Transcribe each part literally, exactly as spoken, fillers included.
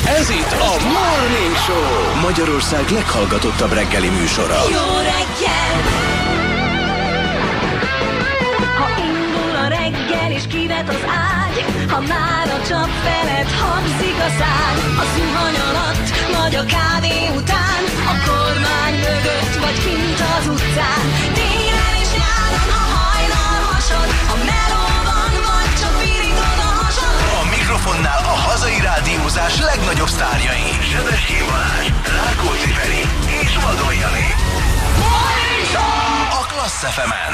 Ez itt a Morning Show, Magyarország leghallgatottabb reggeli műsora. Jó reggel! Ha indul a reggel és kivet az ágy, ha már a csap felett hangzik a szád, a zuhany alatt vagy a kávé után, a kormány mögött vagy kint az utcán, télen és nyáron, ha hajnal hasad, a melóban vagy csak pirítod a hasad. A mikrofonnál a hazai rádiózás legnagyobb sztárjai. Sebesség Balázs, Rákóczi Feri és Vadon Jani. A Klassz ef emen.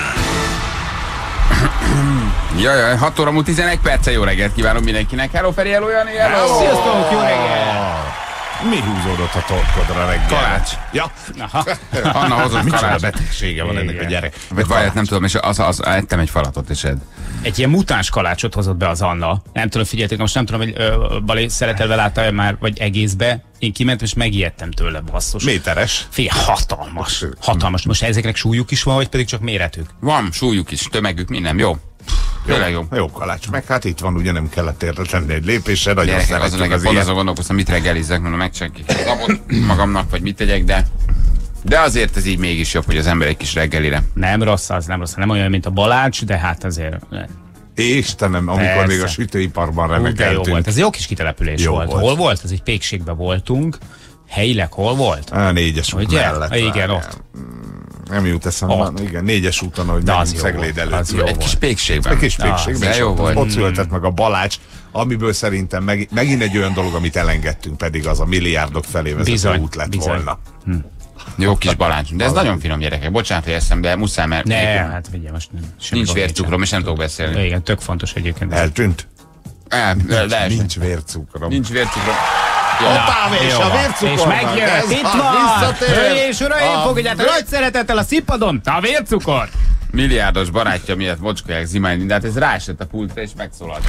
Jaj, hat óra múlt tizenegy perce, jó reggelt kívánok mindenkinek. Hello Feri, hello Jani, hello! Sziasztok, jó reggel! Mi húzódott a torkodra reggel? Kalács. Ja. Aha. Anna hozott Micsoda kalács. betegsége van ennek a gyerek. Vagy vajat nem tudom, és az, az, ettem egy falatot, és ed. Egy ilyen mutáns kalácsot hozott be az Anna. Nem tudom, figyeljetek, most nem tudom, hogy ö, Bali szeretelve látta már, vagy egészbe. Én kimentem, és megijedtem tőle, basszus. Méteres. Figyelj, hatalmas. Hatalmas. Most ezeknek súlyuk is van, vagy pedig csak méretük? Van, súlyuk is, tömegük, minden, jó. Tényleg jó. Jó kalács, meg hát itt van, ugye nem kellett érte tenni egy lépésre, nagyon Gyerekek, azon szeretjük nekem az pont ilyet. azon gondolkoztam, mit reggelizzek, mondom, megcsenkik az abot magamnak, vagy mit tegyek, de de azért ez így mégis jobb, hogy az ember egy kis reggelire. Nem rossz az, nem rossz. Nem olyan, mint a Balács, de hát azért... Istenem, amikor Persze. még a sütőiparban Hú, de jó remekeltünk. volt. Ez jó kis kitelepülés Jó volt. volt. Hol volt? Ez egy pékségben voltunk. Helyileg hol volt? A négyes út Ugye? mellett. Igen, várjál. ott. Nem jut eszembe, Ott. igen, négyes úton, ahogy De az megyünk jó Szegléd volt, előtt. az jó Egy kis pékségben. Egy kis Ah, pékségben, de és jó ott, volt. ott született meg a Balács, amiből szerintem meg, megint egy olyan dolog, amit elengedtünk, pedig az a milliárdok felé vezető Bizony, út lett bizony. volna. Jó kis Balázs. De ez nagyon finom, gyerekek. Bocsánat, hogy eszem, de muszáj, mert Ne, nélkül hát figyelj, most nem. semmi nincs gond vércukrom, és nem tudok beszélni. Igen, tök fontos egyébként. Eltűnt? El, de, de Nincs vércukrom. nincs vércukrom. Hoppá, és Jó a van. vércukornak. És megjött, ez itt a van! visszatér. Hölgyeim és uraim, A fogadjátok nagy szeretettel a színpadon, a vércukor! Milliárdos barátja miatt mocskolják Zimány Lindát, ez ráesett a pultra, és megszólalt.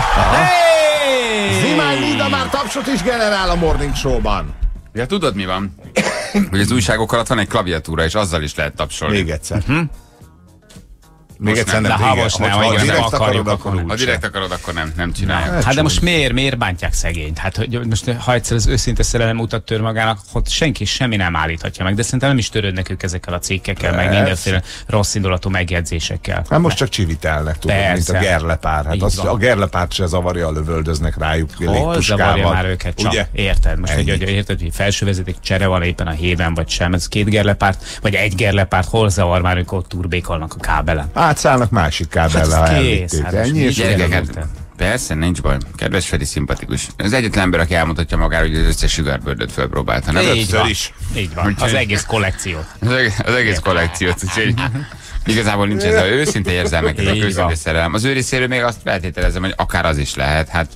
Hey! Zimány Linda már tapsot is generál a Morning Show-ban. Ja, tudod mi van? Hogy az újságok alatt van egy klaviatúra, és azzal is lehet tapsolni. Még egyszer. Még Most egyszer nem. nem. De ha igen. most nem, Ha igen, direkt nem akarjuk, akarod, akkor akkor Ha úgy direkt sem. akarod, akkor nem, nem csinálja. Nem. Hát de most miért, miért bántják szegényt? Hát hogy most ha egyszer az őszinte szerelem utat tör magának, hogy senki semmi nem állíthatja meg, de szerintem nem is törődnek ők ezekkel a cikkekkel, meg Persze. mindenféle rossz indulatú megjegyzésekkel. Hát most csak csivitelnek, tudod, Persze. mint a gerlepár. Hát Így az, van. a gerlepárt se zavarja, lövöldöznek rájuk Hol zavarja légpuskával. már őket csak? Ugye? Érted? Most, hogy, Ennyi. hogy érted, hogy felsővezeték csere van éppen a héven, vagy sem, ez két gerlepárt, vagy egy gerlepárt, hol zavar már ők ott turbékolnak a kábelen? Átszállnak másik kábellel, Hát ha ez kész, elvitték. hát most Ennyi, mi és gyerek- Gyerekek, Értem. hát persze, nincs baj. Kedves Feri, szimpatikus. Az egyetlen ember, aki elmondhatja magára, hogy az összes Sugarbirdöt fölpróbálta. Nem? Így Többször van. is. Így van. Az egész kollekciót. Az egész, az egész kollekciót, úgyhogy igazából nincs ez az őszinte érzelmek, ez a Így van. őszinte szerelem. Az ő részéről még azt feltételezem, hogy akár az is lehet. Hát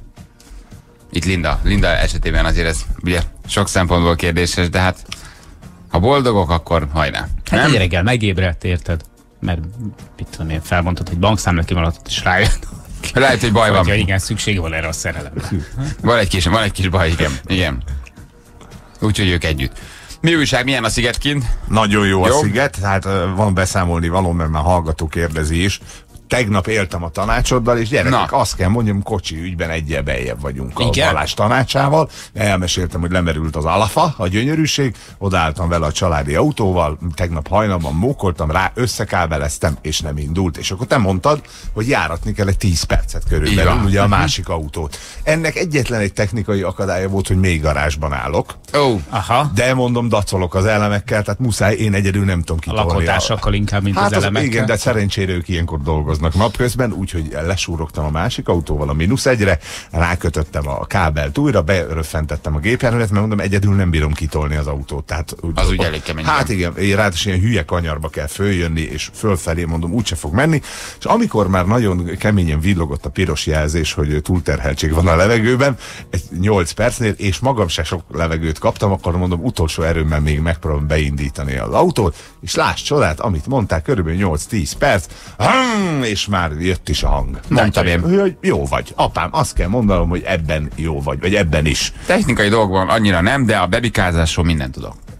itt Linda, Linda esetében azért ez ugye sok szempontból kérdéses, de hát ha boldogok, akkor hajrá. Hát Nem? egy reggel megébredt, érted? Mert mit tudom én, felmondtad, hogy bankszámla kimaradt, és rájött. Lehet, hogy baj van. Hogy igen, szükség van erre a szerelemre. Van egy kis, van egy kis baj, igen. igen. Úgyhogy ők együtt. Mi újság, milyen a sziget kint? Nagyon jó, Jó. a sziget, hát ö, van beszámolni való, mert már hallgató kérdezi is. Tegnap éltem a tanácsoddal, és gyerekek, Na. azt kell mondjam, kocsi ügyben egyel beljebb vagyunk a Igen? Balázs tanácsával. Elmeséltem, hogy lemerült az Alafa, a gyönyörűség, odaálltam vele a családi autóval, tegnap hajnalban mókoltam rá, összekábeleztem, és nem indult. És akkor te mondtad, hogy járatni kell egy tíz percet körülbelül, Igen. ugye a másik autót. Ennek egyetlen egy technikai akadálya volt, hogy még garázsban állok. Ó, oh, Aha. De mondom, dacolok az elemekkel, tehát muszáj, én egyedül nem tudom A kitolni. lakótársakkal inkább, mint Hát az az, elemekkel. igen, de szerencsére ők ilyenkor dolgoznak napközben, úgyhogy lesúrogtam a másik autóval a mínusz egyre, rákötöttem a kábelt újra, beröffentettem a gépjárművet, mert mondom, egyedül nem bírom kitolni az autót. Tehát, úgy, Az úgy elég kemény. Hát igen, én ráadásul ilyen hülye kanyarba kell följönni, és fölfelé mondom, úgyse fog menni. És amikor már nagyon keményen villogott a piros jelzés, hogy túlterheltség van a levegőben, egy nyolc percnél, és magam se sok levegőt kaptam, akkor mondom, utolsó erőmmel még megpróbálom beindítani az autót, és láss csodát, amit mondták, körülbelül nyolc-tíz perc, hmm, és már jött is a hang. Mondtam én. Hogy jó vagy. Apám, azt kell mondanom, hogy ebben jó vagy, vagy ebben is. technikai dolgokban annyira nem, de a bebikázásról mindent tudok.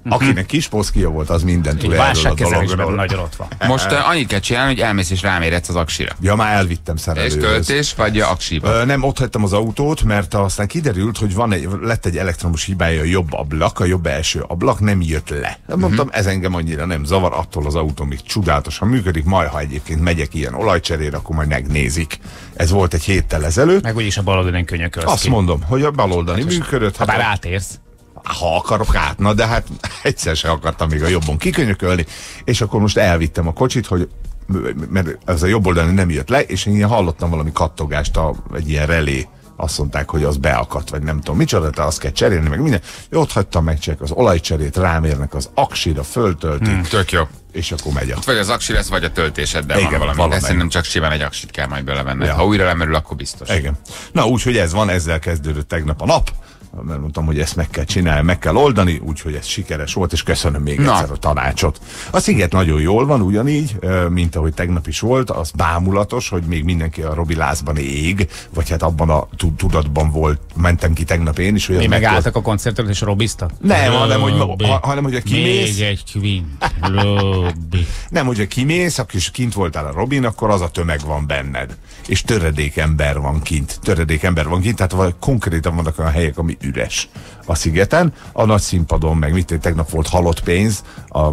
Akinek kis poszkia volt, az minden tud Egy erről a válságkezelésben dologról. nagyon ott van. Most uh, annyit kell csinálni, hogy elmész és ráméredsz az aksira. Ja, már elvittem És szerelőhöz. töltés, vagy a aksiba? Ö, nem, ott hagytam az autót, mert aztán kiderült, hogy van egy, lett egy elektromos hibája, a jobb ablak, a jobb első ablak nem jött le. Mondtam, uh-huh. ez engem annyira nem zavar, attól az autó még csodálatosan működik, majd ha egyébként megyek ilyen olajcserére, akkor majd megnézik. Ez volt egy héttel ezelőtt. Meg úgyis a baloldalon könyökölsz Azt ki. mondom, hogy a baloldali működött. Ha Hát bár a- átérsz. ha akarok át, na de hát egyszer se akartam még a jobbon kikönyökölni, és akkor most elvittem a kocsit, hogy mert ez a jobb oldalon nem jött le, és én ilyen hallottam valami kattogást, a, egy ilyen relé, azt mondták, hogy az beakadt, vagy nem tudom micsoda, de azt kell cserélni, meg minden. Ott hagytam meg csak az olajcserét, rámérnek az aksira, föltöltik, Hmm, tök jó. és akkor megy a... Vagy az aksi lesz, vagy a töltéseddel Igen, van valami. valamelyik. De szerintem csak simán egy aksit kell majd belevenned. Ja. Ha újra lemerül, akkor biztos. Igen. Na, úgyhogy ez van, ezzel kezdődött tegnap a nap, mert mondtam, hogy ezt meg kell csinálni, meg kell oldani, úgyhogy ez sikeres volt, és köszönöm még Na. egyszer a tanácsot. A sziget nagyon jól van, ugyanígy, ö, mint ahogy tegnap is volt, az bámulatos, hogy még mindenki a Robi lázban ég, vagy hát abban a tu- tudatban volt, mentem ki tegnap én is, hogy Mi az mekkora- megálltak a koncertről és robiztak? Nem, hanem, hogy, Robi. ha, hanem, hogy kimész, Még egy kvint. Robi. nem, hogyha kimész, akkor is kint voltál a Robin, akkor az a tömeg van benned. És töredék ember van kint. Töredék ember van kint, tehát val- konkrétan vannak olyan helyek, ami üres a szigeten. A nagy színpadon, meg mit, tegnap volt halott pénz, a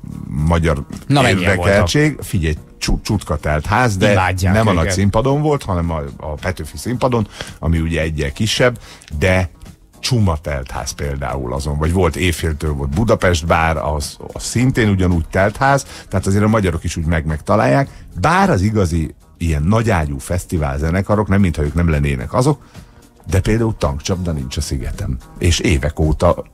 magyar Na, mennyien érdekeltség. Figyelj, csu- csutka telt ház, de Imádják nem a őket. nagy színpadon volt, hanem a, a Petőfi színpadon, ami ugye egyel kisebb, de csuma teltház például azon, vagy volt éjféltől volt Budapest bár, az, az szintén ugyanúgy teltház, tehát azért a magyarok is úgy meg megtalálják, bár az igazi ilyen nagyágyú fesztivál zenekarok, nem mintha ők nem lennének azok, de például tankcsapda nincs a szigeten. És évek óta,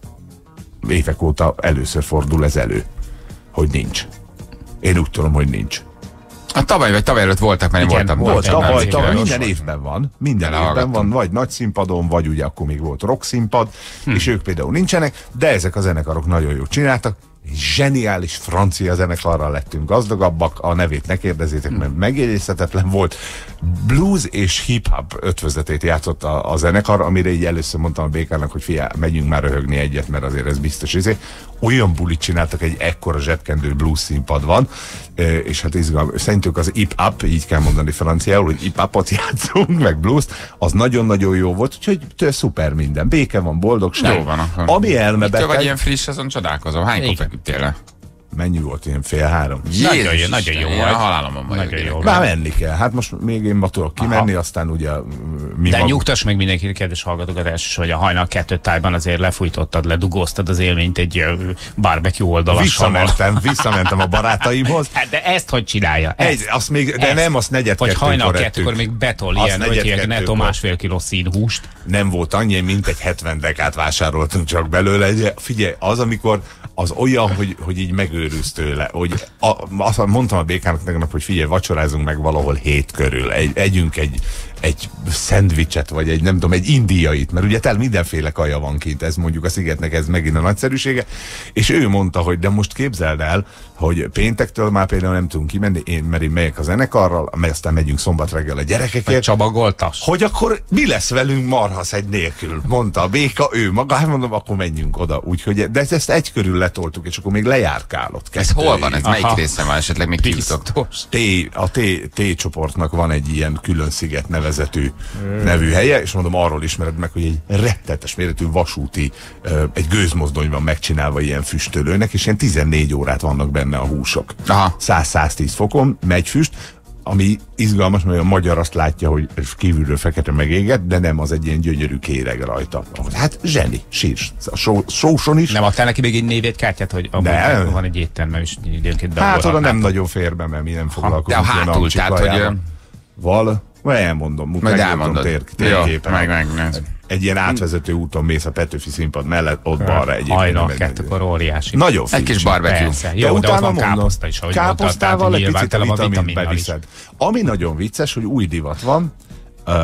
évek óta először fordul ez elő, hogy nincs. Én úgy tudom, hogy nincs. A tavaly vagy tavaly előtt voltak, mert én Igen, voltam. volt, Volt, Tankcsapdán, tavaly, igen. tavaly, Most minden volt. évben van. Minden évben Belehallgattam. van, vagy nagy színpadon, vagy ugye akkor még volt rock színpad, hm. és ők például nincsenek, de ezek a zenekarok nagyon jót csináltak. Zseniális francia zenekarral lettünk gazdagabbak, a nevét ne kérdezzétek, mert megjegyezhetetlen volt. Blues és hip-hop ötvözetét játszott a, a zenekar, amire így először mondtam a Békának, hogy fiá, megyünk már röhögni egyet, mert azért ez biztos izé. Olyan bulit csináltak, egy ekkora zsebkendő blues színpad van, e, és hát izgalmas. Szerintük az hip-hop, így kell mondani franciául, hogy hip-hopot játszunk, meg blues, az nagyon-nagyon jó volt, úgyhogy tő, szuper minden. Béke van, boldogság. Jó van akkor. Ami Mitől vagy elmebeteg, ilyen friss, azon csodálkozom. Hánykor Igen. feküdtél le? mennyi volt, ilyen fél három? Nagyon jó, Jézus nagyon jó Isten, volt. A halálomon vagyok. Nagyon jó. gyerek. Már menni kell. Hát most még én ma tudok kimenni, aztán ugye mi De magunk- nyugtass meg mindenki, kedves hallgatókat elsős, hogy a hajnal kettő tájban azért lefújtottad, ledugóztad az élményt egy ö, barbecue oldalassal. Visszamentem, visszamentem a barátaimhoz. Hát de ezt hogy csinálja? Egy, Ezt. azt még, de Ezt. nem, azt negyed Hogy hajnal kettőkor kettőkor ettük. még betol Azt ilyen, hogy negyed ilyen netto kettőkor. másfél kiló színhúst. Nem volt annyi, mint egy hetven dekát vásároltunk csak belőle. Ugye, figyelj, az, amikor az olyan, hogy, hogy így megőrülsz tőle, hogy a, azt mondtam a Békának tegnap, hogy figyelj, vacsorázunk meg valahol hét körül, egy, együnk egy, egy szendvicset, vagy egy nem tudom, egy indiait, mert ugye tel mindenféle kaja van kint, ez mondjuk a szigetnek ez megint a nagyszerűsége, és ő mondta, hogy de most képzeld el, hogy péntektől már például nem tudunk kimenni, én, mert én megyek a zenekarral, mert aztán megyünk szombat reggel a gyerekekért, Csabagoltas. hogy akkor mi lesz velünk marhasz nélkül, mondta a Béka, ő maga, hát mondom, akkor menjünk oda. Úgyhogy, de ezt egy körül letoltuk, és akkor még lejárkálott. Ez hol van? Ez Aha. melyik része van? Esetleg még kijutok? Biztos. T, a T, T csoportnak van egy ilyen külön sziget nevezetű nevű helye, és mondom, arról ismered meg, hogy egy rettetes méretű vasúti, ö, egy gőzmozdony van megcsinálva ilyen füstölőnek, és ilyen tizennégy órát vannak benne a húsok. Aha. száz-száztíz fokon megy füst, ami izgalmas, mert a magyar azt látja, hogy kívülről fekete megéget, de nem, az egy ilyen gyönyörű kéreg rajta. Hát zseni, sírs. A só, sóson is. Nem adtál neki még egy névjegykártyát, hogy amúgy Nem. van egy étterme, és időnként Hát oda nem beugorhatnál. nagyon fér be, mert mi nem foglalkozunk. De a ilyen hátul, amcsik tehát, hogy, kajával. Val, majd elmondom, Majd megmondom elmondod. tér, Jó, térképen. meg, meg, meg. Egy ilyen átvezető úton mész a Petőfi színpad mellett, ott balra egyébként. Hajnal nem egy- kettőkor óriási. Nagyon Egy kis fincsi. barbecue. Persze. De Jó, de ott utána van mondom, káposzta is, ahogy mondtad, tehát káposztával egy nyilván picit a tele van vitamint vitaminnal is. beviszed. Ami nagyon vicces, hogy új divat van, uh,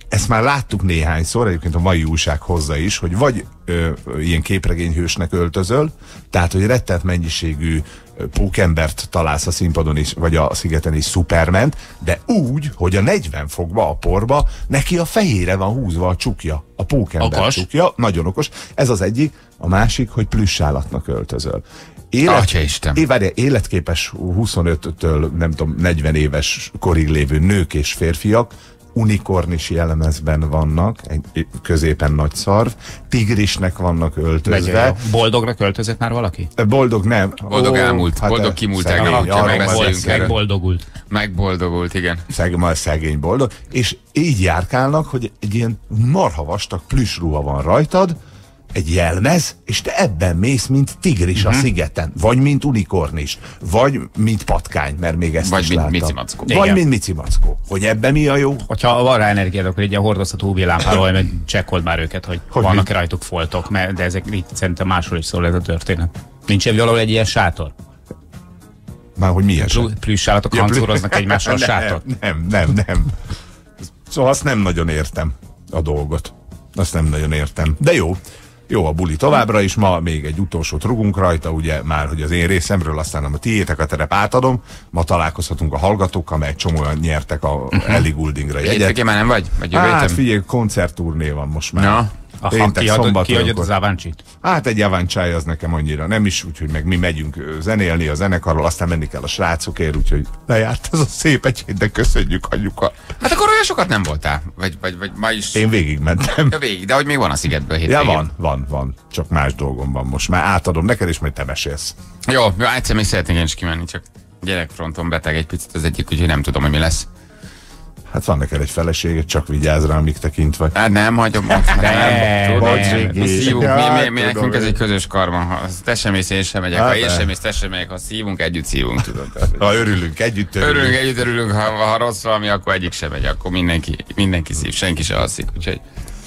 ezt már láttuk néhányszor, egyébként a mai újság hozza is, hogy vagy ö, ilyen képregényhősnek öltözöl, tehát hogy rettent mennyiségű pókembert találsz a színpadon is, vagy a szigeten is, Superment, de úgy, hogy a negyven fokba, a porba, neki a fejére van húzva a csukja, a pókember Okos. csukja, nagyon okos. Ez az egyik, a másik, hogy plüssállatnak öltözöl. Élet, Atya Isten. é, várjál, életképes huszonöttől nem tudom, negyven éves korig lévő nők és férfiak unikornis jellemezben vannak, egy középen nagy szarv, tigrisnek vannak öltözve. Boldogra költözött már valaki? Boldog nem. Boldog Ó, elmúlt, hát boldog e- kimúlt szegény, elmúlt, arról meg van beszéljünk szó. erről. Megboldogult. Megboldogult, igen. Szeg, ma szegény boldog, és így járkálnak, hogy egy ilyen marha vastag plüssruha van rajtad, egy jelmez, és te ebben mész, mint tigris Mhm. a szigeten, vagy mint unikornis, vagy mint patkány, mert még ezt Vagy is mint láttam. micimackó. Vagy Igen. mint micimackó. Hogy ebben mi a jó? Hogyha van rá energiád, akkor egy ilyen hordozható u vé-lámpával, mert csekkold már őket, hogy, Hogy vannak-e mi? rajtuk foltok, mert, de ezek itt szerintem máshol is szól ez a történet. Nincs egy valahol egy ilyen sátor? Már hogy milyen sem. Plü- Plüssállatok Ja, hancúroznak egymással a sátor? Nem, nem, nem, nem. Szóval azt nem nagyon értem, a dolgot. Azt nem nagyon értem. De jó. Jó a buli továbbra is, ma még egy utolsót rugunk rajta, ugye már, hogy az én részemről, aztán a tiétek a terep átadom. Ma találkozhatunk a hallgatókkal, mert egy csomóan nyertek a Ellie Gouldingra jegyet. Hétvégén már nem vagy? Vagy jövő Hát héten? figyelj, koncertturné van most már. Na. A Péntek, kiadod, szombaton, kiadod akkor- az Avancsit? Hát egy Avancsáj az nekem annyira nem is, úgyhogy meg mi megyünk ö, zenélni a zenekarról, aztán menni kell a srácokért, úgyhogy lejárt ez a szép egy hét, de köszönjük anyuka. Hát akkor olyan sokat nem voltál? Vagy, vagy, vagy ma is? Én végigmentem. Ja, végig, de hogy még van a szigetből Ja, hétvégén. van, van, van. Csak más dolgom van most. Már átadom neked, és majd te mesélsz. Jó, jó, egyszer még szeretnék én is kimenni, csak gyerekfronton beteg egy picit az egyik, úgyhogy nem tudom, hogy mi lesz. Hát van neked egy feleséged, csak vigyázz rá, amíg tekint vagy. Hát nem, hagyom. De, nem, bocs, mi szívunk, Ja, mi, mi, mi, tudom nekünk ez én. egy közös karma. Ha te sem mész, én sem megyek. Hát Ha én de. sem mész, te sem megyek. Ha szívunk, együtt szívunk, tudod. Ha örülünk, együtt örülünk. Örülünk, együtt örülünk, ha, ha rossz valami, akkor egyik sem megy, akkor mindenki, mindenki szív, senki se alszik, úgyhogy...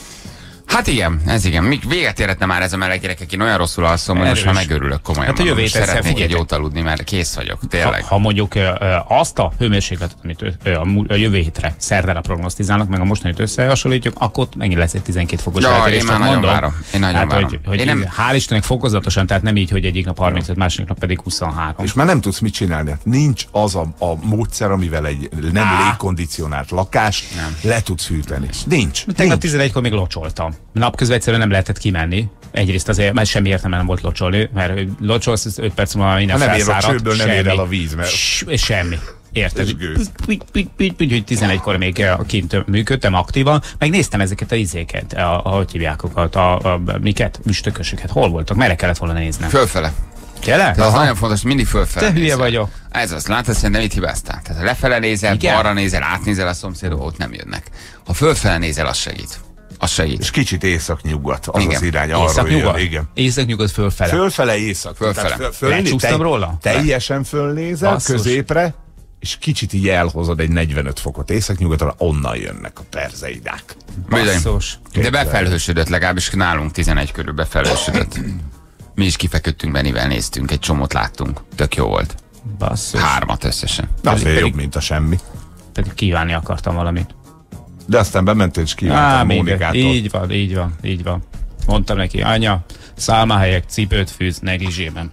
Hát igen, ez igen. Még véget érhetne már ez a meleg gyerekek, én olyan rosszul alszom, hogy most már Erős. megörülök komolyan. Hát a jövő magam. héten Szeretnék egy figyeljetek. jót aludni, mert kész vagyok, tényleg. Ha, ha mondjuk ö, ö, azt a hőmérsékletet, amit ö, ö, a, mú- a jövő hétre szerdára prognosztizálnak, meg a mostanit összehasonlítjuk, akkor ott megint lesz egy tizenkét fokos Ja, eltérés, én csak már nagyon mondom. várom. Én nagyon hát, várom. Hogy, hogy Én nem- hál' Istennek fokozatosan, tehát nem így, hogy egyik nap harmincöt, másik nap pedig huszonhárom. És már nem tudsz mit csinálni. Hát nincs az a, a módszer, amivel egy nem Á. légkondicionált lakást le tudsz hűteni. Nincs. Tegnap nincs. tizenegykor még locsoltam. Napközben egyszerűen nem lehetett kimenni. Egyrészt azért, mert semmi értelme nem volt locsolni, mert locsolsz, öt perc múlva minden Ha nem ér a felszárad. csőből, nem ér el a víz, mert- S- semmi. Érted? És gőz. Püty, püty, püty, püty, hogy tizenegykor még eh, kint működtem aktívan, megnéztem ezeket a izéket, a, a, hogy hívják azokat, a, a, miket, üstökösöket, hol voltak, merre kellett volna néznem. Fölfele. Tényleg? De az nagyon fontos, mindig fölfele. Te hülye nézel. vagyok. Ez az, látod, szerintem itt hibáztál. Tehát ha lefele nézel, Igen? balra nézel, átnézel a szomszédba, ott nem jönnek. Ha fölfele nézel, az segít. Az segít. És kicsit észak-nyugat, az Igen. az irány, arról jön. Észak-nyugat? Igen. Észak-nyugat fölfele. Fölfele észak. Fölfele. Tehát föl, fölni, Lecsúsztam róla? Teljesen fölnézel, Basszus. középre, és kicsit így elhozod egy negyvenöt fokot észak-nyugatra, onnan jönnek a perzeidák. Bizony. Basszus. De befelhősödött, legalábbis nálunk tizenegy körül befelhősödött. Mi is kifeküdtünk, Benivel néztünk, egy csomót láttunk. Tök jó volt. Basszus. Hármat összesen. Azért pedig- jobb, mint a semmi. Pedig kívánni akartam valamit. De aztán bementél és Á, kívántam minden. Mónikától. Így van, így van, így van. Mondtam neki, anya, szálmahelyek, cipőt fűz, negligében.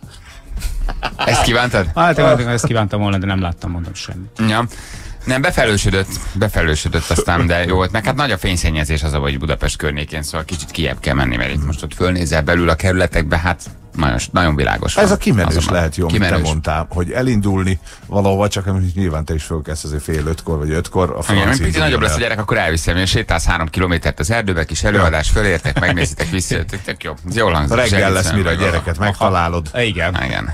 Ezt kívántad? Hát én ezt kívántam volna, de nem láttam, mondom semmit. Ja. Nem, befelősödött, befelősödött aztán, de jó volt. Meg hát nagy a fényszennyezés az a, hogy Budapest környékén, szóval kicsit kijebb kell menni, mert itt most ott fölnézel belül a kerületekbe, hát nagyon, nagyon világos. Ez van. a kimenős Azonban. lehet jó, amit te Kimenős. mondtál, hogy elindulni valahova, csak amit nyilván te is fölkelsz azért fél ötkor vagy ötkor. A Igen, franc picit nagyobb induljon lesz a el. gyerek, akkor elviszem, és sétálsz három kilométert az erdőbe, kis előadás, fölértek, megnézitek, visszajöttök, tök jó. Ez jól hangzik. Reggel segítsen lesz, mire a meg gyereket megtalálod. Igen. Igen.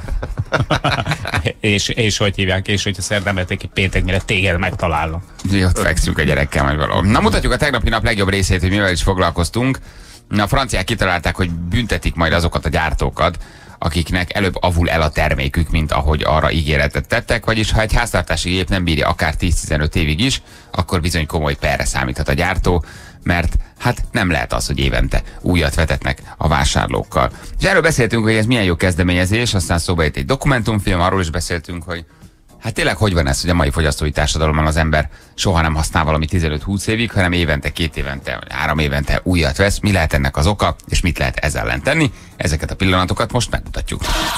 és, és hogy hívják, és hogyha szerdán vették, péntek, mire téged megtalálnak. Mi ott fekszünk a gyerekkel, majd valahol. Na, mutatjuk a tegnapi nap legjobb részét, hogy mivel is foglalkoztunk. Na, a franciák kitalálták, hogy büntetik majd azokat a gyártókat, akiknek előbb avul el a termékük, mint ahogy arra ígéretet tettek, vagyis ha egy háztartási gép nem bírja akár tíz-tizenöt évig is, akkor bizony komoly perre számíthat a gyártó, mert hát nem lehet az, hogy évente újat vetetnek a vásárlókkal. És erről beszéltünk, hogy ez milyen jó kezdeményezés, aztán szóba jött egy dokumentumfilm, arról is beszéltünk, hogy Hát tényleg hogy van ez, hogy a mai fogyasztói társadalomban az ember soha nem használ valami tizenöt-húsz évig, hanem évente, két évente, vagy három évente újat vesz. Mi lehet ennek az oka, és mit lehet ezzel ellen tenni? Ezeket a pillanatokat most megmutatjuk.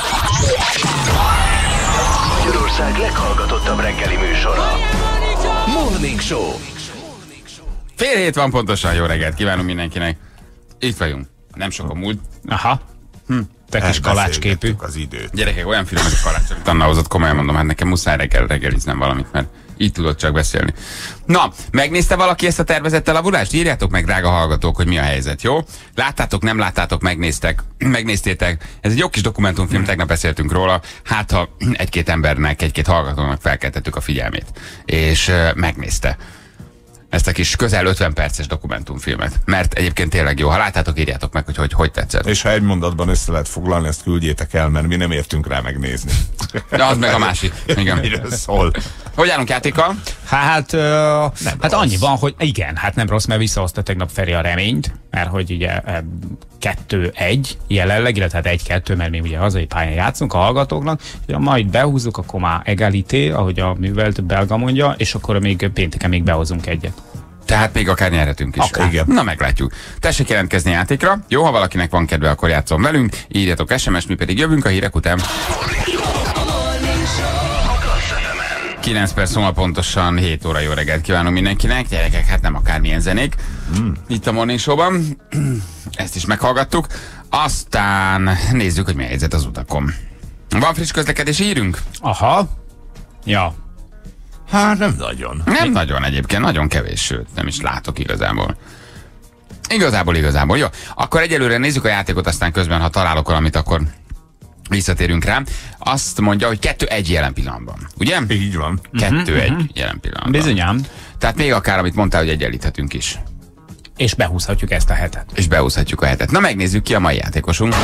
Magyarország leghallgatottabb reggeli műsora. Morning Show. Fél hét van pontosan, jó reggelt kívánunk mindenkinek. Itt vagyunk. Nem sok a múlt. Aha. Hm. Te kis kalácsképű. Az időt. Gyerekek, olyan filmet, hogy kalács, amit Anna hozott, komolyan mondom, hát nekem muszáj reggel reggeliznem valamit, mert így tudod csak beszélni. Na, megnézte valaki ezt a tervezett elavulást? Írjátok meg, drága hallgatók, hogy mi a helyzet, jó? Láttátok, nem láttátok, megnéztek, megnéztétek. Ez egy jó kis dokumentumfilm, tegnap beszéltünk róla. Hát, ha egy-két embernek, egy-két hallgatónak felkeltettük a figyelmét, és uh, megnézte ezt a kis közel ötven perces dokumentumfilmet. Mert egyébként tényleg jó. Ha láttátok, írjátok meg, hogy hogy, hogy tetszett. És ha egy mondatban össze lehet foglalni, ezt küldjétek el, mert mi nem értünk rá megnézni. De az meg a másik. Igen. Miről szól? Hogy állunk játékkal? Hát, uh, hát annyi van, hogy igen, hát nem rossz, mert visszahozta tegnap Feri a reményt, mert hogy ugye kettő egy jelenleg, illetve hát egy kettő, mert mi ugye hazai pályán játszunk a hallgatóknak, hogy majd behúzzuk, akkor már egalité, ahogy a művelt belga mondja, és akkor még pénteken még behozunk egyet. Tehát még akár nyerhetünk is. Akár. Igen. Na, meglátjuk. Tessék jelentkezni játékra. Jó, ha valakinek van kedve, akkor játszom velünk. Írjatok es em es, mi pedig jövünk a hírek után. kilenc perc múlva pontosan hét óra, jó reggelt kívánunk mindenkinek. Gyerekek, hát nem akármilyen zenék. Mm. Itt a Morning Show-ban. Ezt is meghallgattuk. Aztán nézzük, hogy mi a helyzet az utakon. Van friss közlekedési hírünk? Aha. Ja. Hát nem nagyon. Nem nagyon egyébként, nagyon kevés, sőt, nem is látok igazából. Igazából, igazából. Jó, akkor egyelőre nézzük a játékot, aztán közben, ha találok valamit, akkor visszatérünk rá. Azt mondja, hogy kettő egy jelen pillanatban. Ugye? Így van. kettő egy uh-huh. jelen pillanatban. Bizonyám. Tehát még akár, amit mondtál, hogy egyenlíthetünk is. És behúzhatjuk ezt a hetet. És behúzhatjuk a hetet. Na, megnézzük ki a mai játékosunk.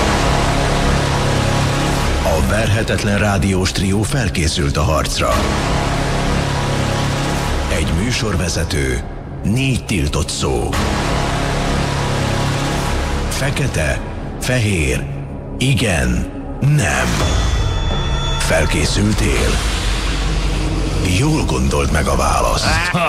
A verhetetlen rádiós trió felkészült a harcra. Egy műsorvezető, négy tiltott szó. Fekete, fehér, igen, nem. Felkészültél? Jól gondold meg a választ.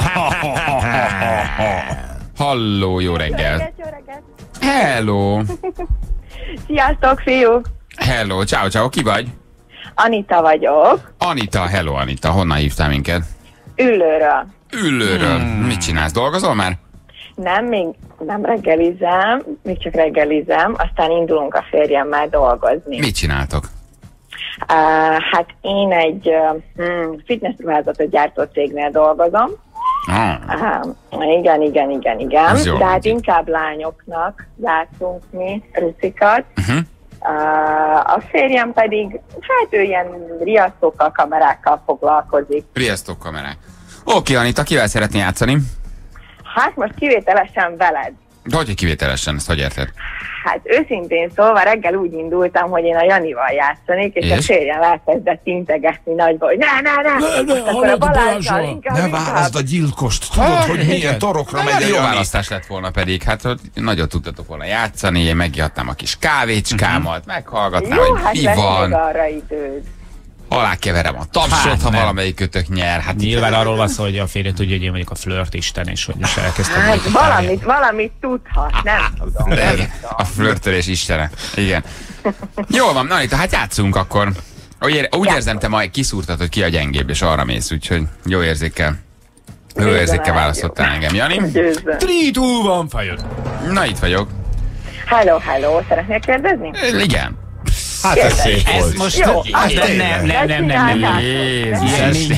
Halló, jó reggel. Hello. Sziasztok, fiúk! Hello, ciao, ciao, ki vagy? Anita vagyok, Anita, hello Anita, honnan hívtál minket? Üllőről. Üllőről. Hmm. Mit csinálsz? Dolgozol már? Nem, még nem reggelizem, még csak reggelizem, aztán indulunk a férjemmel dolgozni. Mit csináltok? Uh, hát én egy uh, fitnessruházatot gyártó cégnél dolgozom. Ah. Uh, igen, igen, igen, igen. Ez jó, de hát úgy. inkább lányoknak játszunk mi, rucikat. Uh-huh. Uh, a férjem pedig, hát ő ilyen riasztókkal, kamerákkal foglalkozik. Riasztó kamerák. Oké, Anita, kivel szeretné játszani? Hát most kivételesen veled. De hogy kivételesen, ezt hogy érted? Hát őszintén szólva reggel úgy indultam, hogy én a Janival játszanék, és, És? a férjem elkezdett integetni nagyba, hogy ne, ne, ne, Ne, ne, most akkor a hallod, Balázsral Balázsral, inkább, ne inkább. válaszd a gyilkost, tudod, hogy milyen torokra megy a Jó Jani. választás lett volna pedig, hát hogy nagyot tudtatok volna játszani, én megihatnám a kis kávécskámat, meghallgatnám, Jó, hogy hát mi lesz még van, arra időd. alákeverem a tapsot, Hát ha nem. valamelyik kötök nyer. Hát Nyilván arról van szó, hogy a férje tudja, hogy én vagyok a flirt isten, és hogy is elkezdtem. Hát valamit, valamit tudhat, nem tudom. Nem De, tudom. a flörtölés istene. Igen. Jól van, na Anita, hát játszunk akkor. Úgy, ér, úgy érzem, te majd kiszúrtad, hogy ki a gyengébb, és arra mész, úgyhogy jó érzékkel. Jó Győzöm érzékkel el, választottál jó. engem, Jani. Győzöm. három, kettő, van, fire. Na, itt vagyok. Hello, hello, szeretnél kérdezni? Igen. Hát ez szép Ez volt. most Jó, hát tényleg. nem, nem, nem, nem, nem, nem. Jézus,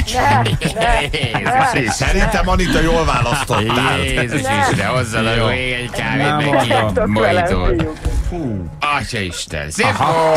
Ne, Szerintem Anita jól választottál. Jézus Ne. Isten, hozzad a Jó. még egy kávét, Nem meg mondom. ki Vagytok velem, mojitót. fiúk. Atya Isten, szép volt!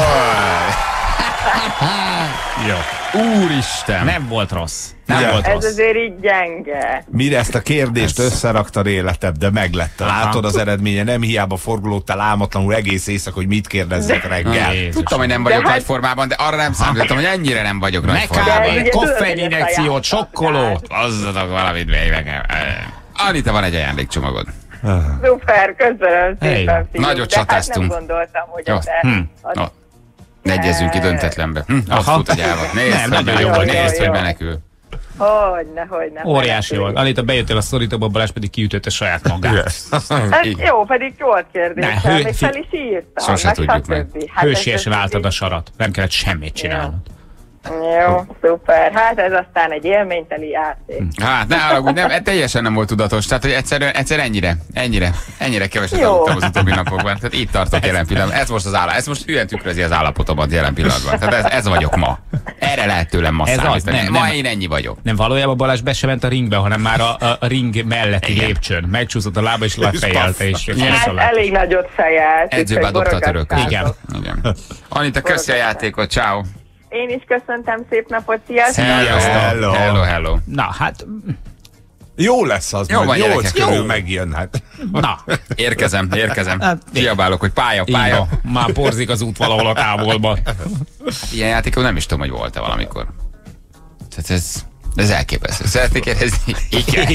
Jó. Úristen! Nem volt rossz. Nem Ugye? volt Ez rossz. azért így gyenge. Mire ezt a kérdést összeraktad életed, de meglett. Látod az eredménye, nem hiába forgolódtál álmatlanul egész éjszaka, hogy mit kérdezzek reggel. Jézus. Tudtam, hogy nem vagyok De hát- nagy formában, de arra nem számítottam, hogy ennyire nem vagyok nagy Ne formában. De kávé, ugye tudod, hogy koffeininjekciót, ezt a sokkolót. Hozzatok valamit még nekem. Anita, van egy ajándékcsomagod. Szuper, köszönöm Hey. szépen, fiúk. Nagyot de hát csatáztunk. nem gondoltam, hogy Jó. ez Hm. az No. Egyezünk ki döntetlenbe. Hm, ott fut a gyávat. Nézd, Nem, hogy nagyon jó, jó, nézd, jó, hogy jó. menekül. Hogyne, hogyne. Óriási menekül. volt. Anita, bejöttél a szorítóba, Balázs pedig kiütötte saját magát. Hát Így. jó, pedig volt kérdés, Ne, hő- még fel is írtam. Sose meg tudjuk meg. stb. Hát ez- Hősiesen ez- álltad a sarat. Nem kellett semmit csinálnod. Jó, szuper. Hát ez aztán egy élményteli játék. Hát ne haragudj, nem, ez teljesen nem volt tudatos. Tehát, hogy egyszerűen, egyszer ennyire, ennyire, ennyire keveset Jó. aludtam az utóbbi napokban. Tehát itt tartok jelen pillanatban. Ez most az állapot. Ez most hülyen tükrözi az állapotomat jelen pillanatban. Tehát ez, ez vagyok ma. Erre lehet tőlem ma Ez az, számítani. nem, Ma nem. én ennyi vagyok. Nem, valójában Balázs be se ment a ringbe, hanem már a, a, a ring melletti Igen. lépcsőn. Megcsúszott a lába és lefejelte. És Hát elég nagyot fejelt. Edzőbe úgyhogy dobta a törököt. borogattátok. Igen. Igen. Anita, köszi a játékot. Ciao. Én is köszöntem, szép napot, sziasztok! Hello, Hello. hello, hello. Na, hát, Jó lesz az, Jó majd van, nyolc gyerekek. körül Jó. megjön, hát. na. Érkezem, érkezem. Hát, Kiabálok, hogy pálya, Így pálya. van. Már porzik az út valahol a távolban. Ilyen játékon nem is tudom, hogy volt-e valamikor. Tehát ez, ez elképesztő. Szeretnék kérdezni? Igen.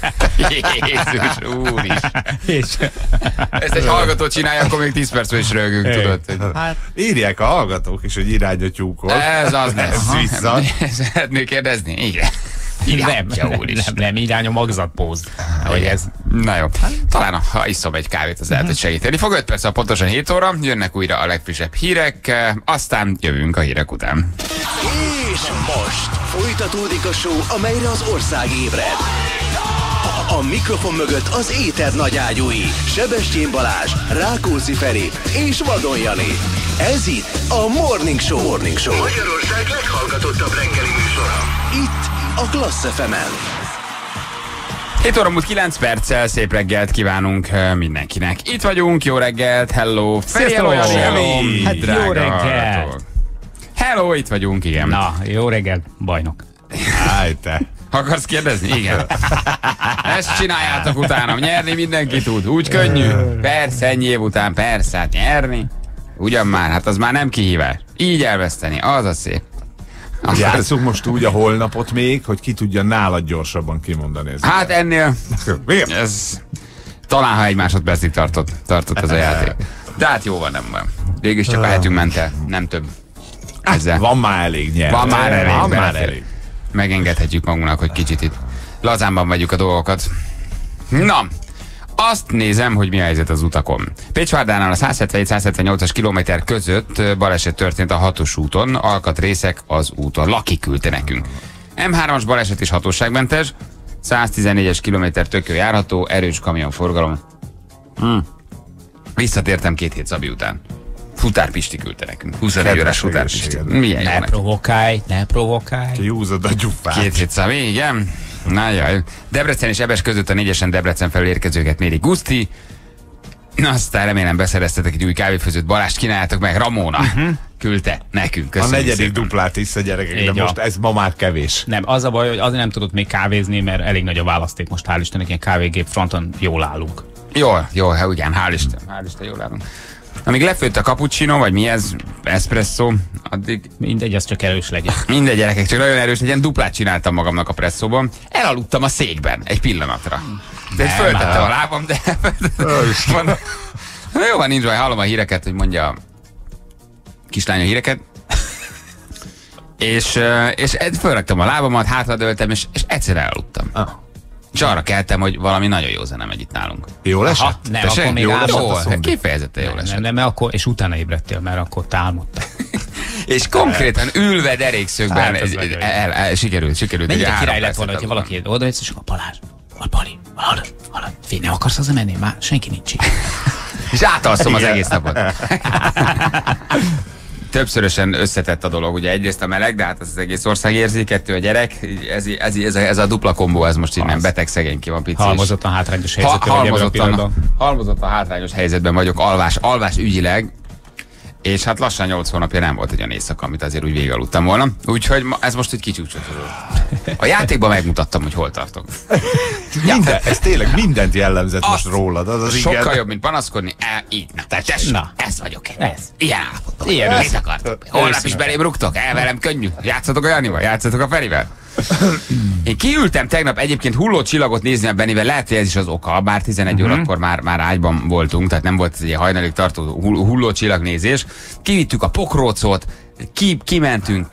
Jézus úr is. És Ezt egy hallgató csinálja, akkor még tíz percben is rögünk, tudod. Hát, írják a hallgatók is, hogy irányba tyúkol. Ez az Ez lesz. vissza. Szeretnék kérdezni? Igen. nem, Irányja, úr is. nem, nem, irány a magzatpóz. Hogy ez. Na jó. Talán ha iszom egy kávét, az lehet, hogy segíteni fog. öt perc a pontosan hét óra, jönnek újra a legfrissebb hírek, aztán jövünk a hírek után. És most folytatódik a show, amelyre az ország ébred. A, a mikrofon mögött az éter nagyágyúi, Sebestyén Balázs, Rákóczi Feri és Vadon Jani. Ez itt a Morning Show. Morning Show. Magyarország leghallgatottabb reggeli műsora. Itt a Klassz ef emen. hét óra múlt kilenc perccel szép reggelt kívánunk eh, mindenkinek. Itt vagyunk, jó reggelt, hello. Feri, Sziasztok, hello, Jani, Jani. hello. Hát jó Drága reggelt. hallgatók. Hello, itt vagyunk, igen. Na, jó reggel, bajnok. Állj te. Akarsz kérdezni? Igen. Ezt csináljátok utánam. Nyerni mindenki tud. Úgy könnyű. Persze, ennyi év után, persze, hát nyerni. Ugyan már, hát az már nem kihívás. Így elveszteni, az a szép. Az- Játsszuk most úgy a holnapot még, hogy ki tudja nálad gyorsabban kimondani ezt. Hát ennél, Miért? ez talán ha egy másodpercig tartott, tartott ez a játék. De hát jó van, nem van. Végülis csak a hetünk ment el, nem több. Ezzel. Van már elég nyert. Van már elég, Van már belefér. elég. Megengedhetjük magunknak, hogy kicsit itt lazánban vegyük a dolgokat. Na, azt nézem, hogy mi a helyzet az utakon. Pécsvárdánál a száz hetvenhét száz hetvennyolcas kilométer között baleset történt a hatos úton, alkatrészek az úton. Laki küldte nekünk. em hármas baleset is hatóságmentes, száz tizennégyes kilométer tök jó járható, erős kamionforgalom. Hm. Visszatértem két hét Szabi után. Futár Pisti küldte nekünk. huszonegy órás Futár Pisti. egészségedre. Milyen jó Ne neki. provokálj, ne provokálj. Kiúzod a gyufát. Két hét Szabi, igen. Na jaj. Debrecen és Ebes között a négyesen Debrecen felül érkezőket méri Guszti. Aztán remélem beszereztetek egy új kávéfőzőt. Balást kínáljátok meg, Ramona. Uh-huh. Küldte nekünk. A Köszönjük negyedik szépen. duplát isz a gyerekek, Így de van. most ez ma már kevés. Nem, az a baj, hogy azért nem tudott még kávézni, mert elég nagy a választék most, hál' Istennek, ilyen kávégép fronton jól állunk. Jól, jól, hát ugyan, hál' Isten, hál' Isten, jól állunk. Amíg lefőtt a cappuccino, vagy mi ez, espresso, addig Mindegy, az csak erős legyen. mindegy gyerekek, csak nagyon erős legyen, duplát csináltam magamnak a presszóban. Elaludtam a székben egy pillanatra. De Nem, föltettem hát. a lábam, de... Mondom, na jó van, nincs baj, hallom a híreket, hogy mondja a kislány a híreket. és, eh, és ed- fölraktam a lábamat, hátradőltem, és, és egyszerűen elaludtam. Ah. És arra keltem, hogy valami nagyon jó zene megy itt nálunk. Jól esett? Aha, nem, Tessék? akkor még Jól álmodtál. esett a Jó, szondi? Kifejezetten jól Nem, esett. nem, nem, mert akkor, és utána ébredtél, mert akkor te álmodtál. És konkrétan ülve derékszögben Hát, ez el, nagyon jó. el, el, sikerült, sikerült. Mennyire ugye király három lett volna, percet hogyha valaki oda és akkor Balázs, a Pali, hallod, hallod, fél, nem akarsz hazamenni? Már senki nincs itt. És átalszom az egész napot. Többszörösen összetett a dolog, ugye egyrészt a meleg, de hát az, az egész ország érzi, kettő a gyerek, ez, ez, ez, a, ez a dupla kombó, ez most innen Az. beteg szegény ki van pici. Halmozottan hátrányos Ha, helyzetben vagy ebben a halmozottan, pillanatban. halmozottan hátrányos helyzetben vagyok, alvás, alvás ügyileg, és hát lassan nyolc hónapja nem volt egy olyan éjszaka, amit azért úgy végigaludtam volna. Úgyhogy ma, ez most egy kicsúcsosodó. A játékban megmutattam, hogy hol tartok. Minden, ez tényleg mindent jellemzett Azt most rólad. Az az sokkal igen. jobb, mint panaszkodni. E, így, na, te tessék, Na. ez vagyok én. Ez. Ilyen állapotban. Ilyen Mit össze- akartok? Holnap is Őszinte. belém rúgtok? El velem könnyű. Játszatok a Janival, játszatok a Ferivel. Én kiültem tegnap egyébként hulló csillagot nézni a Benivel, lehet, hogy ez is az oka, bár tizenegy uh-huh. órakor már, már ágyban voltunk, tehát nem volt ez egy hajnalig tartó hulló csillagnézés. Kivittük a pokrócot, ki, kimentünk,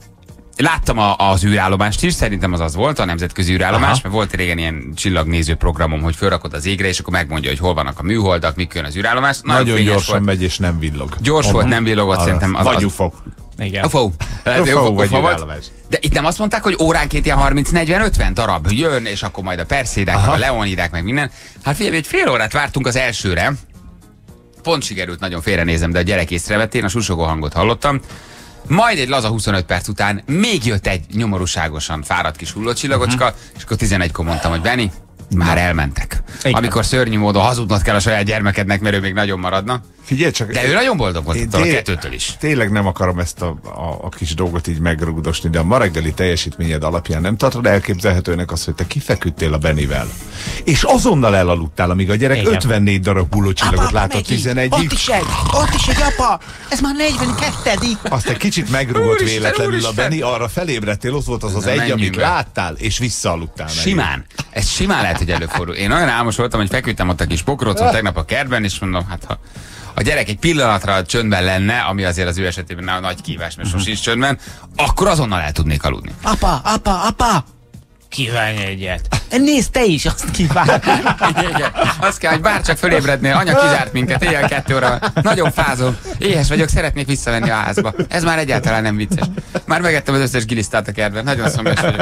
láttam a, az űrállomást is, szerintem az az volt, a nemzetközi űrállomás, aha, mert volt régen ilyen csillagnéző programom, hogy fölrakod az égre, és akkor megmondja, hogy hol vannak a műholdak, mikor jön az űrállomás. Nagyon, Nagyon gyorsan volt. Megy, és nem villog. Gyors uh-huh. volt, nem villogott, az szerintem. Az, vagy az... ufó. Igen. Ufó. Ufó vagy űrállomás. De itt nem azt mondták, hogy óránként ilyen harminc negyven ötven darab jön, és akkor majd a perszédák, meg a leonidák, meg minden. Hát figyelj, egy fél órát vártunk az elsőre. Pont sikerült, nagyon félrenézem, de a gyerek észrevett, én a susogó hangot hallottam. Majd egy laza huszonöt perc után még jött egy nyomorúságosan fáradt kis hullócsillagocska, uh-huh. és akkor tizenegykor mondtam, hogy Benni, már elmentek. Igen. Amikor szörnyű módon hazudnod kell a saját gyermekednek, mert ő még nagyon maradna. Figyelj csak. De ő nagyon boldog volt a kettőtől is. Tényleg nem akarom ezt a, a, a kis dolgot így megrugdosni, de a ma reggeli teljesítményed alapján nem tartod elképzelhetőnek azt, hogy te kifeküdtél a Bennivel. És azonnal elaludtál, amíg a gyerek igen. ötvennégy darab hullócsillagot látott tizenegyig. Ott is egy, ott is egy, apa! Ez már negyvenkettedik. Azt egy kicsit megrugott véletlenül a Benni, arra felébredtél, ott volt az az egy, amit be. láttál, és visszaaludtál. Simán. Ez simán lehet, hogy előfordul. Én olyan álmos voltam, hogy feküdtem ott a kis pokrócon tegnap a kertben, és mondom, hát ha a gyerek egy pillanatra csöndben lenne, ami azért az ő esetében nagy kívás, mert uh-huh. sosem csöndben, akkor azonnal el tudnék aludni. Apa, apa, apa! Kívánj egyet. Nézd, te is azt kíván. Igen, azt kell, hogy bárcsak fölébrednél, anya kizárt minket, éjjel kettő óra. Nagyon fázom, éhes vagyok, szeretnék visszavenni a házba. Ez már egyáltalán nem vicces. Már megettem az összes gilisztát a kertben, nagyon szomjas vagyok.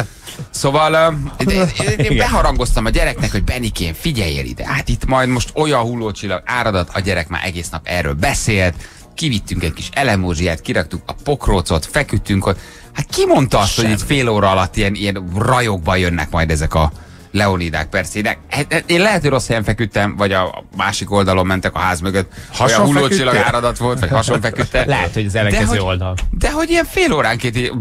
Szóval én beharangoztam a gyereknek, hogy Bennikém, figyeljél ide. Hát itt majd most olyan hullócsillag áradat, a gyerek már egész nap erről beszélt. Kivittünk egy kis elemózsiát, kiraktuk a pokrócot, feküdtünk ott. Hát ki mondta azt, Semmi. hogy itt fél óra alatt ilyen, ilyen rajokba jönnek majd ezek a leonidák, perszédák? Hát, én lehet, hogy rossz helyen feküdtem, vagy a másik oldalon mentek a ház mögött. Olyan hullócsillag áradat volt, vagy hason feküdtem. Lehet, hogy az ellenkező de, oldal. Hogy, de hogy ilyen fél óránként így,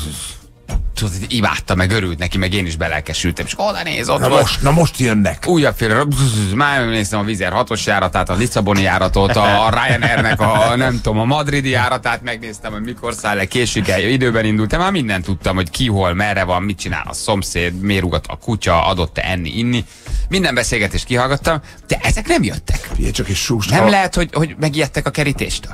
tudod, imádta, meg örült neki, meg én is belelkesültem, és oda néz, ott na volt. Most, na most jönnek. Újabb fél, már néztem a Vizer hatos járatát, a Lisszaboni járatot, a Ryanairnek a, nem tudom, a madridi járatát, megnéztem, hogy mikor száll le, késik el, időben indult, már mindent tudtam, hogy ki, hol, merre van, mit csinál a szomszéd, miért rúgat a kutya, adott-e enni, inni. Minden beszélgetést kihallgattam, de ezek nem jöttek. Figyelj csak, és sust, nem ha... lehet, hogy, hogy megijedtek a kerítéstől.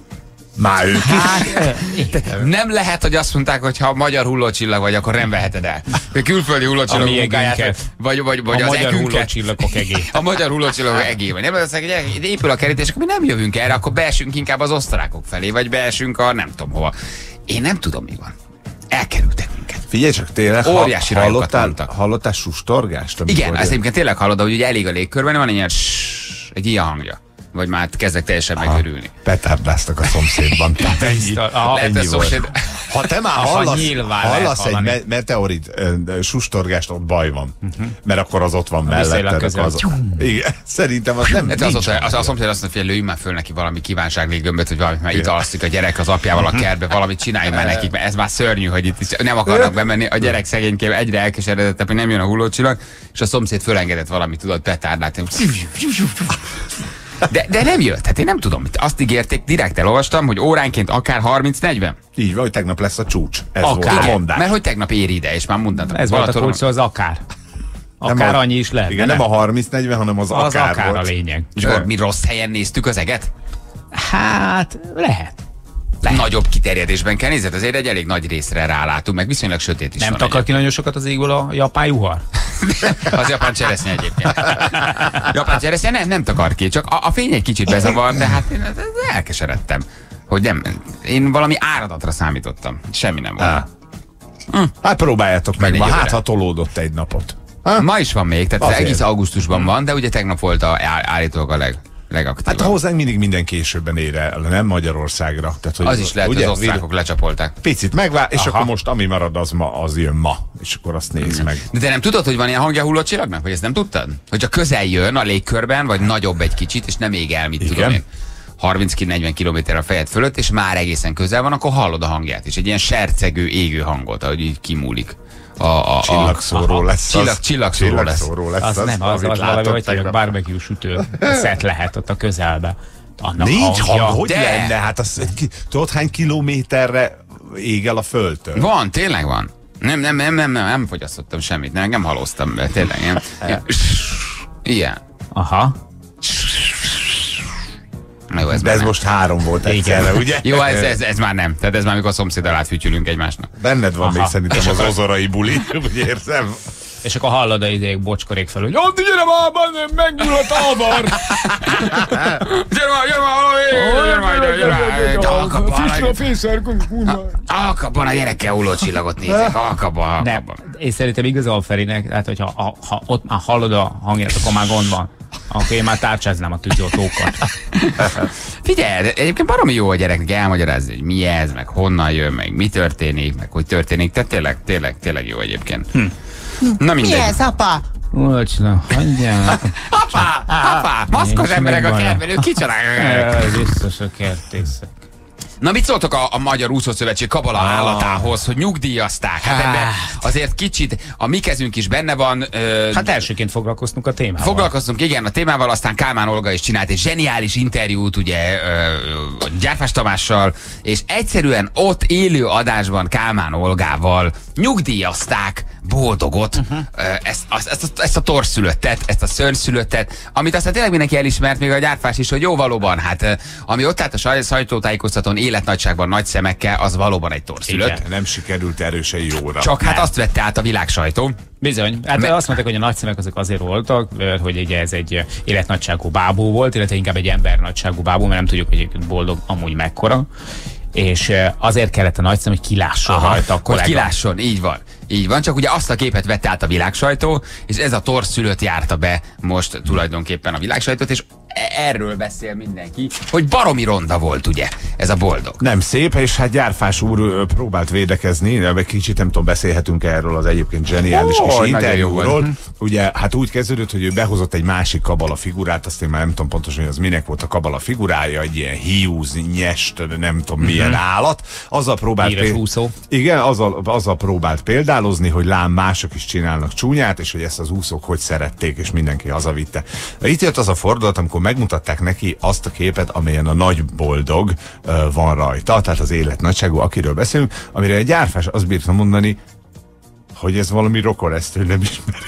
Már ők hát, nem lehet, hogy azt mondták, hogy ha magyar hullócsillag vagy, akkor nem veheted el. A külföldi hullócsillagok munkáját, vagy, vagy, vagy a az magyar egünket. Hullócsillagok egé. A magyar hullócsillagok egé. Nem az, hogy épül a kerítés, akkor mi nem jövünk erre, akkor beesünk inkább az osztrákok felé, vagy beesünk a nem tudom hova. Én nem tudom, mi van. Elkerültek minket. Figyelj csak, tényleg óriási ha, rajokat hallottál, mondtak. hallottál sustorgást? Igen, ezt egyébként tényleg hallod, hogy ugye elég a légkörben, van egy ilyen egy ilyen hangja. Vagy már kezdek teljesen aha, megörülni. Petárdáztak a szomszédban. Ennyi. Aha, ennyi szomszéd... Ha te már hallasz, hallasz egy me meteorit uh, sustorgást, ott baj van. Uh-huh. Mert akkor az ott van melletted. Az... Igen, szerintem az nem hát az, az, az, a szomszéd azt mondja, hogy lőjünk már föl neki valami kívánságlégömböt, hogy valamit már itt alszik a gyerek az apjával a kertbe, valamit csinálj már nekik, mert ez már szörnyű, hogy itt nem akarnak bemenni. A gyerek szegénykém egyre elkeseredettebb, hogy nem jön a hullócsillag, és a szomszéd fölengedett valamit, tudod, petárdát. De, de nem jött, hát én nem tudom. Azt ígérték, direkt elolvastam, hogy óránként akár harminc negyven. Így van, hogy tegnap lesz a csúcs. Ez akár. volt a mondás. Mert hogy tegnap ér ide, és már mondtam. Ez volt a kulcs, az akár. Akár a, annyi is lehet. Igen, nem a harminc negyven, hanem az, az akár, akár volt. a lényeg. És akkor mi rossz helyen néztük az eget? Hát, lehet. Lehet. Nagyobb kiterjedésben kell nézni, azért egy elég nagy részre rálátunk, meg viszonylag sötét is nem van. Nem takar ki nagyon sokat az égből a japán juhar? Az japán cseresznye egyébként. Japán cseresznye nem, nem takar ki, csak a, a fény egy kicsit bezavar, de hát én elkeseredtem, hogy nem, én valami áradatra számítottam. Semmi nem volt. Hm. Hát próbáljátok meg, ma, hát ha tolódott egy napot. Ha? Ma is van még, tehát azért. Egész augusztusban van, de ugye tegnap volt a, állítólag a leg... legaktívabb. Hát hozzánk mindig minden későbben ér el, nem Magyarországra. Tehát, hogy az is lehet, ugye, az osztrákok lecsapolták. Picit megvár, és aha, akkor most ami marad, az ma, az jön ma. És akkor azt nézd meg. De te nem tudod, hogy van ilyen hangja hullócsillagnak? Vagy ezt nem tudtad? Hogyha közel jön a légkörben, vagy nagyobb egy kicsit, és nem ég el, mit igen, tudom én. harminc-negyven kilométer a fejed fölött, és már egészen közel van, akkor hallod a hangját. És egy ilyen sercegő, égő hangot, ahogy így kimúlik. A, a, a csillagszóró lesz. Csillag, az, csillagszóró lesz. lesz. Az, az nem, az, az valami, hogy egy barbecue sütő szett lehet ott a közelbe. Annak nincs hang, hogy de lenne? Hát az, tudod, hány kilométerre ég el a földtől? Van, tényleg van. Nem, nem, nem, nem, nem, nem fogyasztottam semmit, nem, nem halóztam be, tényleg. Ilyen. Ilyen. Aha. Na jó, ez De ez nem. most három volt egyszerre, ugye? Jó, ez, ez, ez már nem. Tehát ez már mikor a szomszéddal átfütyülünk egymásnak. Benned van Aha. még szerintem az ozorai buli, úgy érzem. És akkor hallod a idejék bocskorék fel, hogy Andi, gyere már, megnyúl a talvar! Gyere már, gyere már, gyere már, gyere már, alkapban a gyerekkel hulló csillagot nézek, alkapban, Nem, alkapban. én szerintem igazol Ferinek, hát hogyha ha, ha ott már hallod a hangját, akkor már gond van. Akkor én már tárcsáznám a tűzoltókat. Figyelj, de egyébként baromi jó a gyereknek elmagyarázni, hogy mi ez, meg honnan jön, meg mi történik, meg hogy történik. Tehát tényleg, tényleg, tényleg jó egyébként. Hm. Na Mi mindegy. ez, apa? Olcsna, hagyjál. Apá, apá, maszkos És emberek a megvan a- kertben, ők kicsodálják. Jaj, biztos a kertészek. Na mit szóltok a, a Magyar Úszószövetség kabala állatához, hogy nyugdíjazták? Hát ebben azért kicsit a mi kezünk is benne van. Ö, Hát elsőként foglalkoztunk a témával. Foglalkoztunk igen a témával, aztán Kálmán Olga is csinált egy zseniális interjút ugye ö, Gyárfás Tamással, és egyszerűen ott élő adásban Kálmán Olgával nyugdíjazták Boldogot, uh-huh. ezt, ezt, ezt, ezt a torszülöttet, ezt a szörnyszülöttet, amit aztán tényleg mindenki elismert, még a Gyárfás is, hogy jó, valóban, hát ami ott állt a saj, sajtótájékoztatón életnagyságban nagy szemekkel, az valóban egy torszülött. Igen. Nem sikerült erősen jóra. Csak hát azt vette át a világ sajtó. Bizony. Hát Me- azt mondták, hogy a nagyszemek azok azért voltak, hogy ugye ez egy életnagyságú bábú volt, illetve inkább egy embernagyságú bábú, mert nem tudjuk, hogy egyébként Boldog amúgy mekkora. És azért kellett a nagyszem, hogy kilásson rajta a hogy kollega. kilásson, így van. Így van, csak ugye azt a képet vette át a világsajtó, és ez a torszülött járta be most tulajdonképpen a világsajtót, és erről beszél mindenki, hogy baromi ronda volt ugye ez a Boldog. Nem szép, és hát Gyárfás úr ö, próbált védekezni, de egy kicsit nem tudom, beszélhetünk erről az egyébként zseniális Ó, kis nagyon jó interjúról. volt. Ugye, hát úgy kezdődött, hogy ő behozott egy másik kabala figurát, azt én már nem tudom pontosan, hogy az minek volt a kabala figurája, egy ilyen hiúz, nyest, nem tudom milyen állat. Azzal próbált Híres úszó. Igen, azzal, azzal próbált példálozni, hogy lám mások is csinálnak csúnyát, és hogy ezt az úszók hogy szerették, és mindenki hazavitte. Itt jött az a fordulat, amikor megmutatták neki azt a képet, amelyen a nagy Boldog uh, van rajta, tehát az élet nagyságú, akiről beszélünk, amire egy Gyárfás azt bírta mondani, hogy ez valami rokon, ezt ő nem ismeri.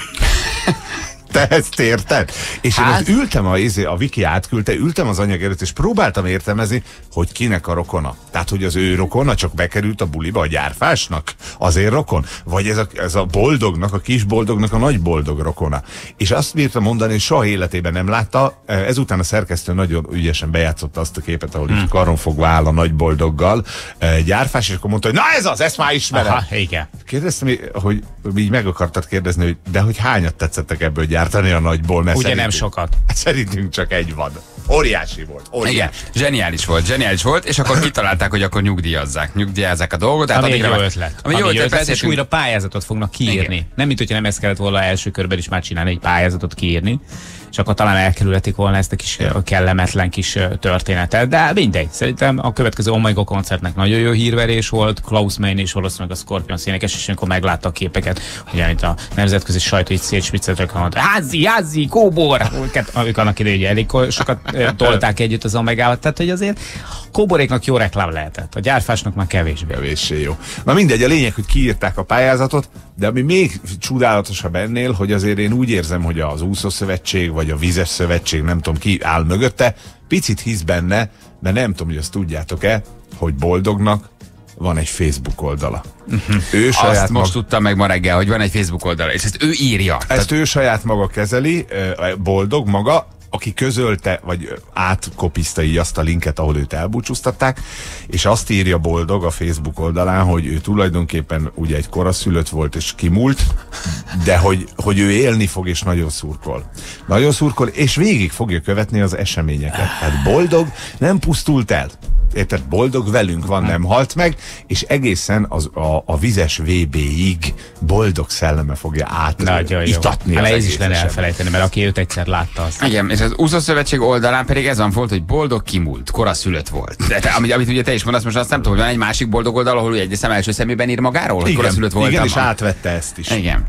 Te ezt érted? És hát? én ott ültem, a, a Viki átküldte, ültem az anyag előtt, és próbáltam értelmezni, hogy kinek a rokona. Tehát, hogy az ő rokona csak bekerült a buliba a Gyárfásnak, azért rokon? Vagy ez a, ez a Boldognak, a kis Boldognak a nagy Boldog rokona. És azt bírtam mondani, hogy soha életében nem látta. Ezután a szerkesztő nagyon ügyesen bejátszotta azt a képet, ahol hmm. itt karonfogva áll a nagy Boldoggal Gyárfás, és akkor mondta, hogy na ez az, ezt már ismerem. Aha, igen. Kérdeztem, hogy így meg akartad kérdezni, hogy de hogy hányat tetszettek ebből gyártani a nagyból, mert Ugye nem szerintünk- sokat. Szerintünk csak egy van. Óriási volt. Óriási. Igen, zseniális volt, zseniális volt, és akkor kitalálták, hogy akkor nyugdíjazzák, nyugdíjazzák a dolgot. Tehát Ami egy addigra jó már- ötlet. Ami jó ötlet, és beszéltünk. újra pályázatot fognak kiírni. Igen. Nem, mint hogyha nem ezt kellett volna első körben is már csinálni, egy pályázatot kiírni, és akkor talán elkerülhetik volna ezt a kis ö, kellemetlen kis ö, történetet. De mindegy, szerintem a következő Omega koncertnek nagyon jó hírverés volt, Klaus Meine és valószínűleg a Scorpions énekes, és amikor meglátta a képeket, hogy amit a nemzetközi sajtó itt szétspicceltek, mondta, házi, házi, kóbor! Amik annak idején ugye elég sokat ö, tolták együtt az Omegával, tehát hogy azért kóboréknak jó reklám lehetett, a Gyárfásnak már kevésbé. Kevéssé jó. Na mindegy, a lényeg, hogy kiírták a pályázatot, de ami még csodálatosabb ennél, hogy azért én úgy érzem, hogy az úszószövetség, vagy a vízes szövetség, nem tudom ki áll mögötte, picit hisz benne, de nem tudom, hogy azt tudjátok-e, hogy Boldognak van egy Facebook oldala. Uh-huh. Ő saját Azt maga, most tudtam meg ma reggel, hogy van egy Facebook oldala, és ezt ő írja. ezt ő saját maga kezeli, Boldog maga, aki közölte, vagy átkopiszta így azt a linket, ahol őt elbúcsúztatták, és azt írja Boldog a Facebook oldalán, hogy ő tulajdonképpen ugye egy koraszülött volt és kimúlt, de hogy, hogy ő élni fog és nagyon szurkol. Nagyon szurkol, és végig fogja követni az eseményeket. Tehát Boldog nem pusztult el. Érted? Boldog velünk van, nem halt meg, és egészen az, a, a vizes vé bé-ig Boldog szelleme fogja Nagyon jó. átitatni Hát az ez egész is lenne eseményt. elfelejteni, mert aki őt egyszer látta, az. Igen, és az úszószövetség oldalán pedig ez van volt, hogy Boldog kimúlt, koraszülött volt. De te, amit, amit ugye te is mondasz, most azt nem tudom, hogy van egy másik boldog oldal, ahol ugye egy szem első szemében ír magáról, hogy Igen, koraszülött voltam. igen, és átvette ezt is. Igen.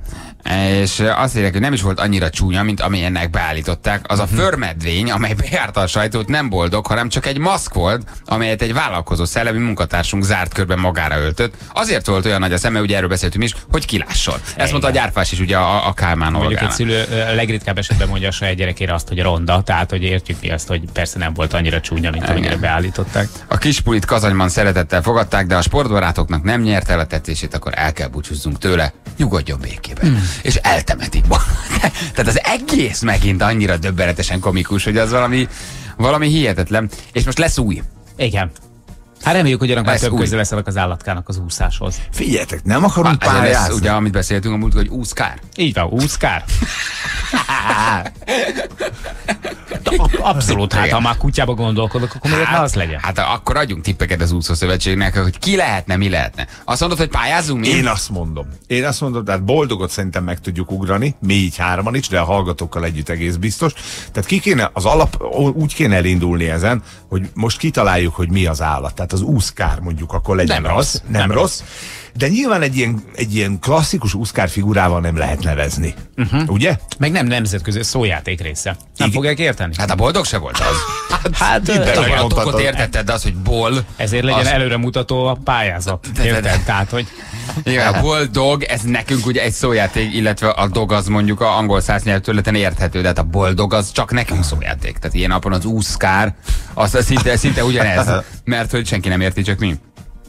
És azt írják, hogy nem is volt annyira csúnya, mint amilyennek beállították. Az a förmedvény, amely bejárta a sajtót, nem boldog, hanem csak egy maszk volt, amelyet egy vállalkozó szellemi munkatársunk zárt körben magára öltött. Azért volt olyan nagy a szeme, ugye erről beszéltünk is, hogy kilásson. Ezt mondta a gyárfás is ugye a, a Kálmán Mondjuk egy olgának. szülő a legritkább esetben mondja a saját gyerekére azt, hogy ronda, tehát hogy értjük mi azt, hogy persze nem volt annyira csúnya, mint amennyire beállították. A kispulit Kazanyban szeretettel fogadták, de a sportbarátoknak nem nyert el a tetszését, akkor el kell búcsúzzunk tőle, nyugodjon békében. Hmm. És eltemetik. Tehát az egész megint annyira döbbenetesen komikus, hogy az valami, valami hihetetlen. És most lesz új. Igen. Hát reméljük, hogy annak már több új. köze lesz a azállatkának az úszáshoz. Figyeljetek, nem akarunk Ezért lesz, pályázni. ugye, amit beszéltünk a múltkor, hogy úszkár. Így van, úszkár. Abszolút, hát ha már kutyába gondolkodok, akkor miért ne az legyen? Hát akkor adjunk tippeket az úszószövetségnek, hogy ki lehetne, mi lehetne. Azt mondod, hogy pályázunk mi? Én azt mondom. Én azt mondom, tehát boldogot szerintem meg tudjuk ugrani, mi így hárman is, de a hallgatókkal együtt egész biztos. Tehát ki kéne, az alap, úgy kéne elindulni ezen, hogy most kitaláljuk, hogy mi az állat. Tehát az úszkár mondjuk, akkor legyen Nem rossz. rossz, Nem, nem rossz. De nyilván egy ilyen, egy ilyen klasszikus úszkár figurával nem lehet nevezni. Uh-huh. Ugye? Meg nem nemzetközi szójáték része. Nem Igen. fogják érteni? Hát a boldog se volt az. Hát, minden ö, Csak a megmondhatod. tokot értetted, de az, hogy bol. ezért legyen az, előremutató a pályázat. de- de- Érted? Tehát, hogy Igen, a boldog, ez nekünk ugye egy szójáték, illetve a dog az mondjuk a angol száz nyelvterületen érthető, de hát a boldog az csak nekünk szójáték. Tehát ilyen napon az úszkár, az szinte, szinte ugyanez, mert hogy senki nem érti, csak mi.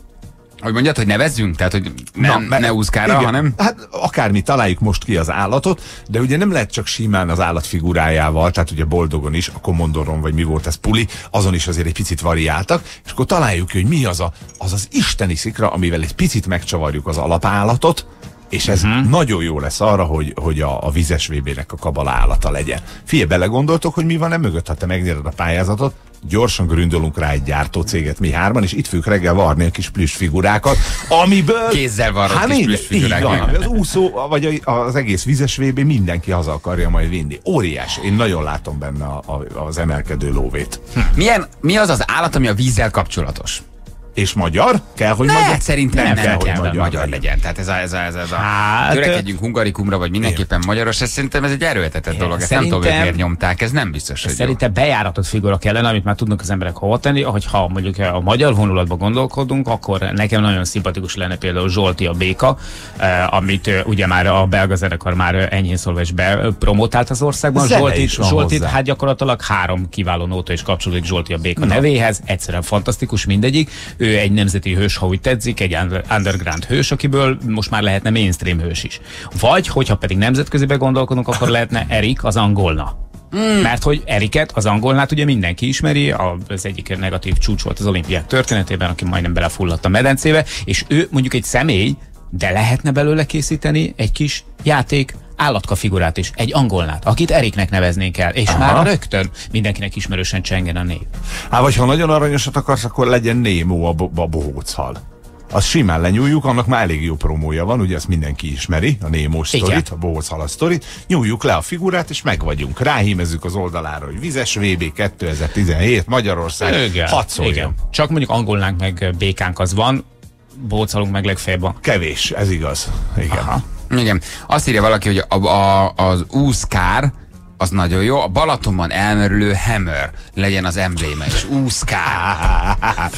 Hogy mondjad, hogy nevezzünk? Tehát, hogy nem, mert- ne úszkára, igen, hanem... Hát akármi, találjuk most ki az állatot, de ugye nem lehet csak simán az állat figurájával, tehát ugye boldogon is, a Commodoron, vagy mi volt ez, Puli, azon is azért egy picit variáltak, és akkor találjuk ki, hogy mi az a, az, az isteni szikra, amivel egy picit megcsavarjuk az alapállatot, és ez uh-huh. nagyon jó lesz arra, hogy, hogy a, a vizes vé bének a kabala állata legyen. Figyelj, belegondoltok, hogy mi van e mögött, ha te megnyered a pályázatot, gyorsan gründolunk rá egy gyártócéget mi hárman, és itt fogjuk reggel varni a kis plüss figurákat, amiből... Kézzel varrott Hát kis minden- plüss figurák, így van, igen. az úszó, vagy a- az egész vizes vé bé mindenki haza akarja majd vinni. Óriás. Én nagyon látom benne a, a, az emelkedő lóvét. Milyen, mi az az állat, ami a vízzel kapcsolatos? És magyar? Kell, hogy Lehet, magyar? szerintem nem, nem kell, hogy hogy magyar, magyar legyen. legyen. Tehát ez a, ez a, ez a, ez a Hát, törekedjünk hungarikumra, vagy mindenképpen magyaros, ez szerintem ez egy erőltetett dolog. Ezt nem tudom, hogy szerintem- miért nyomták, ez nem biztos, hogy jó. szerintem bejáratott figura kellene, amit már tudnak az emberek hova tenni, hogyha mondjuk a magyar vonulatban gondolkodunk, akkor nekem nagyon szimpatikus lenne például Zsolti a béka, eh, amit eh, ugye már a belga zenekar már eh, enyhén szólva is bepromotált az országban. Zene Zsoltit, is van Zsoltit hozzá. hát gyakorlatilag három kiváló nóta is kapcsolódik Zsolti a béka nevéhez, egyszerűen fantasztikus mindegyik. Ő egy nemzeti hős, ha úgy tetszik, egy under- underground hős, akiből most már lehetne mainstream hős is. Vagy, hogyha pedig nemzetközibe gondolkodunk, akkor lehetne Erik az angolna. Mm. Mert hogy Eriket, az angolnát ugye mindenki ismeri, a- az egyik negatív csúcs volt az olimpiák történetében, aki majdnem belefulladt a medencébe, és ő mondjuk egy személy, de lehetne belőle készíteni egy kis játék állatka figurát is, egy angolnát, akit Eriknek neveznénk el, és Aha. már rögtön mindenkinek ismerősen csengen a név. Hát, vagy ha nagyon aranyosat akarsz, akkor legyen Némo a, bo- a bohóchal. Azt simán lenyúljuk, annak már elég jó promója van, ugye ezt mindenki ismeri, a Némo sztorit, a bohóchal sztorit. Nyúljuk le a figurát, és meg vagyunk. Ráhímezzük az oldalára, hogy vizes vé bé kétezer-tizenhét, Magyarország, Igen, hadd szóljon. igen. Csak mondjuk angolnánk meg békánk az van, bócalunk meg legfeljebb a... Kevés, ez igaz. Igen. Aha. Igen. Azt írja valaki, hogy a, a, az úszkár, az nagyon jó. A Balatonban elmerülő Hammer legyen az embléma, és úszkár.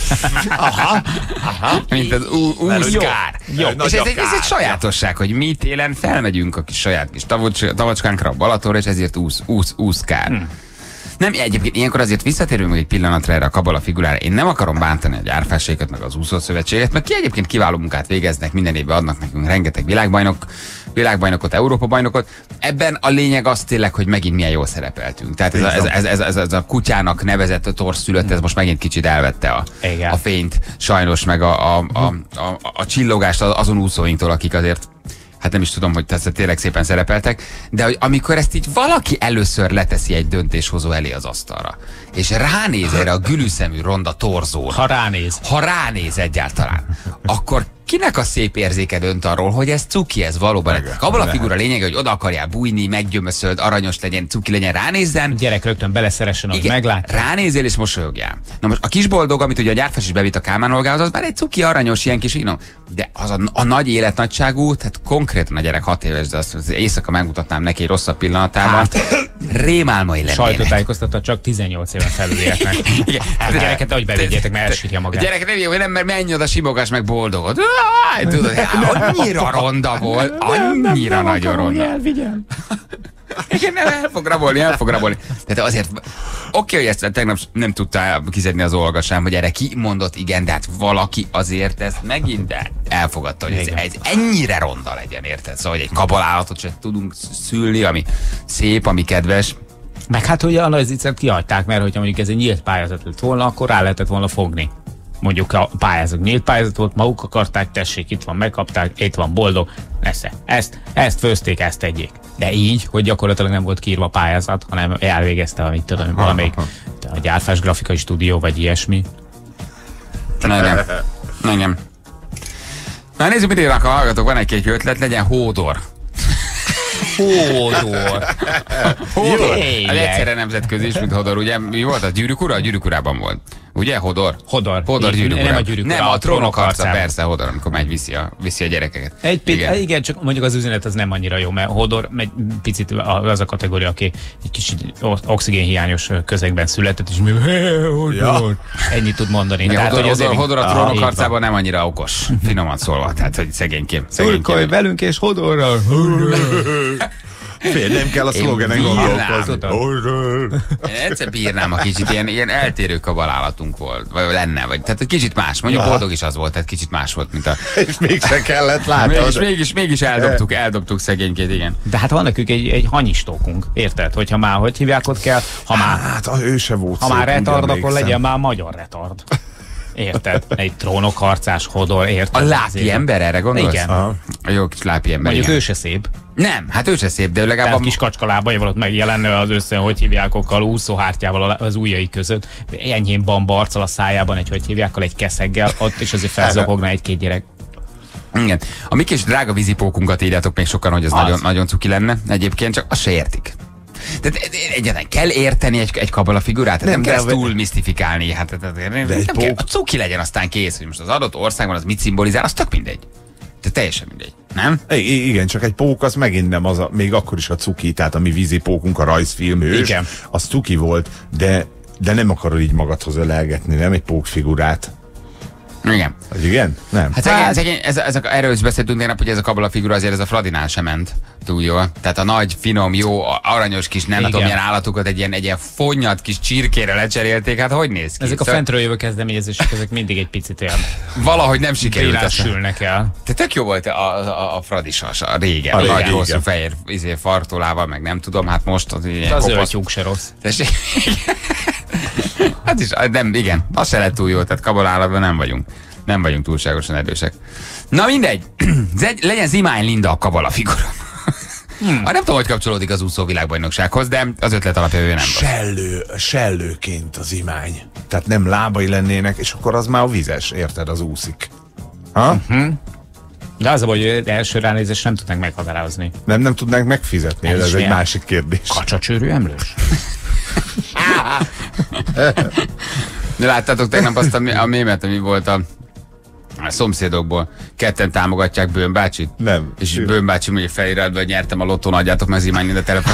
Aha, aha. Mint az ú- úszkár. Jó. És ez egy, ez egy sajátosság, hogy mi télen felmegyünk a kis saját kis tavocs, tavacskánkra a Balatonra, és ezért úsz, úsz, úszkár. Hmm. Nem, egyébként ilyenkor azért visszatérünk még egy pillanatra erre a kabala figurára. Én nem akarom bántani a gyárfásséget, meg az úszószövetséget, mert ki egyébként kiváló munkát végeznek, minden évben adnak nekünk rengeteg világbajnok, világbajnokot, Európa bajnokot. Ebben a lényeg az tényleg, hogy megint milyen jól szerepeltünk. Tehát ez a, ez, ez, ez, ez, ez a kutyának nevezett torszülött, ez most megint kicsit elvette a, Igen. a fényt, sajnos, meg a, a, a, a, a csillogást azon úszóinktól, akik azért hát nem is tudom, hogy ezt tényleg szépen szerepeltek, de hogy amikor ezt így valaki először leteszi egy döntéshozó elé az asztalra, és ránéz erre a gülüszemű ronda torzóra, Ha ránéz. ha ránéz egyáltalán, akkor Kinek a szép érzéke dönt arról, hogy ez cuki, ez valóban. Abban a figura lényege, hogy oda akarjál bújni, meggyömöszöld, aranyos legyen, cuki legyen, ránézzen. A gyerek rögtön beleszeressen, ahogy meglátja. Ránézél és mosolyogjál. Na most a kis boldog, amit ugye a gyártás is bevitt a Kálmán Olgához, az már egy cuki, aranyos, ilyen kis inom. De az a, a nagy életnagyságú, tehát konkrétan a gyerek hat éves, de azt az éjszaka megmutatnám neki egy rosszabb pillanatában. Hát, rémálmai lennének. Sajtótájékoztatta csak tizennyolc éven felülieknek. Hát a gyereket ahogy bevigyétek, mert elsírja magát. A gyerek nem jó, nem, mert menj oda, simogass meg boldogot. Tudod, annyira ronda volt, annyira nagyon ronda. Igen, nem, el fog rabolni, el fog rabolni. Tehát azért, oké, hogy ezt tegnap nem tudta kizedni az Olga sem, hogy erre ki mondott igen, de hát valaki azért ezt megint de elfogadta, hogy ez, ez ennyire ronda legyen, érted? Szóval, hogy egy kabalállatot sem tudunk szülni, ami szép, ami kedves. Meg hát ugye a nagyzicet kihagyták, mert hogyha mondjuk ez egy nyílt pályázat lett volna, akkor rá lehetett volna fogni. Mondjuk a pályázat nyílt pályázat volt, maguk akarták, tessék, itt van, megkapták, itt van, boldog, esze. Ezt, ezt főzték, ezt tegyék. De így, hogy gyakorlatilag nem volt kiírva a pályázat, hanem elvégezte, amit tudom, valamelyik a gyárfás grafikai stúdió, vagy ilyesmi. Nem, nem. Na nézzük, mit írnak a hallgatók, van egy-két ötlet, legyen hódor. Hódor. Hódor. Ez egyszerre nemzetközi is, mint Hodor, ugye? Mi volt a Gyűrűk ura? A Gyűrűk urában volt. Ugye, Hodor? Hodor. Hodor Gyűrűk ura. Nem a Gyűrűk ura. Nem, a Trónok harca, persze, Hodor, amikor megy, viszi a, viszi a gyerekeket. Egy pic, igen. igen, csak mondjuk az üzenet az nem annyira jó, mert Hodor egy picit az a kategória, aki egy kicsit oxigénhiányos közegben született, és mi Hodor. Ja. Ennyit tud mondani. Ja, tehát, Hodor, hogy Hodor, Hodor a Trónok harcában nem annyira okos, finoman szólva, tehát hogy szegénykém. Szurkolj velünk és Hodorral. Fél, nem kell a szlogenen gondolkozni. Én egyszer bírnám a kicsit, ilyen, ilyen eltérő kabalállatunk volt, vagy lenne, vagy tehát egy kicsit más. Mondjuk ja. Boldog is az volt, tehát kicsit más volt, mint a... És mégse kellett látni. Mégis, mégis, mégis eldobtuk, eldobtuk szegényként, igen. De hát van nekünk egy, egy hanyistókunk, érted? Hogyha már, hogy hívják ott kell, ha már... Hát, ő se volt ha már retard, akkor legyen már magyar retard. Érted? Egy trónokharcás Hodor, érted? A lápi ember, erre gondolsz? Igen. Aha. A jó kis lápi ember. Mondjuk igen. ő se szép. Nem, hát ő se szép, de legalább... Tehát a kis kacskalában volt megjelenő az össze, hogy hívják, okkal úszóhártyával az ujjai között, enyhén bamba arccal a szájában, egy hogy hívják, egy keszeggel, ott is azért felzokogna egy-két gyerek. Igen. A mi kis drága vízipókunkat írjátok még sokan, hogy ez nagyon, nagyon cuki lenne. Egyébként csak azt se értik. Tehát egyáltalán kell érteni egy, egy kabala figurát, nem, nem kell ezt túl misztifikálni. Hát, nem kell, cuki legyen, aztán kész, hogy most az adott országban az mit szimbolizál, az tök mindegy. De teljesen mindegy, nem? I- igen, csak egy pók az megint nem az, a, még akkor is a cuki, tehát a mi vízipókunk, a rajzfilm hős, igen. Az cuki volt, de, de nem akarod így magadhoz ölelgetni, nem egy pók figurát. Igen. Vagy igen? Nem. Hát szegény, szegény, ez, ez, erről is beszéltünk tegnap, hogy ez a kabala figura azért ez a Fradinál sem ment túl jól. Tehát a nagy, finom, jó, aranyos kis nem tudom milyen állatokat egy ilyen, egy ilyen fonnyat kis csirkére lecserélték, hát hogy néz ki? Ezek szóval... a fentről jövő kezdeményezések, ezek mindig egy picit olyan... Valahogy nem sikerült. Sülnek el. Te tök jó volt a, a, a Fradisas, a régen, a, a nagy hosszú fehér izé, fartolával, meg nem tudom, hát most az ilyen az zöld tyúk se rossz. Hát is, nem, igen, az se lett túl jó, tehát kabalállatban nem vagyunk. Nem vagyunk túlságosan erősek. Na mindegy, legyen Zimány Linda a kabala figura. Hmm. Nem tudom, hogy kapcsolódik az úszó világbajnoksághoz, de az ötlet alapja ő nem Sellő, sellőként az imány. Tehát nem lábai lennének, és akkor az már a vizes, érted, az úszik. Ha? Uh-huh. De az a baj, hogy első ránézést nem tudnánk meghatározni. Nem, nem tudnánk megfizetni, ez, ez egy másik kérdés. Kacsacsőrű emlős? De láttátok tegnap azt a, a mémet, ami volt a a szomszédokból. Ketten támogatják Bőn bácsit. Nem. És Bőn bácsi mondja feliratban, hogy nyertem a lottón, adjátok meg Zimány Linda telefon.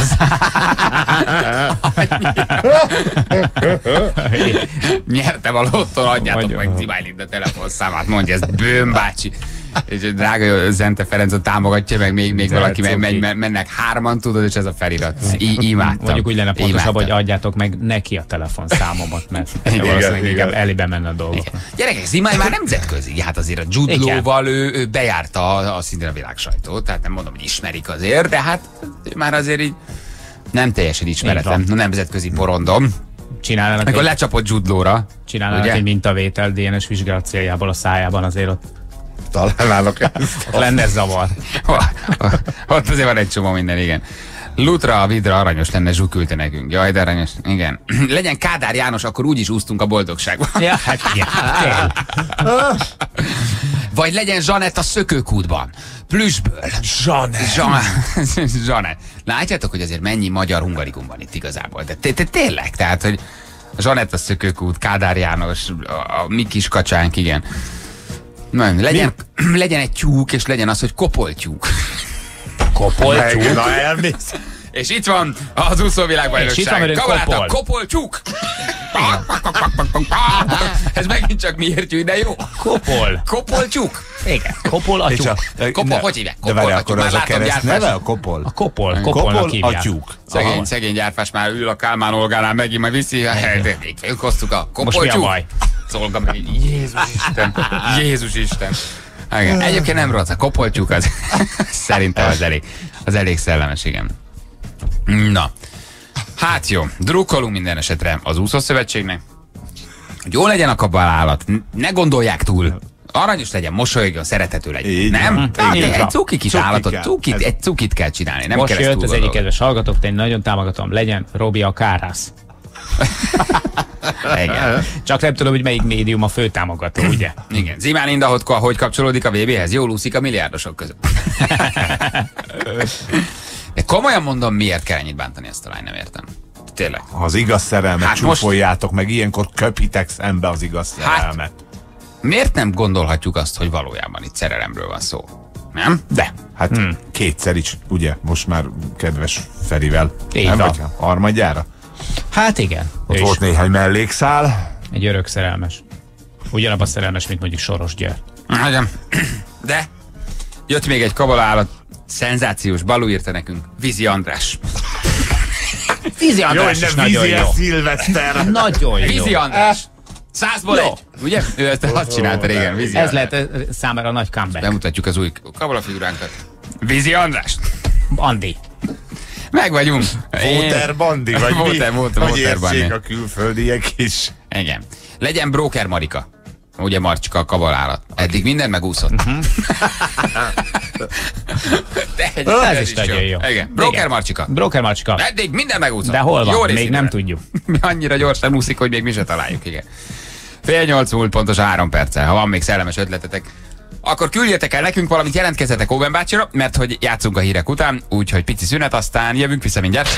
Nyertem a lottón, adjátok meg Zimány Linda telefonszámát, mondja ez Bőn bácsi. És drága Zente Ferencot támogatja, meg még, még valaki megy, megy, mennek hárman, tudod, és ez a felirat. I- imádtam. Mondjuk úgy lenne pontosabb, hogy adjátok meg neki a telefonszámomat, mert valószínűleg inkább elébe menne a dolgok. Gyerekek, Zimány már nemzetközi, hát azért a judlóval ő, ő bejárta a, a szintén a világsajtót, tehát nem mondom, hogy ismerik azért, de hát már azért így nem teljesen ismeretem, a nemzetközi porondom. Csinálnának Akkor egy, lecsapott judlóra. Csinálnának ugye? Egy mintavétel dé en es vizsgálat céljából a szájában, azért ott találnának ezt. Lenne zavar. Ott azért van egy csomó minden, igen. Lutra, a vidra aranyos lenne, Zsuk küldte nekünk. Jaj, de aranyos. Igen. Legyen Kádár János, akkor úgyis úsztunk a boldogságba. Ja, hát igen. Vagy legyen Zsanett a szökőkútban. Plüsből. Zsanett. Zsanett. Látjátok, hogy azért mennyi magyar hungarikum van itt igazából. De tényleg, tehát, hogy Zsanett a szökőkút, Kádár János, a mi kis kacsánk, igen. Nem, legyen, legyen egy tyúk, és legyen az, hogy kopoltyúk. Kopoltyúk? Na elmész. És itt van az úszóvilágbajnokság. Kavalát kopoltyúk. Ez megint csak mi értjük, de jó. Kopol. Kopoltyúk. Igen, kopol a tyúk. Kopol, hogy hívják? De várj, akkor az a kereszt neve a kopol? A kopol, kopolnak Kopol hívják. a tyúk. Szegény, szegény gyárfás már ül a Kálmán Olgánál, megint majd viszi. Még félkoztuk a Most mi a kopoltyúk. baj? Szolga meg így, Jézus Isten, Jézus Isten. Igen. Egyébként nem rossz, a kopoltyúk az szerintem az elég, az elég szellemes, igen. Na, hát jó, drukkolunk minden esetre az úszószövetségnek, hogy jó legyen a kabalálat, ne gondolják túl, aranyos legyen, mosolyogjon, szerethető legyen. Így nem? van. Tehát Így egy van. cuki kis Cuki állatot, kell. cukit, Ez- egy cukit kell csinálni, nem Most kell ezt jött az túl egyik gondolni. kedves hallgatók, én nagyon támogatom, legyen Robi a kárász. Igen. Csak nem tudom, hogy melyik médium a főtámogató, ugye? Igen. Zimán Indahotka hogy kapcsolódik a vé béhez? Jól úszik a milliárdosok között. De komolyan mondom, miért kell ennyit bántani ezt a lány, nem értem. Tényleg. Az igaz szerelmet Hát most- csúfoljátok meg, ilyenkor köpitek szembe az igaz Hát- szerelmet. Miért nem gondolhatjuk azt, hogy valójában itt szerelemről van szó? Nem? De. Hát hmm. kétszer is, ugye, most már kedves Ferivel. Így nem van. vagy harmadjára? Hát igen. Ott Ő volt is néhány mellékszál. egy örök szerelmes. Ugyanabban szerelmes, mint mondjuk Soros György. Nagyon. De jött még egy kabalállat, szenzációs, Balú írta nekünk, Vizi András. Vízi András is nagyon jó. szilveszter. Nagyon jó. Vízi András. Százból Jó. egy. Ugye? Ő ezt azt csinálta régen, Vízi Ez András. lehet eh, számára a nagy comeback. Bemutatjuk az új kabalafiguránkat. Vízi András. Andi. Meg vagyunk. Vóter Bandi, vagy mi? Vóter, Vóter, Hogy Vóter Bandi. értsék a külföldiek is. Igen. Legyen Broker Marika. Ugye Marcska a kabalállat. Eddig minden megúszott. Mhm. De egy, Ez is nagyon jó. Igen. Broker Igen. Marcika. Broker Marcska. Eddig minden megúszott. De hol van? Jó Még részében. nem tudjuk. Mi annyira gyorsan úszik, hogy még mi se találjuk, igen. Fél nyolc múlt pontosan három perccel. Ha van még szellemes ötletetek, akkor küldjetek el nekünk valamit, jelentkezzetek Óven bácsira, mert hogy játszunk a hírek után, úgyhogy pici szünet, aztán jövünk vissza mindjárt.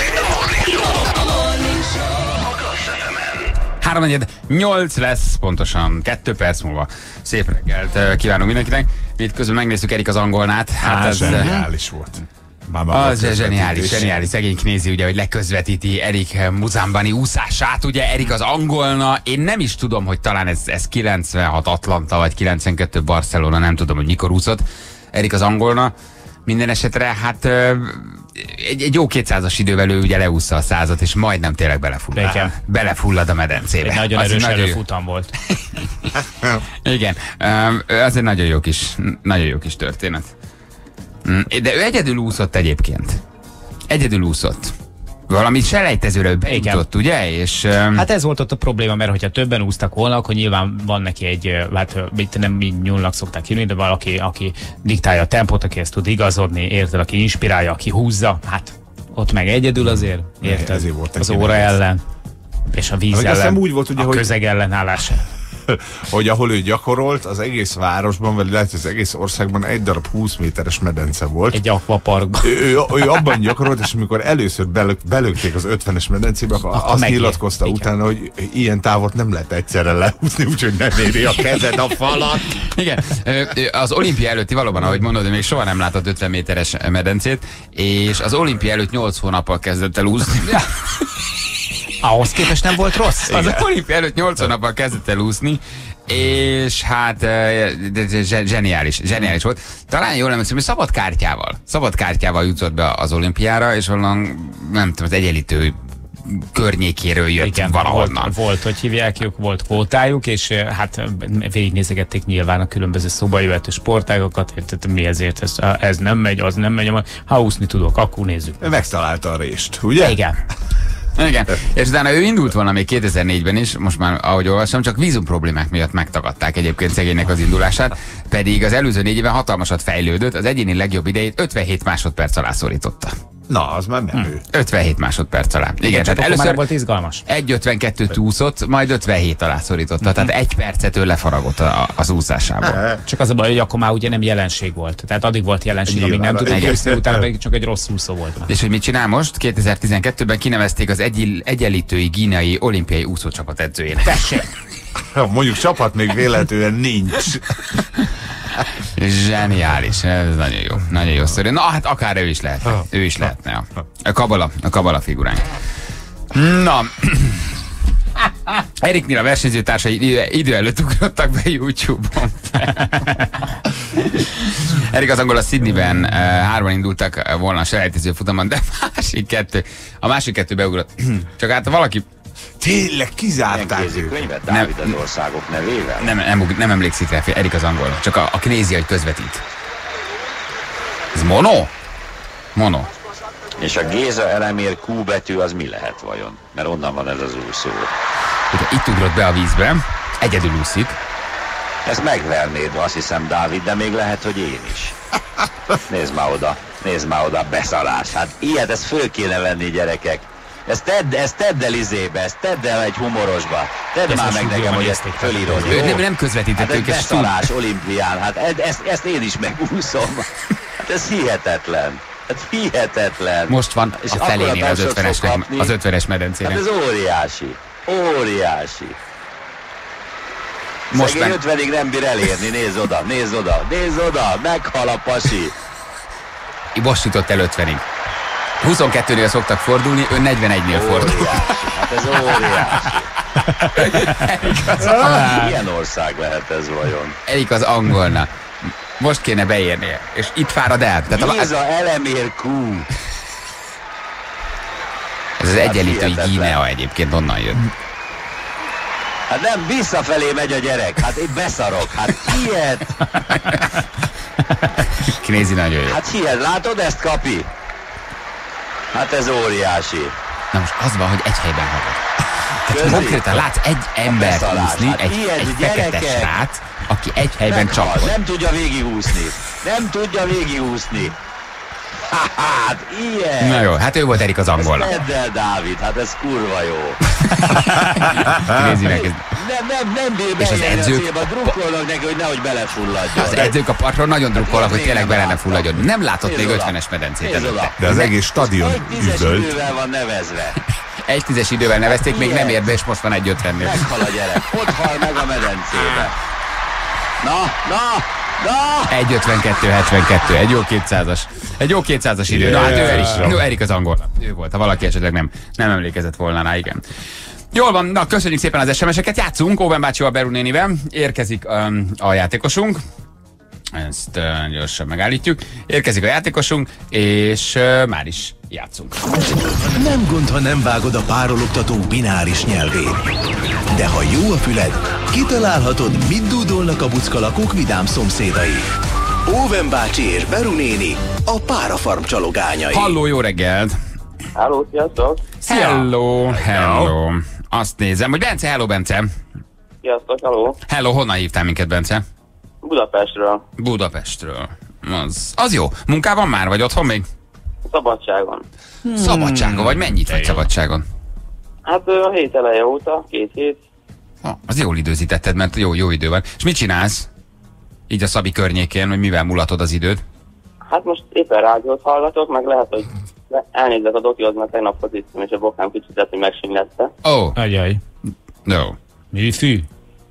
Háromnegyed nyolc lesz, pontosan kettő perc múlva. Szép reggelt eh, kívánunk mindenkinek. Itt közben megnéztük Erik az angolnát. Hát Hát, ez... eh, zseniális volt. Már maga Az a zseniális, közvetítés. zseniális. Szegény nézi, ugye, hogy leközvetíti Erik Muzambani úszását, ugye Erik az angolna. Én nem is tudom, hogy talán ez, ez kilencvenhat Atlanta, vagy kilencvenkettő Barcelona, nem tudom, hogy mikor úszott Erik az angolna. Minden esetre, hát ö, egy, egy jó kétszázas idővel ő ugye leúszta a százat, és majdnem tényleg belefullad. Igen. Belefullad a medencébe. Egy nagyon Az erős nagyon jó. előfutam volt. Igen, Öm, az egy nagyon jó kis, nagyon jó kis történet. Mm, De ő egyedül úszott egyébként. Egyedül úszott. Valami selejtezőről bejutott, ugye? És, öm, Hát ez volt ott a probléma, mert hogyha többen úsztak volna, akkor nyilván van neki egy, ö, hát ö, mit nem mi nyúlnak szokták hívni, de valaki, aki diktálja a tempót, aki ezt tud igazodni, érted, aki inspirálja, aki húzza, hát ott meg egyedül azért, érted, ezért volt az neki óra nehéz. ellen, és a víz Azt hiszem ellen, úgy volt, ugye, a hogy- közeg ellenállás. hogy ahol ő gyakorolt, az egész városban, vagy lehet, hogy az egész országban egy darab húsz méteres medence volt. Egy akvaparkban. Ő, ő, ő abban gyakorolt, és amikor először belök, belökték az ötvenes medencébe, akkor Akkor azt megért. nyilatkozta Igen. utána, hogy ilyen távot nem lehet egyszerre lehúzni, úgyhogy nem éri a kezed a falat. Igen, ö, ö, az olimpia előtti valóban, ahogy mondod, ő még soha nem látott ötven méteres medencét, és az olimpia előtt nyolc hónappal kezdett el úszni. Ahhoz képest nem volt rossz. Az olimpia előtt nyolc hónappal kezdett el úszni, és hát eh, de- de- zse- zseniális, zseniális volt. Talán jól emlékszem, hogy szabad kártyával, szabad kártyával jutott be az olimpiára, és onnan, nem tudom, az egyenlítő környékéről jött Igen, valahonnan. volt, volt, hogy hívják, ők volt kvótájuk, és eh, hát végignézegették nyilván a különböző szóba jöhető sportágokat, érted, mi ezért, ez, ez nem megy, az nem megy, ha úszni tudok, akkor nézzük. Ő megtalálta a rést, ugye? Igen. Igen, és utána ő indult volna még kétezer-négyben is, most már ahogy olvasom, csak vízum problémák miatt megtagadták egyébként szegénynek az indulását, pedig az előző négy évben hatalmasat fejlődött, az egyéni legjobb idejét ötvenhét másodperc alá szorította. Na, az már menő. ötvenhét másodperc alá. Igen, Igen, tehát először először volt izgalmas. egy ötvenkettőt úszott, majd ötvenhét alá szorította. Tehát egy percet ő lefaragott a, az úszásából. Csak az a baj, hogy akkor már ugye nem jelenség volt. Tehát addig volt jelenség, amíg nem Nyilván, tudott igen. össze, utána pedig csak egy rossz úszó volt már. És hogy mit csinál most? kétezer-tizenkettőben kinevezték az egy, egyenlítői gínai olimpiai úszócsapat edzőjének. Tessék! Mondjuk csapat még véletlenül nincs. Zseniális, ez nagyon jó, nagyon jó sztori. Na hát akár ő is lehet, ő is lehetne a, a kabala, a kabala figuránk. Na, Eriknél a versenyzőtársai idő, idő előtt ugrottak be YouTube-on. Erik az angol a Sydneyben uh, hárman indultak volna a selejtező futamon, de másik kettő, a másik kettő beugrott. Csak hát valaki Tényleg kizárták őket. Kézikönyvet Dávid az országok nevével? nem, nem, nem emlékszik rá, Erik az angol, csak a, a kinézi, hogy közvetít. Ez mono? Mono. És a Géza elemér Q betű az mi lehet vajon? Mert onnan van ez az új szó. Ugye itt ugrott be a vízbe, egyedül úszik. Ezt megvernéd, azt hiszem, Dávid, de még lehet, hogy én is. Nézd már oda, nézd már oda, beszalás. Hát ilyet, ezt föl kéne venni, gyerekek. Ezt tedd, ezt tedd el izébe, ezt tedd el egy humorosba. Tedd már meg nekem, hogy ezt fölírod. Ő jó? nem, nem közvetített Hát egy őket. beszalás olimpián, hát e- ezt, ezt én is megúszom. Hát ez hihetetlen. Hát hihetetlen. Most van És a akkora felénél az tapsot ötvenes, fog kapni. az ötvenes medencének. Hát ez óriási. Óriási. Most Szegény meg- ötvenig nem bír elérni, nézz oda, nézz oda, nézz oda, meghal a pasi. Most jutott el ötvenig. huszonkettőnél szoktak fordulni, ő negyvenegynél fordul. Óriási, hát ez óriási. Milyen ország lehet ez vajon? Erik az angolna. Most kéne beérnie. És itt fárad el. Tehát a, Géza elemér Q. ez az egyenlítői hihetetlen. Guinea egyébként onnan jött. Hát nem, visszafelé megy a gyerek, hát itt beszarok, hát ilyet, Kinézi nagyon jó. hát ilyet, látod ezt, Kapi? Hát ez óriási. Na most az van, hogy egy helyben halad. Tehát Közi. konkrétan látsz egy embert beszalás. úszni, Hát egy, ilyen egy fekete gyerekek. srác, aki egy helyben Meghal, csapod. nem tudja végigúszni. Nem tudja végigúszni. Hát ilyen. Na jó, hát ő volt Erik az angolna. Ezt tedd el, Dávid, hát ez kurva jó. Nézi meg. ez- Nem, nem, nem bír És az beérni a edzők- célba, drukkolnak neki, hogy nehogy belefulladjon. Az edzők a partról nagyon drukkolnak, hogy tényleg bele ne fulladjon. Nem látott Nézd még oda. ötvenes medencét Nézd előtte. oda. De az egész stadion Egy tízes üvölt. idővel van nevezve. Egy tízes idővel nevezték, még nem ért be, és most van egy ötvennél. Meghal a gyerek. Ott hal meg a medencébe. Na, na, na! egy ötvenkettő hetvenkettő, egy jó kétszázas. Egy jó kétszázas idő. Na hát ő Erik, no, Erik az angol. Ő volt, ha valaki esetleg nem, nem emlékezett volna rá, igen. Jól van, na köszönjük szépen az es em es-eket, játszunk Óven bácsival, Beru nénivel. Érkezik um, a játékosunk. Ezt uh, gyorsan megállítjuk. Érkezik a játékosunk, és uh, már is játszunk. Nem gond, ha nem vágod a párologtatók bináris nyelvét. De ha jó a füled, kitalálhatod, mit dúdolnak a buckalakók vidám szomszédai. Óven bácsi és Beru néni, a párafarm csalogányai. Halló, jó reggelt! Halló, sziasztok! Hello, hello. Azt nézem, hogy Bence, hello Bence. Sziasztok, halló! Hello, honnan hívtál minket, Bence? Budapestről, Budapestről. Az, az jó. Munkában már, vagy otthon még? szabadságon. Hmm. Szabadságon, vagy mennyit vagy szabadságon? Hát ö, a hét eleje óta, két hét. Ha, az jól időzítetted, mert jó, jó idő van. És mit csinálsz? Így a Szabi környékén, hogy mivel mulatod az időd? Hát most éppen rádiót hallgatok, meg lehet, hogy elnézek a dokihoz, mert tegnap fociztam, és a bokám kicsit lehet, hogy megsínlette. Ó, oh, Ajaj. no. Műfű?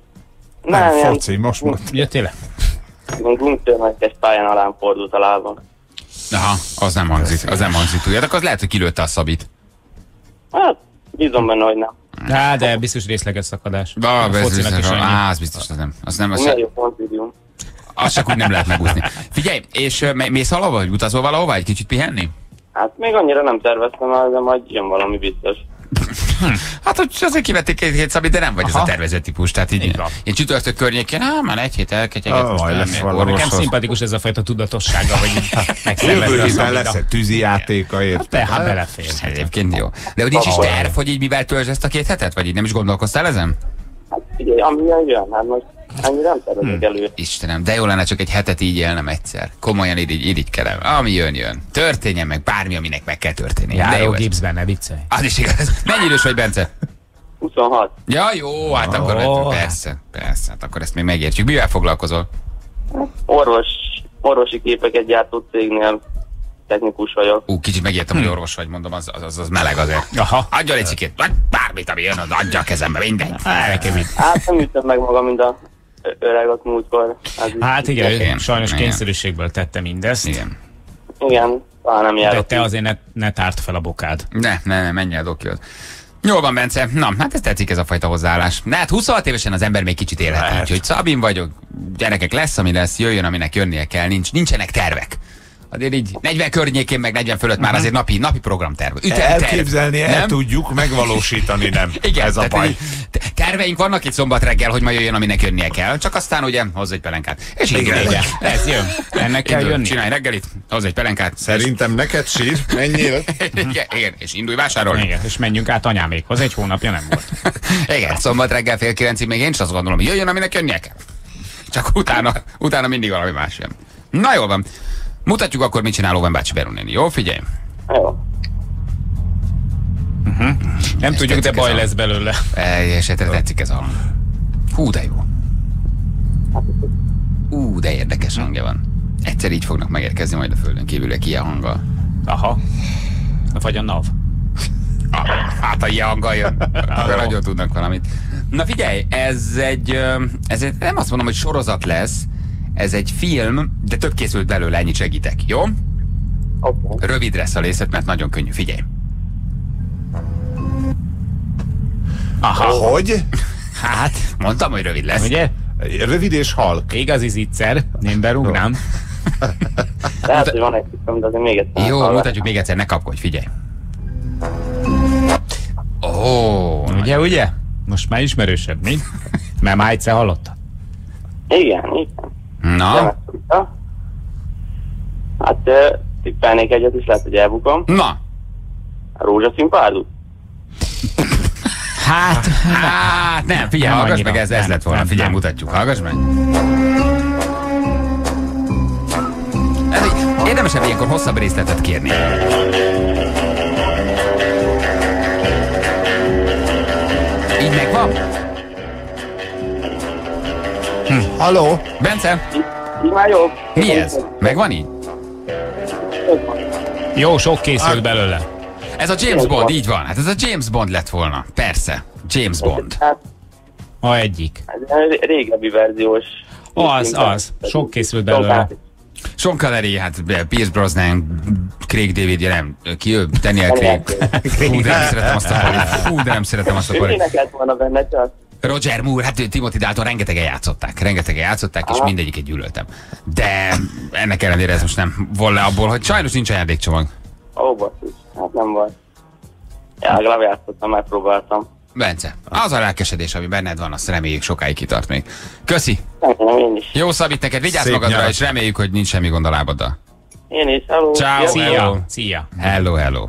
Nem, ilyen- foci, most mondta. Ja, tényleg? ilyen gumtörmekes pályán alám fordult a lábam. Aha, az nem hangzik, az nem hangzik túl. Akkor az lehet, hogy kilőtte a Szabit. Hát, bízom benne, hogy nem. Á, de biztos részleges szakadás. Ba, A ez focinak is biztos, annyi. á, az biztos, az nem. Az nem, az Milyen se, jó konzidium. az csak úgy nem lehet megúszni. Figyelj, és ö, mész valahova, vagy utazol valahova, egy kicsit pihenni? Hát még annyira nem terveztem el, de majd jön valami biztos. Hát, hogy azért kivették két-két Szabit, de nem vagy az Aha. a tervezett típus. Tehát így, Így van. én csütörtök környékén, á, már egy hét elketyeget, Ah, most majd nem lesz még valami. orvos. Nekem szimpatikus ez a fajta tudatossága, hogy Jövő megszervezve a héten Szabira. lesz egy tűzi játéka, érted? Te, hát belefér. Egyébként jó. De hogy nincs is terv, hogy így mivel töltsd ezt a két hetet? Vagy így nem is gondolkoztál ezen? Hát figyelj, amilyen jön, hát most Annyira nem tervezek elő. Istenem, de jó lenne csak egy hetet így élnem egyszer. Komolyan irigy, irigykedem. Ami jön, jön. Történjen meg bármi, aminek meg kell történni. Járó gipszben, ne viccelj. Az is igaz. Mennyi idős vagy, Bence? huszonhat. Ja, jó, hát akkor Ó. persze, persze, hát akkor ezt még megértjük. Mivel foglalkozol? Orvos, orvosi képeket gyártó cégnél technikus vagyok. Ú, kicsit megértem, hogy orvos vagy, mondom, az, az, az meleg azért. Aha. Adjon egy cikét, vagy bármit, ami jön, az adja a kezembe, mindegy. Nekem így. Hát nem üttem meg magam, mint a ö- öreg ott múltkor. Az Hát így- igen, Igen, sajnos igen. kényszerűségből tette mindezt. Igen. Igen, talán nem De járok. te azért ne, ne tárt fel a bokád. Ne, ne, ne, menj el dokihoz. Jól van, Bence. Na, hát ez tetszik ez a fajta hozzáállás. De hát huszonhat évesen az ember még kicsit élhet. Úgyhogy Szabin vagyok, gyerekek, lesz, ami lesz, jöjjön, aminek jönnie kell. Nincs, nincsenek tervek. Azért így negyven környékén, meg negyven fölött már azért napi, napi programterv. Ütemterv. Elképzelni el Nem? tudjuk, megvalósítani nem. Igen, Ez a tehát baj. így terveink vannak itt szombat reggel, hogy ma jöjjön, aminek jönnie kell. Csak aztán ugye hozz egy pelenkát. És Igen. indul. Igen, ez jön. Ennek kell Indul. jönni. Csinálj reggelit, hozz egy pelenkát. Szerintem neked sír, menjél. Igen, igen, és indulj vásárolni. Igen, és menjünk át anyámékhoz, egy hónapja nem volt. Igen, szombat reggel fél kilencig még én is azt gondolom, hogy jöjjön, aminek jönnie kell. Csak utána, utána mindig valami más jön. Na jól van. Mutatjuk akkor, mit csinál Óven bácsi Beru néni. Jó, figyelj. Jó. Nem tudjuk, de tetszik baj ez a- lesz belőle. Esetre tetszik ez a hang. Hú, de jó. Ú, de érdekes hangja van. Egyszer így fognak megérkezni majd a földön kívülek ilyen hanggal. Aha. Vagy a NAV. Ah, hát, ha ilyen hanggal jön, akkor nagyon tudnak valamit. Na figyelj, ez egy, ö, ez egy, nem azt mondom, hogy sorozat lesz, ez egy film, de több készült belőle, ennyit segítek, jó? Oké. Rövid lesz a részlet, mert nagyon könnyű, figyelj. Aha. Hogy? Hát, mondtam, hogy rövid lesz. Ugye? Rövid és halk. Igazi zicser. Én berugnám. Lehet, hogy van egy tippem, de azért még egyszer. Jó, hallgatom. mutatjuk még egyszer, ne kapkodj, figyelj. Ó, Ugye, ugye? Most már ismerősebb, mi? Mert már egyszer hallottad. Igen, igen. na, Nem tudta. Hát ö, tippelnék egyet is, lehet, hogy elbukom. na, A rózsaszín párduc. Hát, hát nem, figyelj, Nem hallgass annyira. meg, ez, ez Nem, lett volna, nem, figyelj, nem. mutatjuk, hallgass meg. Ez így, érdemesebb ilyenkor hosszabb részletet kérni. Így megvan? Halló? Bence, Így már jobb. mi ez? Megvan így? jó, sok készült belőle. Ez a James Bond, így van. Hát ez a James Bond lett volna. Persze, James Bond. Hát, A egyik. ez egy régebbi verziós. Az, az. Sok készült belőle. Sean Connery, hát Pierce Brosnan, Craig David, ja nem, ki ő? Daniel Craig. Fú, de nem szeretem azt a palit. Fú, de nem szeretem azt a Ő palit. énekelt volna benne csak. Roger Moore, hát ő, Timothy Dalton rengetegen játszották, rengetegen játszották, és Aha. mindegyiket gyűlöltem. De ennek ellenére ez most nem vol le abból, hogy sajnos nincs ajándékcsomag. Ó, basszus. Hát nem volt. Ja, legalább játszottam, megpróbáltam. Bence, az a lelkesedés, ami benned van, azt reméljük sokáig kitart még. Köszi! Nem, én is. Jó Szabit, neked vigyázz Szép magadra, nyarat. és reméljük, hogy nincs semmi gond a lábaddal. Én is. Hello. Ciao. Szia. Hello. Szia. Szia. Hello, hello.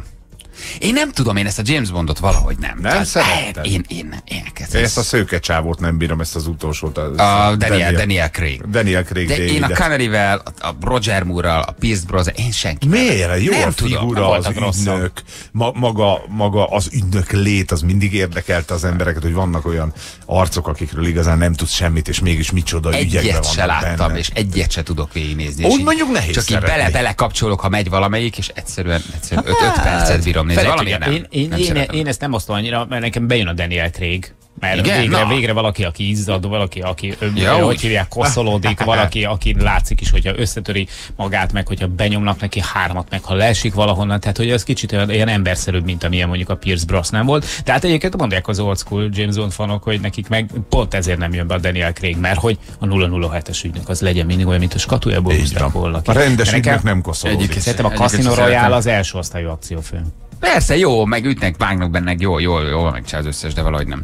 Én nem tudom, én ezt a James Bondot valahogy nem. Nem Tehát, szeretted? Én, én, én, Én ezt a szőke csávót nem bírom, ezt az utolsót. Az a Daniel, Daniel Craig. Daniel Craig De én a David-et. Conneryvel, a Roger Moore-ral, a Pierce Brosnan, én senki. Miért? Jó Nem a tudom, figura, nem az voltak rosszak. ügynök, ma, maga, maga az ügynök lét, az mindig érdekelte az embereket, hogy vannak olyan arcok, akikről igazán nem tudsz semmit, és mégis micsoda ügyekben Egyet vannak se láttam, benne. és egyet se tudok végignézni. Úgy és így mondjuk nehéz Csak így szeretni. bele-bele kapcsolok, ha megy valamelyik, és egyszerűen, egyszerűen öt percet bírom nézni. Fele Valamilyen tudja, nem. én, én, nem én, szeretem. én ezt nem osztom annyira, mert nekem bejön a Daniel Craig. Mert Igen? végre, Na. végre valaki, aki izzad, valaki, aki ö, Ja, hogy úgy. hívják, koszolódik, valaki, aki látszik is, hogyha összetöri magát, meg hogyha benyomnak neki hármat, meg ha leesik valahonnan, tehát hogy az kicsit olyan, olyan emberszerűbb, mint amilyen mondjuk a Pierce Brosnan volt. Tehát egyébként mondják az old school James Bond fanok, hogy nekik meg pont ezért nem jön be a Daniel Craig, mert hogy a nulla nulla hetes ügynök az legyen mindig olyan, mint a skatujából Így van. húzták A rendes Nekem- ügynök nem koszolódik. Egyik- Szerintem a Egyiket Casino sem Royale szeretem. az első osztályú akciófilm. Persze, jó, meg ütnek, vágnak benne, jó, jó, jó, megcsinál az összes, de valahogy nem.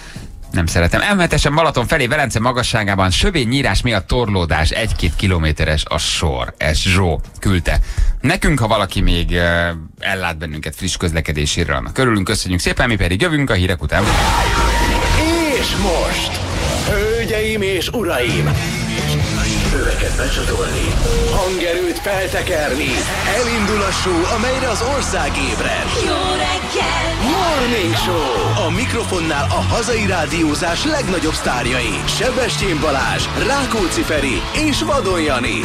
Nem szeretem. em hetesen Balaton felé Velence magasságában sövény nyírás miatt torlódás, egy-két kilométeres a sor. Ez Zsó küldte. Nekünk, ha valaki még uh, ellát bennünket friss közlekedésére, annak örülünk, köszönjük szépen, mi pedig jövünk a hírek után. És most, hölgyeim Hölgyeim és uraim! Öveket becsatolni, hangerőt feltekerni. Elindul a show, amelyre az ország ébred. Jó reggel! Morning Show! A mikrofonnál a hazai rádiózás legnagyobb sztárjai. Sebestyén Balázs, Rákóczi Feri és Vadon Jani.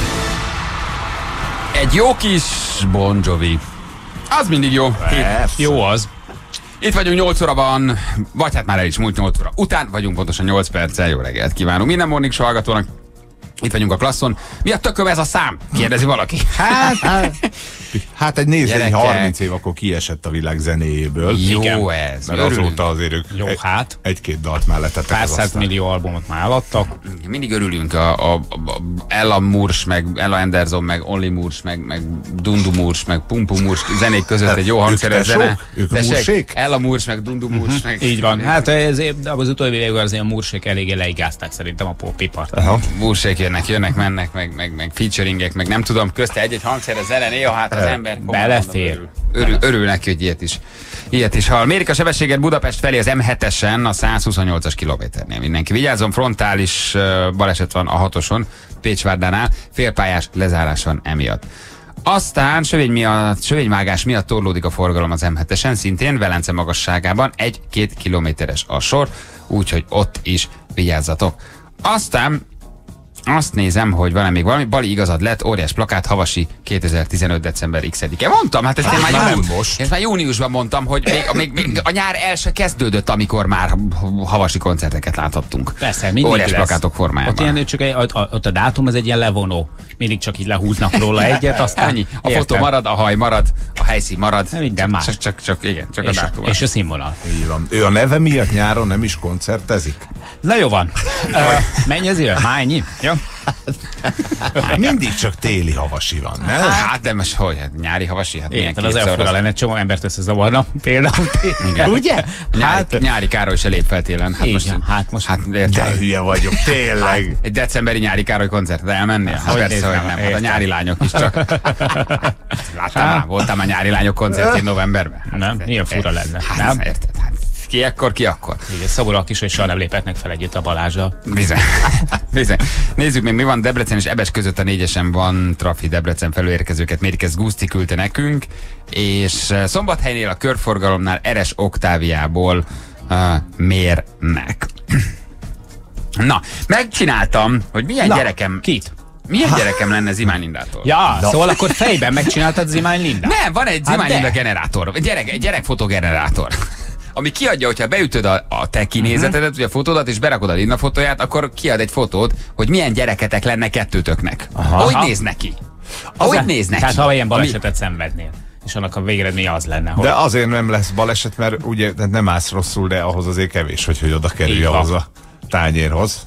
Egy jó kis Bon Jovi. Az mindig jó. Jó az. Itt vagyunk nyolc óraban, vagy hát már el is múlt nyolc óra után, vagyunk pontosan nyolc perccel. Jó reggelt kívánunk minden Morning Show hallgatónak. Itt vagyunk a klasszon. Mi a tököm ez a szám? Kérdezi valaki. Hát, hát, hát egy néző, Gyerekek. harminc év akkor kiesett a világ zenéjéből. Jó Igen. ez. Mert Örülünk. azóta azért ők Jó, egy, hát. egy-két dalt már letettek Pár az száz asztal. millió albumot már eladtak. Mindig örülünk a, a, a Ella Murs, meg Ella Anderson, meg Olli Murs, meg, meg Dundu Murs, meg Pumpu Murs zenék között egy jó hangszeres tesók? zene. Ők Tessék, Mursék? Ella Murs, meg Dundu Murs, meg... Így van. Hát ez, az utóbbi években azért a Mursék eléggé leigázták szerintem a popipart. Aha. Mursék jönnek, jönnek, mennek, meg, meg, meg featuringek, meg nem tudom, közte egy-egy hangszeres zene, néha hát az ember... Belefér. Örül, örül neki, hogy ilyet is, ilyet is hall. Mérik a sebességet Budapest felé az M hetesen, a százhuszonnyolcas kilométernél. Mindenki vigyázzon, frontális uh, baleset van a hatoson, Pécsvárdánál, félpályás lezárás van emiatt. Aztán sövény miatt, sövényvágás miatt torlódik a forgalom az M hetesen, szintén Velence magasságában egy-két kilométeres a sor, úgyhogy ott is vigyázzatok. Aztán azt nézem, hogy van még valami. Bali, igazad lett, óriás plakát, Havasi kétezer-tizenöt. december x-e. Mondtam, hát ezt én már, már júni, nem most. ezt már júniusban mondtam, hogy még, még, még a nyár el se kezdődött, amikor már havasi koncerteket láthattunk. Persze, mindig óriás lesz. plakátok formájában. Ott, ilyen, csak egy, a, ott a dátum az egy ilyen levonó. Mindig csak így lehúznak róla egyet, aztán... Ennyi. A értem. fotó marad, a haj marad, a helyszín marad. Minden más. Csak, csak, csak, igen, csak És, a a, dátum. és a színvonal. Így van. Ő a neve miatt nyáron nem is koncertezik? Na jó van. uh, menj az idő. Már ennyi? Jó? Mindig csak téli havasi van, nem? Hát, de most hogy? Hát, nyári havasi? Hát milyen Érted, az kétszer elfora lenne, csomó embert összezavarna például. Igen. Ugye? Nyári, Hát, nyári Károly se lép fel télen. Hát így most, van, hát most... hát érted? De hülye vagyok, tényleg. Egy decemberi nyári Károly koncertre elmennél? Hát Hogy persze, nézem, hogy nem. Hát a értem. nyári lányok is csak. Láttam már, voltam a nyári lányok koncertjén novemberben. Hát, Nem? Milyen fura lenne, Hát, nem? érted? Hát, ki ekkor, ki akkor? Igen, Szabolak is, hogy soha nem léphetnek fel együtt a Balázsral. Bizony. Bizony. Nézzük még, mi van Debrecen és Ebes között a négyesen van trafi. Debrecen felülérkezőket mérik, ez Guszti küldte nekünk, és Szombathelynél a körforgalomnál Eres Oktáviából uh, mérnek. Na, megcsináltam, hogy milyen Na, gyerekem... Kit? Milyen gyerekem lenne Zimány Lindától? Ja, szóval akkor fejben megcsináltad Zimány Lindát? Nem, van egy Hát Zimány de. Linda generátor, gyerek, egy gyerekfotogenerátor. Ami kiadja, hogyha beütöd a, a te kinézetedet, uh-huh. vagy a fotódat, és berakod a Linda fotóját, akkor kiad egy fotót, hogy milyen gyereketek lenne kettőtöknek. Aha. Hogy Aha. néz neki? Hogy Az- néz neki? Tehát ha ilyen Ami- balesetet szenvednél, és annak a végeredménye az lenne, hogy... De azért nem lesz baleset, mert ugye tehát nem állsz rosszul, de ahhoz azért kevés, hogy, hogy oda Így kerülj van. ahhoz a tányérhoz.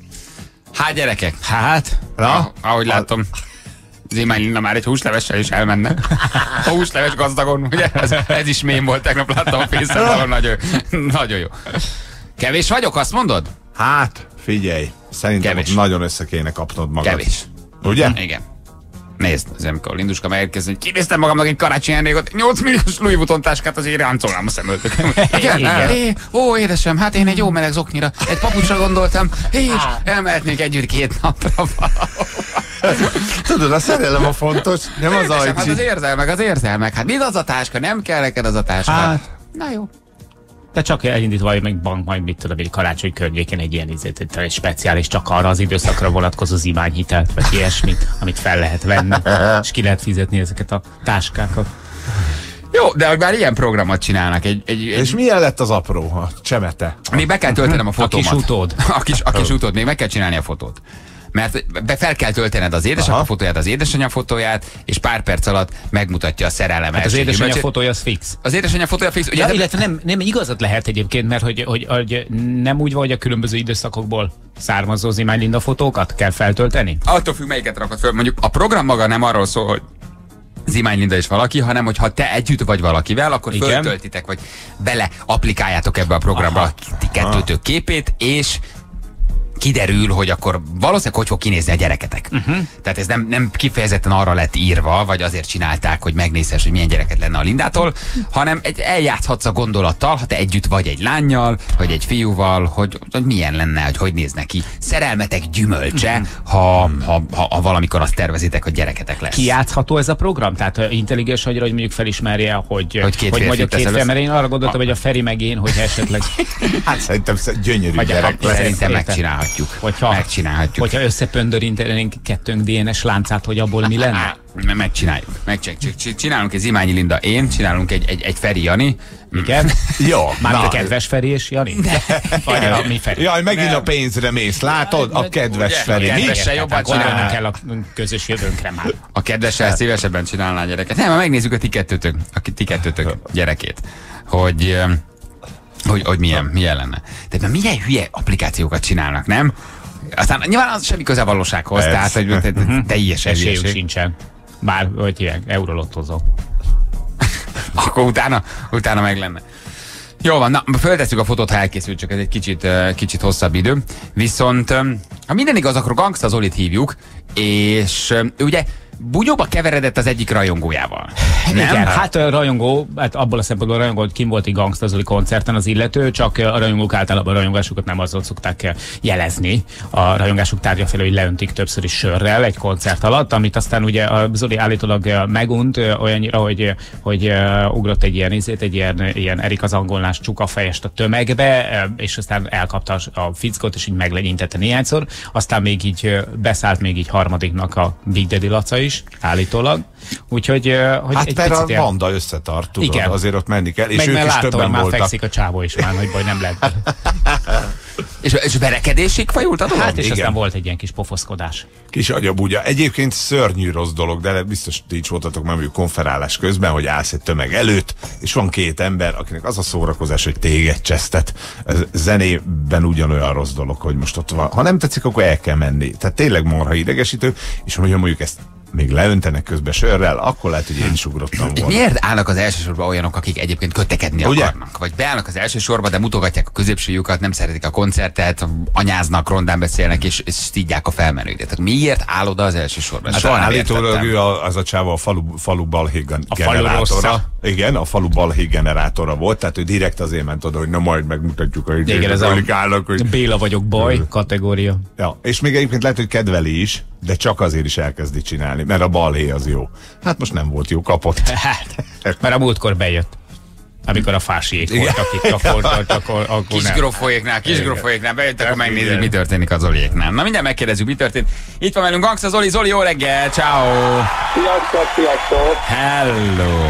Hát gyerekek, Hát, Na? ah, ahogy látom, Zimány Linda már egy húslevessel is elmenne. A húsleves gazdagon, ugye? Ez, ez is mém volt, tegnap láttam a Facebookon, nagyon, nagyon jó. Kevés vagyok, azt mondod? Hát, figyelj, szerintem Kevés. ott nagyon össze kéne kapnod magad. Kevés. Ugye? Igen. Nézd, az amikor Linduska megérkezni, hogy kinéztem magamnak egy karácsonyi ajándékot, nyolc milliós Louis Vuitton táskát azért ráncolnám a szemöltökem. Igen, Igen. é, ó, édesem, hát én egy jó meleg zoknyira, egy papucsra gondoltam, és elmehetnék együtt két napra valahova. Tudod, a szerelem a fontos, nem az Édesem, hát az ajcsi. érzelmek, az érzelmek. Hát mi az a táska? Nem kell neked az a táska. Hát. Na jó. de csak elindítva vagy meg bank, majd mit tudom, egy karácsony környékén egy ilyen izét, egy speciális, csak arra az időszakra vonatkozó zimányhitelt, vagy ilyesmit, amit fel lehet venni, és ki lehet fizetni ezeket a táskákat. Jó, de hogy már ilyen programot csinálnak. Egy, egy, egy, És milyen lett az apró, a csemete? még be kell töltenem a fotómat. kis utód. A kis, a kis utód, még meg kell csinálni a fotót. Mert be fel kell töltened az édesapa Aha. fotóját, az édesanyja fotóját, és pár perc alatt megmutatja a szerelem Hát az első édesanyja gyümölcsét. fotója az fix. Az édesanyja fotója fix. Ugye Ja, de- illetve nem, nem igazad lehet egyébként, mert hogy, hogy, hogy nem úgy van, hogy a különböző időszakokból származó Zimány Linda fotókat kell feltölteni? attól függ, melyiket rakod föl. Mondjuk a program maga nem arról szól, hogy Zimány Linda és valaki, hanem hogy ha te együtt vagy valakivel, akkor Igen. föltöltitek, vagy bele applikáljátok ebbe a programba Aha. ti kettőtök képét, és kiderül, hogy akkor valószínűleg hogy fog kinézni a gyereketek. Uh-huh. Tehát ez nem, nem kifejezetten arra lett írva, vagy azért csinálták, hogy megnézhess, hogy milyen gyereket lenne a Lindától, hanem egy, eljátszhatsz a gondolattal, ha te együtt vagy egy lánnyal, vagy egy fiúval, hogy, hogy milyen lenne, hogy hogy néz neki. Szerelmetek gyümölcse, ha, ha, ha, ha valamikor azt tervezitek, hogy gyereketek lesz. Kijátszható ez a program? Tehát intelligens agyra, hogy mondjuk felismerje, hogy, hogy két hogy mondjuk két fél, mert én arra gondoltam, a... hogy a Feri meg én, hogy esetleg... Hát szerintem gyönyörű vagy gyerek lesz. Szerintem megcsinálhatjuk. Hogyha, megcsinálhatjuk. Hogyha összepöndörítenénk kettőnk dé en es láncát, hogy abból mi lenne? Megcsináljuk. Megcsináljuk. Csinálunk egy Zimányi Linda, én, csinálunk egy, egy, egy Feri Jani. Igen? Jó. Már a kedves Feri és Jani? Vagy a mi Feri? Jaj, megint a pénzre mész, látod? A kedves ugye, Feri. a kedvessel jobban csinálnak el a közös jövőnkre már. A kedvessel szívesebben csinálná a gyereket. Nem, megnézzük a ti kettőtök, a ti kettőtök gyerekét, hogy, hogy, hogy milyen, milyen lenne. Tehát már milyen hülye applikációkat csinálnak, nem? Aztán nyilván az semmi köze a valósághoz, ez. tehát hogy te, te, teljes esélyük sincsen. Bár, hogy hívják, eurolottozó. Akkor utána, utána meg lenne. Jó van, na, föltesszük a fotót, ha elkészült, csak ez egy kicsit, kicsit hosszabb idő. Viszont, ha minden igaz, akkor Gangsta Zolit hívjuk, és ugye bunyóba keveredett az egyik rajongójával. Nem? Igen, hát a rajongó, hát abból a szempontból a rajongó, hogy kim volt egy Gangsta Zoli koncerten az illető, csak a rajongók általában a rajongásukat nem azzal szokták jelezni. A rajongásuk tárgya felé, hogy leöntik többször is sörrel egy koncert alatt, amit aztán ugye a Zoli állítólag megunt olyannyira, hogy, hogy ugrott egy ilyen izét, egy ilyen, ilyen Erik az angolnás csukafejest a tömegbe, és aztán elkapta a fickót, és így meglegyintette néhányszor. Aztán még így beszállt még így harmadiknak a Big Daddy Laca is, állítólag. Úgyhogy hogy hát egy mert a ilyen... banda összetart, tudod, igen. Azért ott menni kell. És meg ők mert is látta, többen hogy már voltak. fekszik a csávó is már, hogy baj nem lehet. és, és verekedésig fajult a dolog? Hát és igen. aztán volt egy ilyen kis pofoszkodás. Kis agyabúgya. Egyébként szörnyű rossz dolog, de biztos ti is voltatok már mondjuk konferálás közben, hogy állsz egy tömeg előtt, és van két ember, akinek az a szórakozás, hogy téged csesztet. Ez zenében ugyanolyan rossz dolog, hogy most ott van. Ha nem tetszik, akkor el kell menni. Tehát tényleg marha idegesítő, és hogyha mondjuk ezt még leöntenek közben sörrel, akkor lehet, hogy én is ugrottam volna. Miért állnak az első sorban olyanok, akik egyébként kötekedni ugye? akarnak? Vagy beállnak az első sorba, de mutogatják a középső lyukat, nem szeretik a koncertet, anyáznak, rondán beszélnek, és, és szidják a felmenőket. Miért áll oda az első sorban? Hát állítólag ő a, az a csáva a falu, falu balhé generátora. Igen, a falu balhé generátora volt, tehát ő direkt azért ment oda, hogy na majd megmutatjuk, hogy igen, ez a állnak, hogy... Béla vagyok baj kategória. Ja, és még egyébként lehet, hogy kedveli is, de csak azért is elkezdi csinálni, mert a balhé az jó. Hát most nem volt jó, kapott. Hát, mert a múltkor bejött. Amikor a fásiék voltak itt, akkor, akkor, akkor Kisgrofóéknál, kisgrofóéknál bejöttek, akkor megnézzük, mi történik a Zoliéknál. Na mindjárt megkérdezzük, mi történt. Itt van velünk Gangsta Zoli. Zoli, jó reggel, ciao. Sziasztok, sziasztok. Hello.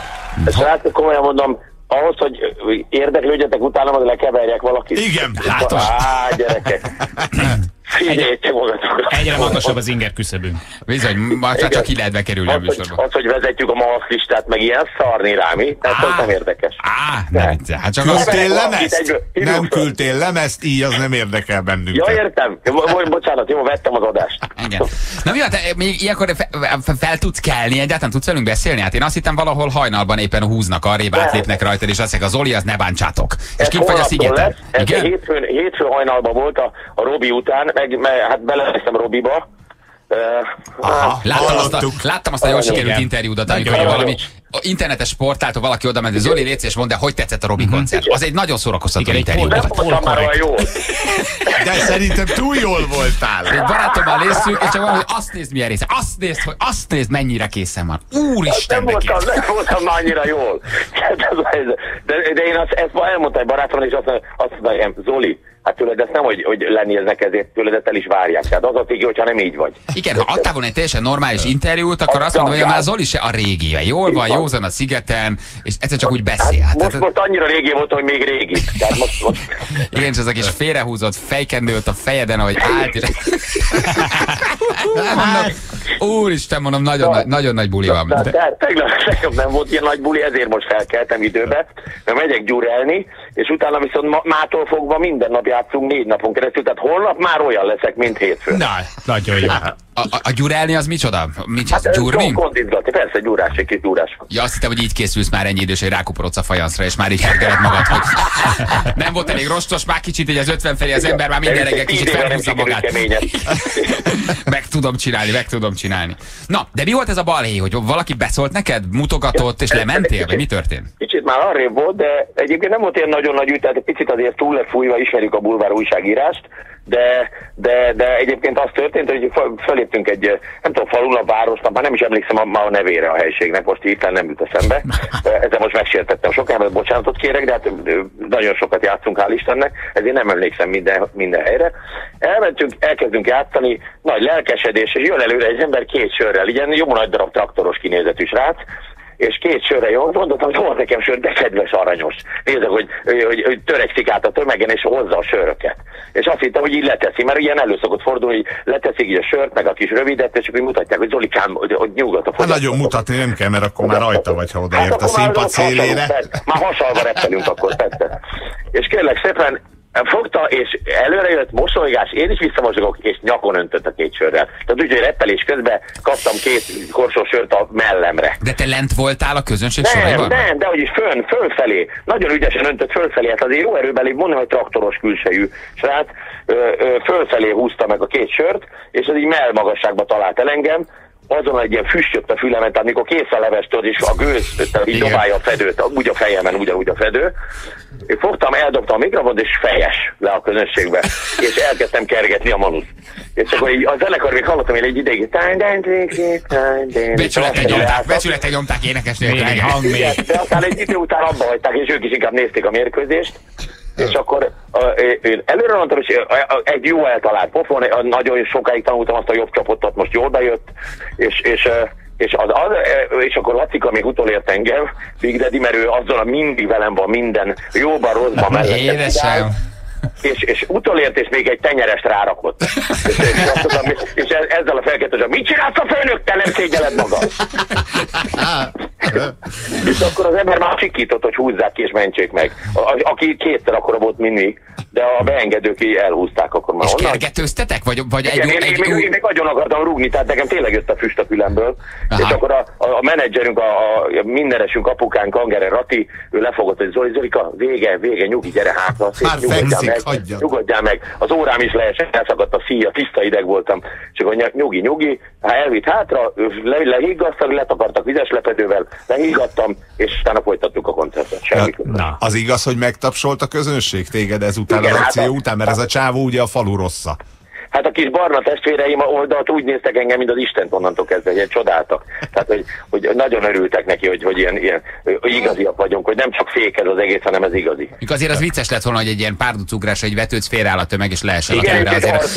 Srácok, komolyan mondom, ahhoz, hogy érdeklődjetek utána, hogy lekeverjek valakit. Igen, látom. Á, gyerekek. Figyeljétek magatokra. Egyre magasabb az inger küszöbünk. Bizony, már csak ki lehet bekerülni a műsorba. Az, hogy vezetjük a malasz listát, meg ilyen szarni rám, tehát ez nem érdekes. Á, nem, hát csak az... Küldtél lemezt? Nem küldtél lemezt, így az nem érdekel bennünket. Ja, értem. Bocsánat, jó, vettem az adást. Igen. Na mi van, te még ilyenkor fel, fel tudsz kelni, egyáltalán tudsz velünk beszélni? Hát én azt hittem, valahol hajnalban éppen húznak arrébb, átlépnek rajtad, és azt mondják, a Zoli, az ne bántsátok. És kint vagy a szigeten. Igen? Hétfőn, hétfő hajnalban volt a, a Robi után, meg, meg hát belenéztem Robiba. Uh, Aha, láttam, azt a, láttam azt a jól sikerült interjúdat, amikor nagyon valami internetes portáltól valaki oda ment, Zoli, légy és mondd el, hogy tetszett a Robi koncert. Az egy nagyon szórakoztató interjú. Nem voltam már olyan jól. De szerintem túl jól voltál. Egy barátommal nézzük, és csak valahogy azt nézd, milyen része. Azt nézd, hogy azt nézd, mennyire készen van. Úristen, nem voltam, nem voltam már annyira jól. De, de én azt, ezt ma elmondtam egy barátommal, és azt mondta, azt Zoli, hát tőled ezt nem, hogy, hogy lenéznek ezért, tőled ezt el is várják. Tehát az a tégy, hogyha nem így vagy. Igen, ha adtál volna egy teljesen normális interjút, akkor azt mondom, hogy már Zoli se a régivel. Jól van, józan a szigeten, és egyszer csak úgy beszél. Hát most, most annyira régi volt, hogy még régi. Tehát most, most... Igen, és az a kis félrehúzott fejkendőt a fejeden, ahogy állt, és... mondom, úristen, mondom, nagyon, nagy, nagyon nagy buli van. De, de, tegnap, tegnap nem volt ilyen nagy buli, ezért most felkeltem időbe, mert megyek gyurelni, és utána viszont ma, mától fogva minden nap játszunk négy napon keresztül, tehát holnap már olyan leszek, mint hétfőn. Na, nagyon jó. A, a, a gyurálni az micsoda? Mit Hát gyúrni? kondizgatni, persze, gyúrás, egy kis gyúrás. Ja, azt hittem, hogy így készülsz már ennyi idős, hogy rákuporodsz a fajanszra, és már így hergeled magad, hogy nem volt elég rostos, már kicsit, hogy az ötven felé az ember már minden reggel kicsit felhúzza magát. Meg tudom csinálni, meg tudom csinálni. Na, de mi volt ez a balhé, hogy valaki beszólt neked, mutogatott, és lementél, vagy mi történt? Kicsit már arrébb volt, de egyébként nem volt ilyen nagyon nagy ügy, tehát egy picit azért túl lett fújva, ismerjük a bulvár újságírást, de, de, de egyébként az történt, hogy föléptünk egy, nem tudom, falunak, városnak, már nem is emlékszem a, a nevére a helységnek, most hirtelen nem jut eszembe. Ezzel most megsértettem sokáig, bocsánatot kérek, de hát nagyon sokat játszunk, hál' Istennek, ezért nem emlékszem minden, minden helyre. Elmentünk, elkezdünk játszani, nagy lelkesedés, és jön előre egy ember két sörrel, ilyen jó nagy darab traktoros kinézetű srác, és két sörre jön, mondottam, hogy hol nekem sör, de kedves aranyos. Nézzük, hogy, hogy, hogy, hogy törekszik át a tömegen, és hozza a söröket. És azt hittem, hogy így leteszi, mert ilyen elő szokott fordulni, hogy leteszik így a sört, meg a kis rövidet, és akkor mutatják, hogy Zolikám, hogy, hogy nyugodt a fogyasztó. Hát nagyon mutatni nem kell, mert akkor már rajta vagy, ha odaért hát a színpad szélére. Már hasalva repelünk akkor, persze. És kérlek szépen, fogta, és előre jött mosolygás, én is visszamosogok, és nyakon öntött a két sörrel. Tehát úgy, hogy reppelés közben kaptam két korsó sört a mellemre. De te lent voltál a közönség nem, soraiban? Nem, de hogy is fönn, fölfelé. Nagyon ügyesen öntött fölfelé, hát azért jó erőbeli, mondom, hogy traktoros külsejű srác, fölfelé húzta meg a két sört, és az így mellmagasságba talált el engem. Azon egy ilyen füstjött a fülemen, tehát mikor kész a levestől, és a gőz így dobálja a fedőt, úgy a fejemen, ugyanúgy a fedő. Én fogtam, eldobtam a mikrofont, és fejes le a közönségbe, és elkezdtem kergetni a manuszt. És akkor így a zenekar még hallottam én egy ideig, becsületek nyomták, becsületek nyomták énekes nélkül. De aztán egy idő után abba hagyták, és ők is inkább nézték a mérkőzést. És akkor uh, én előre mondtam, és uh, egy jó eltalált pofon, uh, nagyon sokáig tanultam azt a jobb csapotot, most jól bejött, és, és, uh, és, az, az, uh, és akkor Lacika még utolért engem, Big Daddy, mert ő azzal mindig velem van minden, jóban, rosszban mellett. És, és utolért, és még egy tenyerest rárakott. És, és, azt mondom, és ezzel a felkeltős, mit csinálsz a főnökkel, nem szégyeled magad? És akkor az ember már sikított, hogy húzzák ki és mentsék meg. A, aki kétszer akkora volt, mint mi, de a beengedők így elhúzták akkor már. És onnan. kergetőztetek? Vagy, vagy egy, Igen, egy, én, egy, én, egy, én még nagyon akartam rúgni, tehát nekem tényleg jött a füst a fülemből. Aha. És akkor a, a, a menedzserünk, a, a mindenesünk, apukánk, Angere Rati, ő lefogott, hogy Zoli, Zolika, vége, vége, nyugi, gyere hátra, szép, nyugodjál meg, hagyja. nyugodjál meg. Az órám is leesett, elszakadt a szíja, tiszta ideg voltam. És akkor nyugi, nyugi, hát elvitt hátra, le, lehiggadtak, letakartak vizes lepedővel, lehiggadtam, és utána folytattuk a koncertet. Semmi Na, az igaz, hogy megtapsolt a közönség téged ezután, igen, az akció hát a, után, mert ez a csávó ugye a falu rossza. Hát a kis barna testvéreim a oldalt úgy néztek engem, mint az Istent onnantól kezdve, hogy csodáltak. Tehát, hogy, hogy nagyon örültek neki, hogy, hogy ilyen, ilyen hogy igaziak vagyunk, hogy nem csak fék ez az egész, hanem ez igazi. Mikor azért az vicces lett volna, hogy egy ilyen párducugrásra egy vetődsz félreáll a tömeg, és leesel a tőre azért.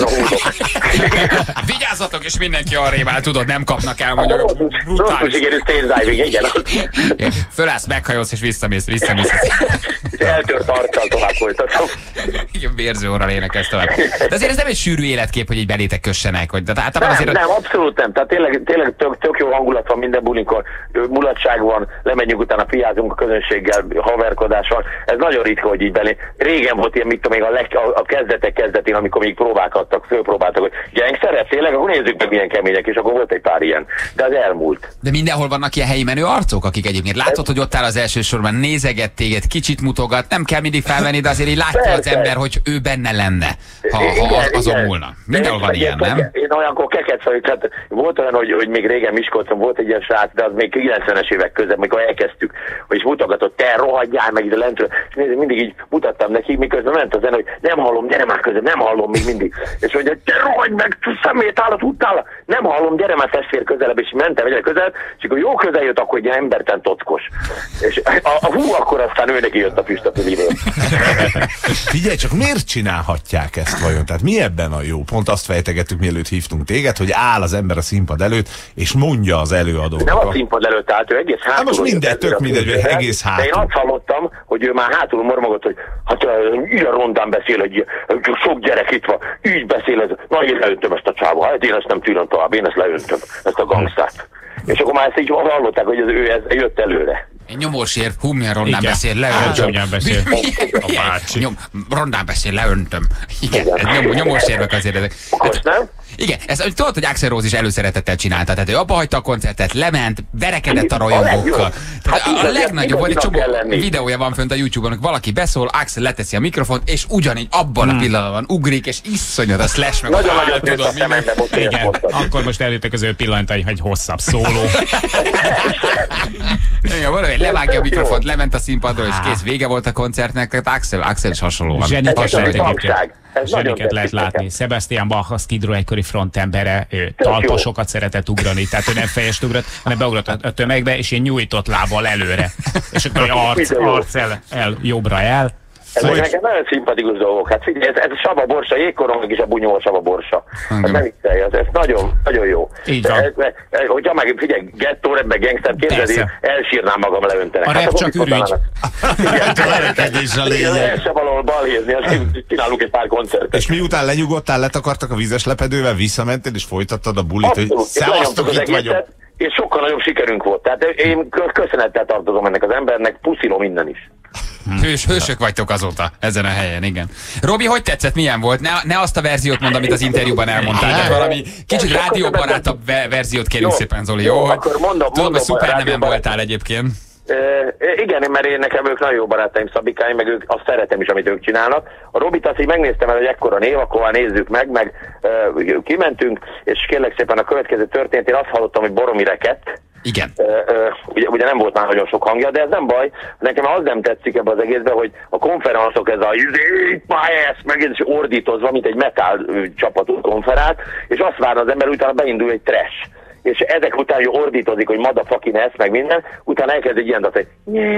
Vigyázzatok, és mindenki arrébb áll, tudod, nem kapnak el, mondjuk. Rosszul sikerül stage diving, igen. Fölállsz, meghajolsz, és visszamész, visszamész. És eltört arccal tovább folytatom. Igen, vérző orral énekes tovább. De azért ez nem egy sűrű életkép, hogy egy belétek kössenek, hogy de nem, azért... nem, abszolút nem. Tehát tényleg, tényleg tök, tök jó hangulat van minden bulinkon, mulatság van, lemegyünk utána, piázunk a közönséggel, haverkodás van. Ez nagyon ritka, hogy így belé. Régen volt ilyen, mit tudom, még a, leg, a, a kezdetek kezdetén, amikor még próbálkoztak, fölpróbáltak, hogy gangster, tényleg, akkor nézzük meg milyen kemények, és akkor volt egy pár ilyen. De az elmúlt. De mindenhol vannak ilyen helyi menő arcok, akik egyébként látod, hogy ott áll az első sorban, nézeget téged, kicsit mutogat, nem kell mindig felvenni, de azért így látja persze az ember, hogy ő benne lenne, ha, ha igen, azon múlna. Mindenhol van ilyen, nem? Keke, én olyankor keket vagyok, hát volt olyan, hogy, hogy még régen Miskolcon volt egy ilyen srác, de az még kilencvenes évek közben, amikor elkezdtük, hogy mutogatott, te rohadjál meg ide lentről, és nézd, mindig így mutattam neki, miközben ment a zene, hogy nem hallom, gyere már közben, nem hallom még mindig. És mondja, te rohadj meg, szemétállat, utála, nem hallom, gyere már testvér közelebb, és mentem egyre közel, és akkor jó közel jött, akkor egy ilyen emberten tockos. És a, a hú, akkor aztán ő neki jött a füstapüliről. Figyelj, csak miért csinálhatják ezt vajon? Tehát mi ebben a jó? Pont azt fejtegettük, mielőtt hívtunk téged, hogy áll az ember a színpad előtt, és mondja az előadónak. Nem a színpad előtt állt, ő egész hátul. Hát most minden, tök mindegy, hogy egész hátul. De én azt hallottam, hogy ő már hátul mormogott, hogy hát ilyen rondán beszél, hogy sok gyerek itt van, így beszél, ez, na én leöntöm ezt a csávot, hát én ezt nem tűröm tovább, én ezt leöntöm, ezt a gangstát. És akkor már ezt így hallották, hogy ez, ő ez jött előre. Nyomorsér, hú, milyen rondán beszél, Hát, leöntöm. beszél. A bácsi. Nyom, rondán beszél, leöntöm. Igen, ez nyom, nyomorségek azért ezek. Most nem? Igen, ez tudod, hogy Axl Rose is előszeretettel csinálta, tehát ő abba hagyta a koncertet, lement, verekedett a rajongókkal. Tehát a, a legnagyobb volt, egy csomó videója van fönt a YouTube-on, hogy valaki beszól, Axl leteszi a mikrofont, és ugyanígy abban a pillanatban ugrik, és iszonyat a Slash meg a Nagyon-nagyon tudom, minden. Igen, akkor most előttek az ő pillanat, egy hosszabb szóló. Igen, valahogy levágja a mikrofont, lement a színpadról, és kész, vége volt a koncertnek, tehát Axl, Axl is hasonló van. Zsenikes lehet egyébként. Hangság. Ez nagyon Zseniket lehet tetszik látni. nekem. Sebastian Bach, a Skid Row egykori frontembere, ő talpasokat szeretett ugrani, tehát ő nem fejest ugrott, hanem beugrott a tömegbe, és ilyen nyújtott lábbal előre. És akkor arc, arc el, el, jobbra el. Ezek nekem nagyon szimpatikus dolgok. Hát figyelj, ez, ez a Saba Borsa, jégkorongnak is a bunyó a Saba Borsa. Hát nem viccelj, ez, ez nagyon, nagyon jó. Így van. Ez, ez, ez, hogyha meg figyelj, gettó, meg gangster, képzeld, én elsírnám magam leöntenek. A rap csak ürügy. A verekedés a lényeg. Lehessen valahol balhézni, azért csinálunk egy pár koncertet. És miután lenyugodtál, letakartak a vízes lepedővel, visszamentél és folytattad a bulit, hogy Abszolút, és szevasztok, lenyomtuk az itt vagyok. egészet, és sokkal nagyobb sikerünk volt. Tehát én köszönettel tartozom ennek az embernek, puszilom innen is. Hős, hősök vagytok azóta ezen a helyen, igen. Robi, hogy tetszett, milyen volt? Ne, ne azt a verziót mondd, amit az interjúban elmondtál, tehát valami kicsit rádióbarátabb ve- verziót kérünk Jó, szépen, Zoli, jó, jó? Hogy akkor mondom, tudom, hogy mondom, szupernemen rádióbarát- voltál egyébként. E, igen, mert én nekem ők nagyon jó barátaim, Szabikáim, meg ők, azt szeretem is, amit ők csinálnak. A Robit azt így megnéztem el, hogy ekkora név, akkor nézzük meg, meg e, kimentünk, és kérlek szépen a következő történt, én azt hallottam, hogy Boromi rekett. Igen. Uh, uh, ugye, ugye nem volt már nagyon sok hangja, de ez nem baj. Nekem az nem tetszik ebbe az egészben, hogy a konferenszok ez a meg és ordítozva, mint egy metal csapat konferált, és azt várna az ember, utána beindul egy trash. És ezek után jó ordítozik, hogy motherfucking ez, meg minden, utána elkezd egy ilyen, hogy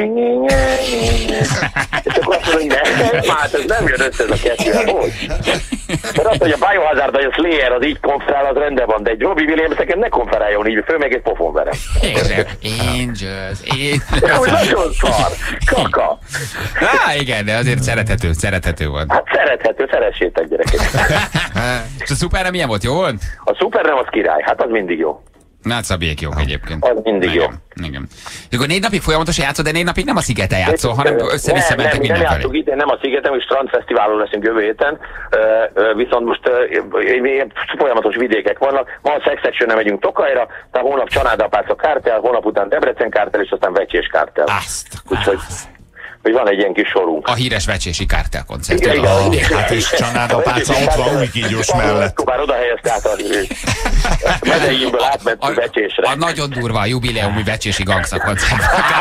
és akkor azt mondja, hogy ne, hát ez nem jön össze ez a kettő, hát hogy? Mert azt, hogy a Biohazard vagy a Slayer az így konferál, az rendben van, de egy Robbie Williams nekem ne konferáljon így, föl meg egy pofon verem. Angels, Úgy nagyon szar, kaka. Á, igen, de azért szerethető, szerethető volt. Hát szerethető, szeressétek gyerekek. És a szuperre milyen volt, jó volt? A szuper nem az király, hát az mindig jó. Na, hát Szabiék jók egyébként. Az mindig jó. Igen, igen. És akkor négy napig folyamatosan játszol, de négy napig nem a Szigeten játszol, hanem össze-vissza nem, mentek nem, nem mindenfelé. játszunk idén, nem a Szigeten, és Strandfesztiválon leszünk jövő héten, uh, viszont most uh, folyamatos vidékek vannak. Ma a Sex Action-en megyünk Tokajra, tehát holnap Csanádapáca kártel, holnap után Debrecen kártel, és aztán Vecsés kártel. Azt, Úgyhogy hogy van egy ilyen kis sorunk. a híres vecsési kártel koncert. Igen, igen. Oh, hát és Csanádapáca ott van új kígyós mellett. Már oda helyezte át a Medeimből átment Vecsésre. A nagyon durva a jubileumi vecsési gangsta koncert.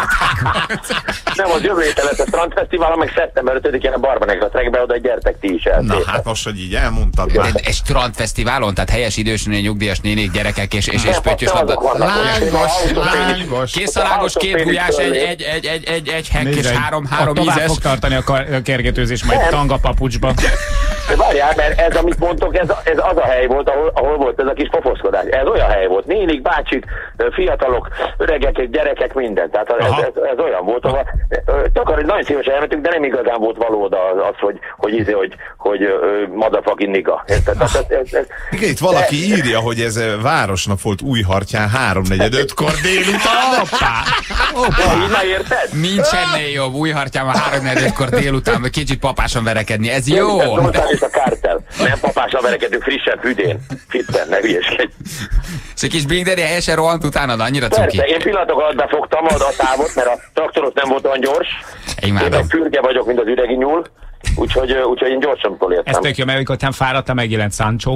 Nem, az jövő héten lesz a Strandfesztivál, meg szeptember ötödikén a Barbanegra Trekbe, oda gyertek ti is el. Na hát most, hogy így elmondtad már. Egy strandfesztiválon, tehát helyes idős női, nyugdíjas nénik, gyerekek és, és, és Nem, pöttyös aztán labda. azok vannak. Lángos, lángos. Készszalágos, két gulyás, egy, egy, egy, egy, egy, egy hekk és három, három Tovább ízes. fog tartani a, kar- a kergetőzés, majd Nem. tangapapucsba. De várjál, mert ez, amit mondtok, ez, ez az a hely volt, ahol, ahol volt ez a kis pofoszkodás. Ez olyan hely volt. Nénik, bácsik, fiatalok, öregek, gyerekek, minden. Tehát ez, ez, ez olyan volt, ahol takar, hogy nagyon szívesen elmentünk, de nem igazán volt való oda az, hogy, hogy, izé, hogy, hogy uh, motherfucking nigga. Érted? Ez, ez, ez, ez, Igen, itt valaki írja, hogy ez városnap volt Újhartyán háromnegyed ötkor délután. Hoppá! Hoppá. Így már érted? Nincs ennél jobb, Újhartyában három-negyedkor délután, vagy kicsit papáson verekedni. Ez jó! Zoltán és a kártel. Nem papásra verekedünk frissen, hüdén. Fitten, ne hülyeskedj. És egy kis Big Daddy helyesen rohant utána, de annyira cuki. Persze, én pillanatok alatt befogtam a távot, mert a traktoros nem volt olyan gyors. Én Én imádom. meg fürge vagyok, mint az üregi nyúl. Úgyhogy, úgyhogy én gyorsan Ez tolértem. tök jó, mert amikor te fáradtam, megjelent Sancho.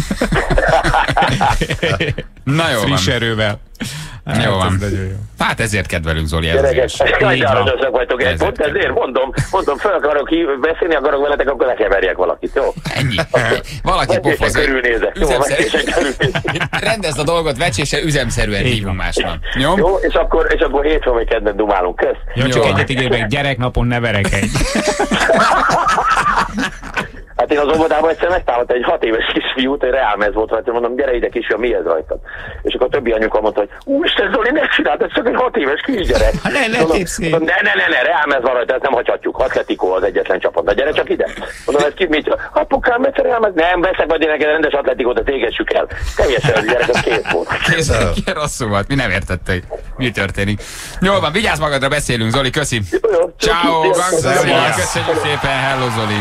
Na jó van. Friss erővel. Hát, Jó van. ez nagyon jó. Hát ezért kedvelünk, Zoli, ez Gyerekek, azért. nagyon Így van. aranyosak vagytok. Ezért Pont ezért mondom, mondom, fel akarok hív- beszélni akarok veletek, akkor lekeverjek valakit, jó? Ennyi. Valaki Vecsésen pofoz. körülnézek, jó? Üzemszerű. Vecsésen körülnézek. Rendezd a dolgot, vecsése üzemszerűen Így hívunk van. másnak. Jó? Jó, és akkor, és akkor hétfőn vagy kedden dumálunk. Kösz. Jó, csak Jó. egyet ígérek, gyereknapon ne verekedj. Hát én az óvodában egyszer megtámadtam egy hat éves kisfiút, egy reálmez volt rajta, mondom, gyere ide kisfiam, mi ez rajtad? És akkor a többi anyuka mondta, hogy úristen Zoli, ne csináld, ez csak egy hat éves kisgyerek. Ne, ne, mondom, ne, mondom, ne, ne, ne, ne, reálmez van rajta, ezt nem hagyhatjuk, Atletikó az egyetlen csapat. Na gyere csak ide. Mondom, ez ki, mit? Apukám, mert reálmez? Nem, veszek majd én neked rendes Atletikót, de égessük el. Teljesen az gyerek, az kész volt. Kész, rosszul volt, mi nem értette, hogy mi történik. Jól van, vigyázz magadra, beszélünk, Zoli, köszi. Ciao, köszönjük szépen, hello Zoli.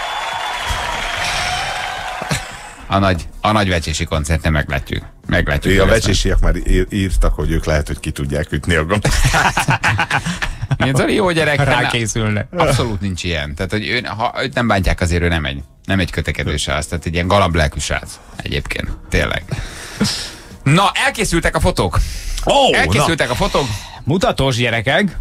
A nagy, a nagy vecsési koncerten meglátjuk. meglátjuk a vecsésiek már írtak, hogy ők lehet, hogy ki tudják ütni a gombot. Én Zoli jó gyerek, rákészülnek. Abszolút nincs ilyen. Tehát, hogy ő, ha őt nem bántják, azért ő nem egy, nem egy kötekedő srác. Tehát egy ilyen galamblelkű srác. Egyébként. Tényleg. Na, elkészültek a fotók. Oh, elkészültek na. a fotók. Mutatós gyerekek.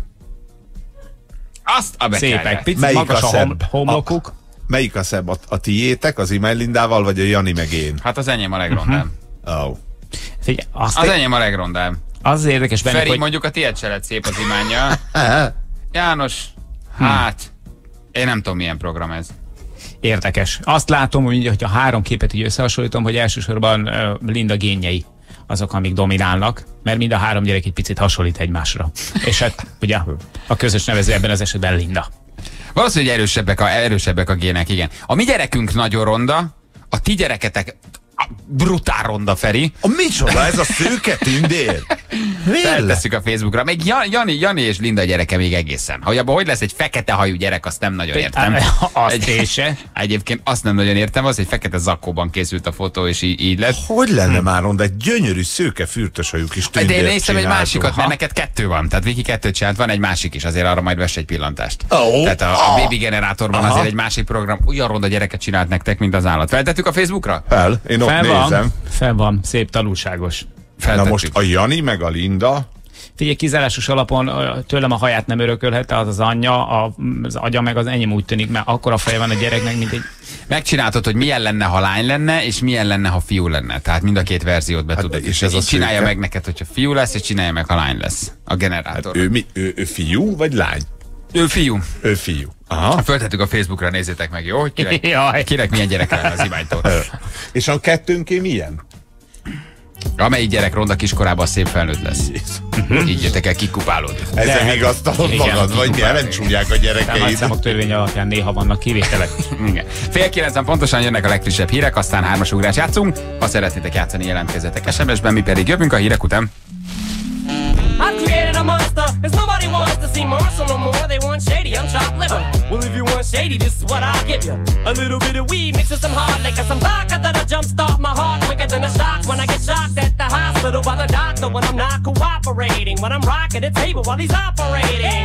Azt a szépek, picit magas a hom homlokuk. A, melyik a szebb? A, a tiétek, az Imely Lindával, vagy a Jani meg én? Hát az enyém a legrondább. Uh-huh. Oh. Figyelj, azt az enyém a legrondább. Az érdekes benne, Feri, hogy... mondjuk a tiéd se lett szép az imánja. János, hát, én nem tudom, milyen program ez. Érdekes. Azt látom, hogy ha három képet így összehasonlítom, hogy elsősorban uh, Linda génjei azok, amik dominálnak, mert mind a három gyerek egy picit hasonlít egymásra. És hát ugye a közös nevező ebben az esetben Linda. Valószínűleg erősebbek a, erősebbek a gének, igen. A mi gyerekünk nagyon ronda, a ti gyereketek brutál ronda, Feri. A micsoda, ez a szőke tündér? Feltesszük a Facebookra. Még Jani, Jani és Linda gyereke még egészen. Hogy abban hogy lesz egy fekete hajú gyerek, azt nem nagyon értem. Azt egy, se. Egyébként azt nem nagyon értem, az egy fekete zakkóban készült a fotó, és így, így lett. Hogy lenne hm. már ronda, egy gyönyörű szőke fürtös hajú kis tündért. De én néztem egy másikat, mert neked kettő van. Tehát Viki kettőt csinált, van egy másik is, azért arra majd vess egy pillantást. Oh, Tehát a, a oh, Baby generátorban aha. azért egy másik program olyan ronda gyereket csinált nektek, mint az állat. Feltettük a Facebookra? Fel, én ott Fel nézem. Van. Fel van, szép tanulságos. Na most a Jani meg a Linda. Figyelj, kizárásos alapon tőlem a haját nem örökölhette, az az anyja, az agya meg az enyém úgy tűnik, mert akkora feje van a gyereknek, mint egy... Megcsináltad, hogy milyen lenne, ha lány lenne, és milyen lenne, ha fiú lenne. Tehát mind a két verziót be hát tudod. És ez csinálja szőke. Meg neked, hogyha fiú lesz, és csinálja meg, ha lány lesz. A generátor. Hát ő, mi, ő, ő fiú, vagy lány? Ő fiú. Ő fiú. Aha. Föltettük a Facebookra, nézzétek meg, jó? Hogy kinek, kinek milyen gyerek lenne az imánytól. És a kettőnké milyen? Amelyik gyerek ronda kiskorában szép felnőtt lesz. Így jöttek el kikupálódni. Ezzel vigasztalod magad, vagy mi ellencsúlják a gyerekeid? A nagyszámok törvény alapján néha vannak kivételek. Igen. Fél kilencen pontosan jönnek a legfrissebb hírek, aztán hármas ugrás játszunk. Ha szeretnétek játszani, jelentkezzetek es em es-ben, mi pedig jövünk a hírek után. I've created a monster, cause nobody wants to see Marshall no more. They want shady, I'm chopped liver. Well, if you want shady, this is what I'll give you. A little bit of weed mixed with some hard liquor, some vodka that'll jumpstart my heart quicker than a shock when I get shocked at the hospital by the doctor when I'm not cooperating. When I'm rocking the table while he's operating.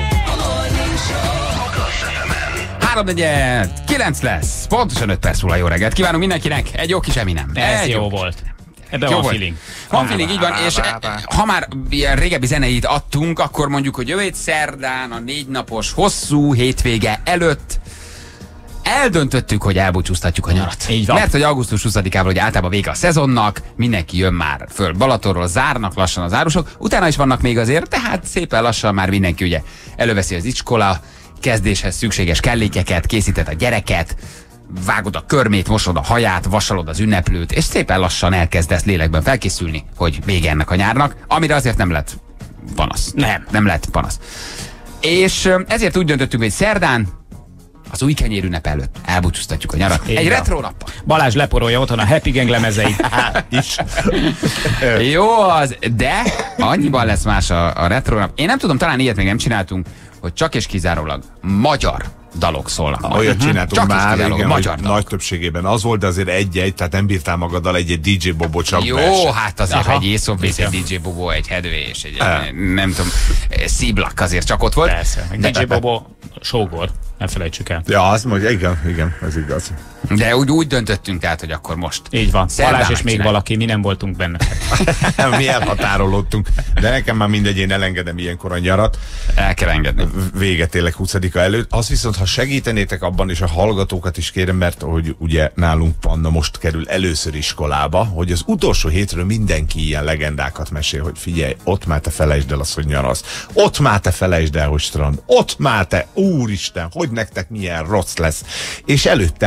három negyven kilenc lesz, pontosan öt perc múlva. Jó reggelt kívánunk mindenkinek, egy jó kis Eminem. Ez egy jó, jó volt. Ebben van feeling. Van feeling, így van, és ha már ilyen régebbi zeneit adtunk, akkor mondjuk, hogy jövő szerdán a négy napos hosszú hétvége előtt eldöntöttük, hogy elbúcsúztatjuk a nyarat. Így van. Mert hogy augusztus huszadikával, hogy általában vége a szezonnak, mindenki jön már föl Balatonról, zárnak lassan az árusok, utána is vannak még azért, tehát szépen lassan már mindenki ugye előveszi az iskola kezdéshez szükséges kellékeket, készített a gyereket, vágod a körmét, mosod a haját, vasalod az ünneplőt, és szépen lassan elkezdesz lélekben felkészülni, hogy vége ennek a nyárnak, amire azért nem lett panasz. Nem. Nem lett panasz. És ezért úgy döntöttünk, hogy szerdán, az új kenyér ünnep előtt elbúcsúztatjuk a nyarat. Egy retro nappal. Balázs leporolja otthon a Happy Gang lemezeit. is. Jó az, de annyiban lesz más a, a retro nap. Én nem tudom, talán ilyet még nem csináltunk, hogy csak és kizárólag magyar dalok szólnak. Olyat csináltunk csak már, igen, magyar nagy többségében az volt, de azért egy-egy, tehát nem bírtál magaddal egy-egy dé dzsé Bobo csak jó, verset. hát azért aha. Egy Észobvész, egy dé dzsé Bobo, egy Hedvé és egy, e. nem tudom, Szíblak azért csak ott volt. Persze, meg dé dzsé Bobo sógor, ne felejtsük el. Ja, azt mondja, igen, igen, ez igaz. De úgy, úgy döntöttünk tehát, hogy akkor most. Így van. Balázs és még valaki, mi nem voltunk benne. Mi elhatárolódtunk, de nekem már mindegy, én elengedem ilyenkor a nyarat. El kell engedni. Vége tényleg huszadika előtt. Az viszont, ha segítenétek abban, és a hallgatókat is kérem, mert hogy ugye nálunk Panna most kerül először iskolába, hogy az utolsó hétről mindenki ilyen legendákat mesél, hogy figyelj, ott már te felejtsd el azt, hogy nyaralsz. Ott már te felejtsd el, hogy strand. Ott már te, úristen, hogy nektek milyen rossz lesz. És előtte állunk,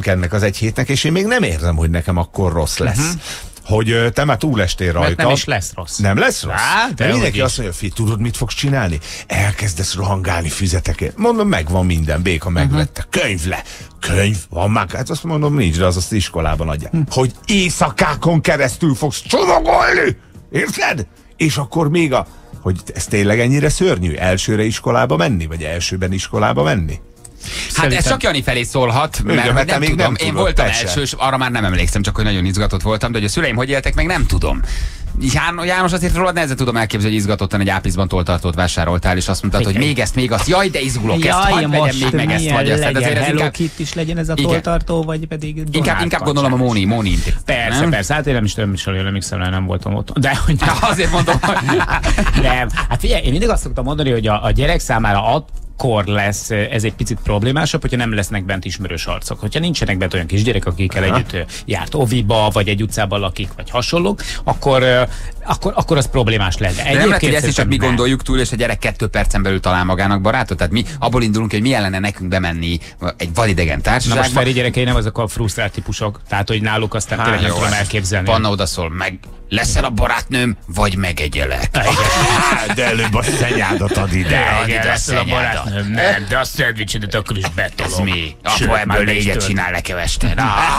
ennek az egy hétnek, és én még nem érzem, hogy nekem akkor rossz lesz. Uh-huh. Hogy te már túlestél rajta. Mert nem is lesz rossz. Nem lesz rossz? Á, de mindenki azt mondja, fi, tudod, mit fogsz csinálni? Elkezdesz rohangálni füzeteket. Mondom, megvan minden, béka megvette. Uh-huh. Könyv le. Könyv van már. Hát azt mondom, nincs, de az azt iskolában adják. Hm. Hogy éjszakákon keresztül fogsz csomagolni. Érted? És akkor még a... Hogy ez tényleg ennyire szörnyű? Elsőre iskolába menni? Vagy elsőben iskolába menni? Hát szerintem... ez csak Jani felé szólhat, mert Igen, nem, nem tudom, nem én tudod, voltam persze. elsős, arra már nem emlékszem, csak hogy nagyon izgatott voltam, de hogy a szüleim hogy éltek meg, nem tudom. Ján, János, azért rólad nehezen tudom elképzelni, hogy izgatottan egy áprilisban toltartót vásároltál, és azt mondtad, hogy még ezt, még azt, jaj, de izgulok, ezt, hadd vegyem még meg ezt, vagy ezt. Legyen Hello inkább... Kitty is legyen ez a toltartó, vagy pedig Inkább, inkább gondolom a Móni, Móni intéz. Persze, nem? Persze, hát én nem is tudom, is jól emlékszem, nem voltam ott. De hogy nem. Azért mondom, hogy... nem. Hát figyelj, én mindig azt szoktam mondani, hogy a, a gyerek számára ad akkor lesz ez egy picit problémásabb, hogyha nem lesznek bent ismerős arcok. Hogyha nincsenek bent olyan kisgyerek, akikkel Aha. együtt járt oviba, vagy egy utcában lakik, vagy hasonlók, akkor, akkor, akkor az problémás lehet. De nem lehet, hogy ezt is csak mi gondoljuk túl, és a gyerek kettő percen belül talál magának barátot. Tehát mi abból indulunk, hogy mi ellene nekünk bemenni egy vadidegen társaságba. Na most Feri gyerekei nem azok a frusztrált típusok, tehát hogy náluk aztán Há, tényleg nem tudom elképzelni. Panna odaszól, meg leszel a barátnőm, vagy megegyelek. De előbb a szenyádat ad ide. Igen, leszel a barátnőm, nem, de a szendvicsedet akkor is betolom. Ez mi? Apa ebből négyet csinál nekem este.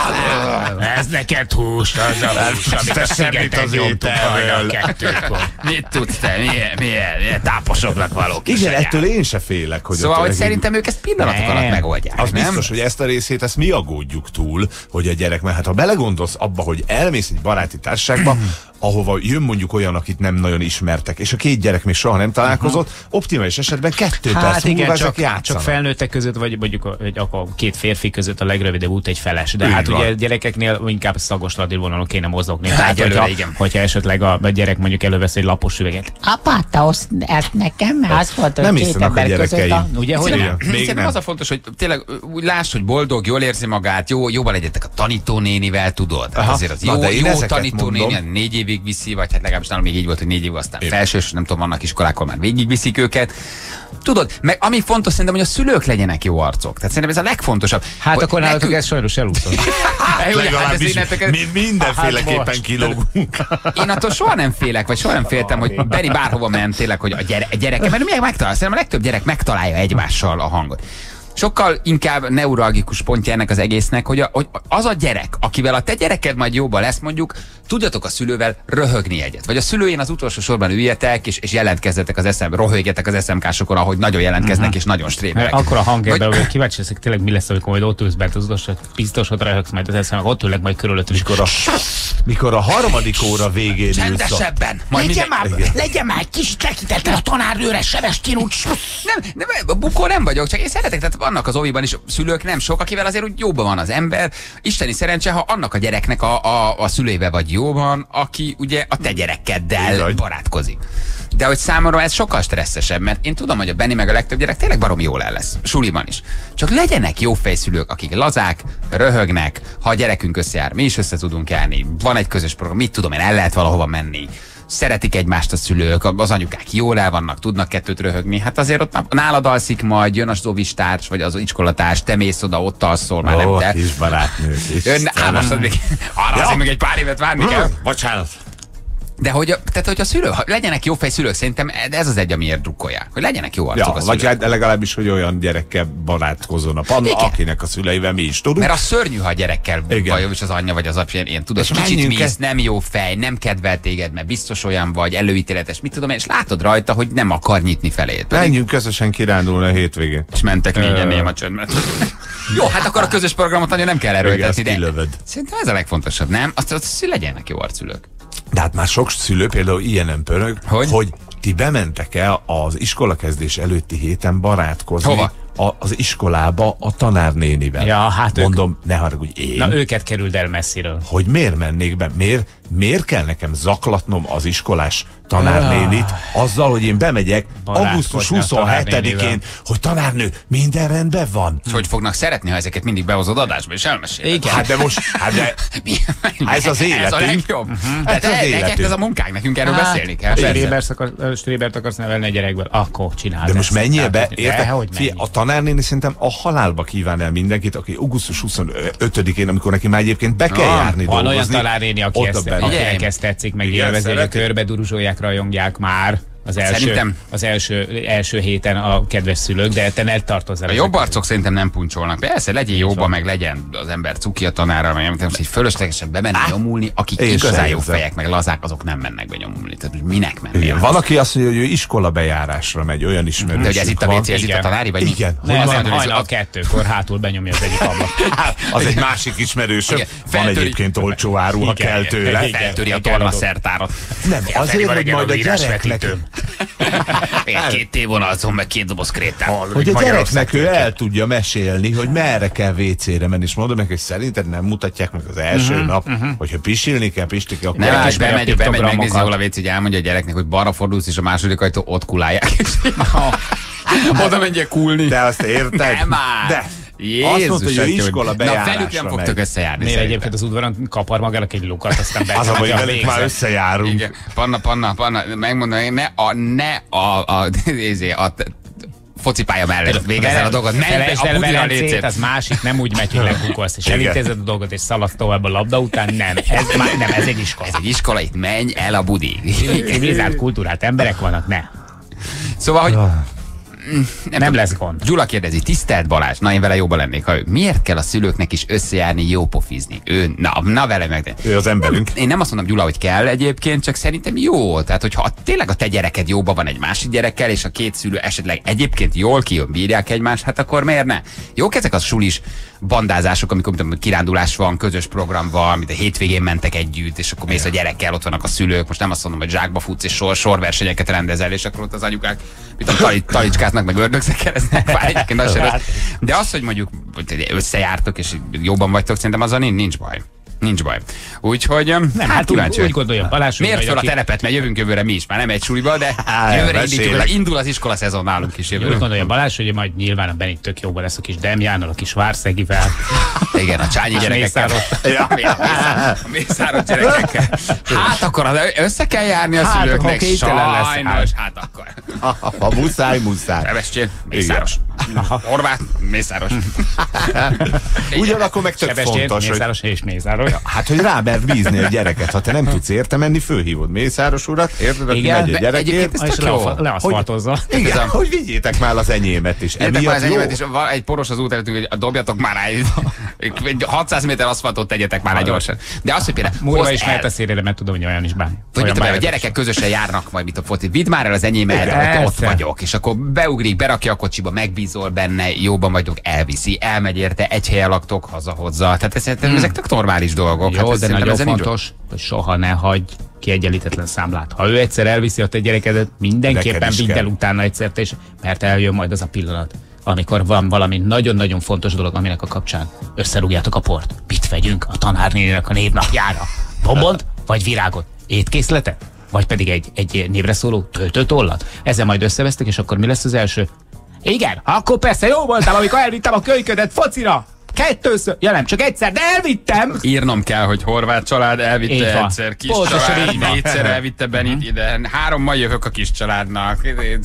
Ez neked hús, az a hús, amit a szigeten nyomtuk hajnal kettőkor. Mit tudsz te? Milyen, milyen, milyen táposoknak valók? Igen, ettől én se félek. Hogy szóval, hogy szerintem ők ezt pillanatok alatt megoldják. Az biztos, hogy ezt a részét, ezt mi aggódjuk túl, hogy a gyerek, mert hát ha belegondolsz abba, hogy elmész egy baráti társaságba, ahova jön mondjuk olyan, akit nem nagyon ismertek, és a két gyerek még soha nem találkozott, uh-huh. optimális esetben kettő hát perc múlva csak, játszanak. Csak felnőttek között, vagy mondjuk a, a két férfi között a legrövidebb út egy feles. De Úgy hát van. Ugye gyerekeknél inkább szagos ladilvonalon kéne mozogni. Hát, tehát, előre, hogyha, hogyha esetleg a gyerek mondjuk elővesz egy lapos üveget. Apa, te oszd ezt nekem, mert azt volt, hogy nem két ember között a... Ugye, hogy nem? Szerintem az a fontos, hogy tényleg úgy láss, hogy boldog, jól érzi magát, jó, jóban legyetek a tanítónénivel, tudod. Aha. Azért az jó, Na, jó tanítónéni, négy évig viszi, vagy hát legalábbis nálam még így volt, hogy négy év, aztán felsős, nem tudom, vannak iskolákon már végigviszik őket. Tudod, meg ami fontos szerintem, hogy a szülők legyenek jó arcok. Tehát szerintem ez a legfontosabb. Hát akkor nálatok nekünk... ez sajnos elúszott. Legalábbis mi mindenféleképpen kilógunk. Én attól soha nem félek, vagy soha nem féltem, hogy Beri bárhova ment tényleg, hogy a gyere, gyereke, mert még megtalál, szerintem a legtöbb gyerek megtalálja egymással a hangot. Sokkal inkább neuralgikus pontja ennek az egésznek, hogy, a, hogy az a gyerek, akivel a te gyereked majd jóban lesz, mondjuk, tudjatok a szülővel röhögni egyet. Vagy a szülőjén az utolsó sorban üljetek, és, és jelentkezzetek az eszem, röhögjetek az es em ká-sokon, ahogy nagyon jelentkeznek, uh-huh. és nagyon stréberek. Akkor a hangérben, hogy kíváncsi leszek tényleg mi lesz, amikor majd ott ülsz bent az utolsó, biztos, hogy röhögsz majd az eszem, ott ülök majd körülöttük. Mikor a, mikor a harmadik óra végén ülsz. Csendesebben. Legyen már, legyen már kis tekintettel a tanárnőre, Sebestyén úgy. Nem, nem, bukó nem vagyok, csak én szeretek, tehát vannak az óviban is szülők, nem sok, akivel azért úgy jóban van az ember. Isteni szerencse, ha annak a gyereknek a, a, a szüleivel vagy jóban, aki ugye a te gyerekeddel Bizony. barátkozik. De hogy számomra ez sokkal stresszesebb, mert én tudom, hogy a Benni meg a legtöbb gyerek tényleg baromi jól el lesz. Suliban is. Csak legyenek jó fejszülők, akik lazák, röhögnek, ha a gyerekünk összejár, mi is össze tudunk járni, van egy közös program, mit tudom én, el lehet valahova menni. Szeretik egymást a szülők, az anyukák jól el vannak, tudnak kettőt röhögni. Hát azért ott nálad alszik majd, jön az óvistárs, vagy az iskolatárs, te mész oda, ott alszol, már Ó, nem te. kis barátnők is. Ön, á, most még, arra ja. azért még egy pár évet várni kell. Bocsánat. De hogy, tehát, hogy a szülők, ha legyenek jó fejszülők, szerintem ez az egy, amiért drukkolják. Hogy legyenek jó arcok ja, a szülők. Vagy legalábbis, hogy olyan gyerekkel barátkozzon a Panna, akinek a szüleivel mi is tudunk. Mert a szörnyű, ha a gyerekkel bajom, és az anyja vagy az apja, én tudod, és kicsit mész, nem jó fej, nem kedvel téged, mert biztos olyan vagy, előítéletes, mit tudom én, és látod rajta, hogy nem akar nyitni feléd. Menjünk közösen kirándulni a hétvégén. És mentek négyen néma csöndben. Jó, hát akkor a közös programot nagyon nem kell erőltetni, de szerintem ez a legfontosabb, nem? Azt, azt legyenek jó arcülők. De hát már sok szülő például ilyen nem pörög, hogy? hogy ti bementek el az iskolakezdés előtti héten barátkozni. Hova? A, az iskolába a tanárnénivel. Ja, hát Mondom, ők... ne haragudj, én. Na őket kerüld el messziről. Hogy miért mennék be? Miért, miért kell nekem zaklatnom az iskolás tanárnénit azzal, hogy én bemegyek augusztus Barátkozni a huszonhetedikén, tanárnénivel. hogy tanárnő, minden rendben van. Hogy fognak szeretni, ha ezeket mindig behozod adásba, és elmeséled. Igen. Hát de most, hát de ez az Ez a életünk. legjobb. Ez Tehát az el- neked életünk. ez a munkánk, nekünk erről beszélni kell. Persze. Strébert akarsz, Strébert akarsz nevelni a gyerekből, akkor csináld. De most ezt. menjél be, Tehát, érted? de, hogy Figyelj, menjél. a tanárnéni szerintem a halálba kíván el mindenkit, aki augusztus huszonötödikén, amikor neki már egyébként be kell Ah, járni Van olyan dolgozni. tanárnéni, aki oda ezt, benne. akinek ezt tetszik, meg Igen, élvezi, hogy szereti. körbe duruzsolják, rajongják már. Az első, Szerintem- az első, első héten a kedves szülők, de te ne tartozz el. A ezek jobb arcok szerintem nem puncsolnak. Persze, legyen jóba, meg legyen az ember cuki a tanára, meg nem hogy fölöslegesen bemenni nyomulni, akik Én igazán sem jó érzem. fejek, meg lazák, azok nem mennek be nyomulni. Tehát most minek menni? Igen. Van, aki azt mondja, hogy ő iskola bejárásra megy, olyan ismerősünk De hogy ez itt a van. vé cé, ez itt a Igen. tanári, vagy mi? Igen. Nem, Azt nem, mondod, hogy hajnal az- kettőkor hátul benyomja az egyik ablak. Az egy másik ismerősöm. Igen. Van Feltöri- egyébként olcsó áru, ha Igen. kell tőle. Igen. Feltöri a Igen. tornaszertárat. Nem, azért, hogy majd a gyereknek, Két tévonalzom, meg két doboz krétát. hogy a gyereknek ő el tudja mesélni, hogy merre kell vécére menni, és mondom neki, hogy szerinted nem mutatják meg az első nap, hogyha pisilni kell, pislik, akkor Nem, és ismeri a bemegy, bemegy, megnézi piktogramokat. jól a vé cé, hogy elmondja a gyereknek, hogy balra fordulsz, és a második ajtó ott kulálják. És oda menjél kulni. te azt érted? Nem már. De Jézus, azt mondta, hogy ő atya, iskola Na, bejárásra velük nem fogtok megy. összejárni. Miért szerintem. egyébként az udvaron kapar magának egy lukat, aztán Az a baj, becsapja a velük már végzet. összejárunk. Igen. Panna, panna, panna, megmondom, ne a, ne a, a, a, a focipálya mellett végezzel a dolgot. Menj be Felejtsd a el budira a Velencét, lécét. az másik, nem úgy megy, hogy legukolsz, és Igen. elintézed a dolgot, és szaladsz tovább a labda után, nem. Ez, már, nem, ez egy iskola. Ez egy iskola, itt menj el a budig. Civilizált, kultúrált emberek vannak, ne. Szóval, hogy nem, Nem tudom. lesz gond. Gyula kérdezi, tisztelt Balázs, na én vele jóba lennék, ha ő. Miért kell a szülőknek is összejárni, jó pofizni? Ő, na, na vele meg. Ő az emberünk. Én nem azt mondom, Gyula, hogy kell egyébként, csak szerintem jó. Tehát, hogyha a- tényleg a te gyereked jóban van egy másik gyerekkel, és a két szülő esetleg egyébként jól kijön, bírják egymást, hát akkor miért ne? Jók ezek a sulis bandázások, amikor mit tudom, kirándulás van, közös program van, mint a hétvégén mentek együtt, és akkor mész a gyerekkel, ott vannak a szülők. Most nem azt mondom, hogy zsákba futsz és sor, sorversenyeket rendezel, és akkor ott az anyukák, mit tudom, tali, talicskáznak, meg ördögszekkereznek, bár egyébként az sem rossz. De az, hogy mondjuk hogy összejártok, és jobban vagytok, szerintem azzal nincs, nincs baj. Nincs baj. Úgyhogy nem, Nem, hát, hát úgy, kíváncsi úgy vagyok. gondolja Balázs, hogy Miért majd föl a aki- telepet, mert jövünk jövőre mi is, már nem egy suliba, de Á, jövőre mesélek. indítjuk, hogy indul az iskola szezon nálunk is Úgy jövőre. gondolja Balázs, hogy majd nyilván a Benit tök jóban lesz a kis Demjánnal, a kis Várszegivel. Igen, a csányi gyerekekkel. Mészáros. Ja, a mészáros- a mészáros gyerekekkel. Hát akkor az össze kell járni a Hát, szülőknek. ha kénytelen lesz, Sajnos, hát akkor. Ha muszáj, muszáj. Revescsén, mészáros. Horváth, mészáros. Ugyanakkor meg tök Sebestyén, fontos, hogy Mészáros és Mészáros. hát, hogy rá mert bízni a gyereket. Ha te nem tudsz érte menni, fölhívod Mészáros urat, érted, aki Igen, megy a de gyerekért. egyébként ez És tök jó. leafa- leaszfaltozza. Igen, hogy vigyétek már az enyémet is. Értek már Emiatt az jó. enyémet, és van egy poros az út előttünk, hogy dobjatok már rá, egy hatszáz méter aszfaltot tegyetek már rá gyorsan. De az, hogy például Múlva hozd is el, mehet a szélére, mert tudom, hogy olyan is bán. Vagy mit tudom, én, a bájos. gyerekek közösen járnak majd, mit a foci. Vidd már el az enyémet, Igen, hogy ott persze. vagyok. És akkor beugrik, berakja a kocsiba, megbízol benne, jóban vagyok, elviszi, elmegy érte, egy helyen laktok, hazahozza. Tehát ez, hmm. ezek tök normális dolgok. Jó, ez de szerintem nagyon ezen nincs- fontos, hogy soha ne hagyj kiegyenlítetlen számlát. Ha ő egyszer elviszi a te gyerekedet, mindenképpen Neked is vidd kell. el utána egyszer, és mert eljön majd az a pillanat, amikor van valami nagyon-nagyon fontos dolog, aminek a kapcsán összerúgjátok a port. Mit vegyünk a tanárnéninek a névnapjára? Bombont vagy virágot? Étkészletet? Vagy pedig egy, egy névre szóló töltőtollat? Ezzel majd összevesztek, és akkor mi lesz az első? Igen, akkor persze jó voltál, amikor elvittem a kölyködet focira. Kettőször, ja nem, csak egyszer, de elvittem. Írnom kell, hogy horvát család Így elvitte van. egyszer, kis Pontosan család, így van. négyszer elvitte Benit ide, hárommal jövök a kis családnak.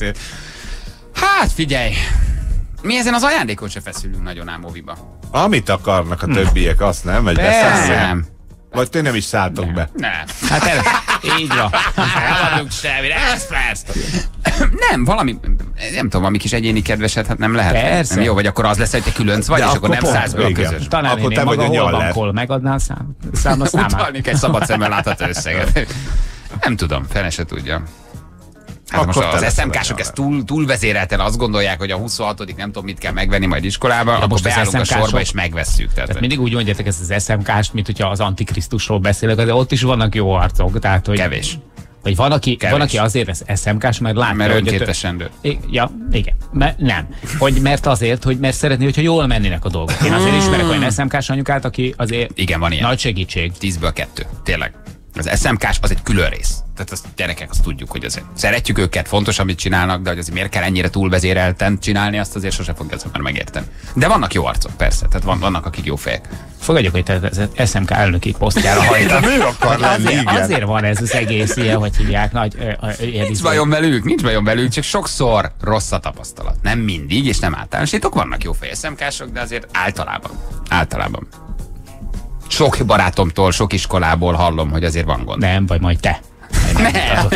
Hát figyelj, mi ezen az ajándékon se feszülünk nagyon ám moviba. Amit akarnak a többiek, azt nem, vagy Persze. beszállják. Nem. Vagy ti nem is szálltok be. Nem. Hát el, így van. Nem adunk semmire, ez persze. Nem, valami, nem tudom, valami kis egyéni kedveset, hát nem lehet. Persze. Nem jó, vagy akkor az lesz, hogy te különc vagy, De és akkor akkor nem pont, szállsz be a igen. közös. Tanárnéni Akkor te maga vagy a hol nyaller. bankol, megadnál szám, számla számát? Utalnék egy szabad szemmel látható összeget. Nem tudom, fene se tudja. Hát Akkor most te az leszel es em ká-sok a ezt túl, túl vezérelten azt gondolják, hogy a huszonhatodik nem tudom mit kell megvenni majd iskolába, ja, akkor most az beállunk a es em ká-sok sorba és megvesszük. Tehát, Tehát mindig úgy mondjátok ezt az es em ká-st, mint hogyha az Antikrisztusról beszélek, de ott is vannak jó arcok. Tehát, hogy, kevés. hogy van, aki, Kevés. van, aki azért vesz es em ká-s, mert látja, Mert hogy... önkéntesendő. I- Ja, igen. Mert nem. Hogy mert azért, hogy mert szeretné, hogyha jól mennének a dolgok. Én azért ismerek olyan es em ká-s anyukát, aki azért Igen, van ilyen. nagy segítség. Tízből kettő. Tényleg. Az es em ká-s az egy külön rész. Tehát azt gyerekek, azt tudjuk, hogy azért szeretjük őket, fontos, amit csinálnak, de hogy azért miért kell ennyire túlvezérelten csinálni, azt azért sose fogja az ember megérteni. De vannak jó arcok, persze, tehát van, vannak, akik jó fejek. Fogadjuk, hogy te az es em ká elnöki posztjára hajtasz. Ő akar lenni, azért, igen. azért van ez az egész ilyen, hogy hívják, nagy... Ö, ö, Nincs bajom velük, nincs bajom velük, csak sokszor rossz a tapasztalat. Nem mindig, és nem általánosítok, vannak jó fej es em ká-sok, de azért általában. Általában. Sok barátomtól, sok iskolából hallom, hogy azért van gond. Nem, vagy majd te. Nem.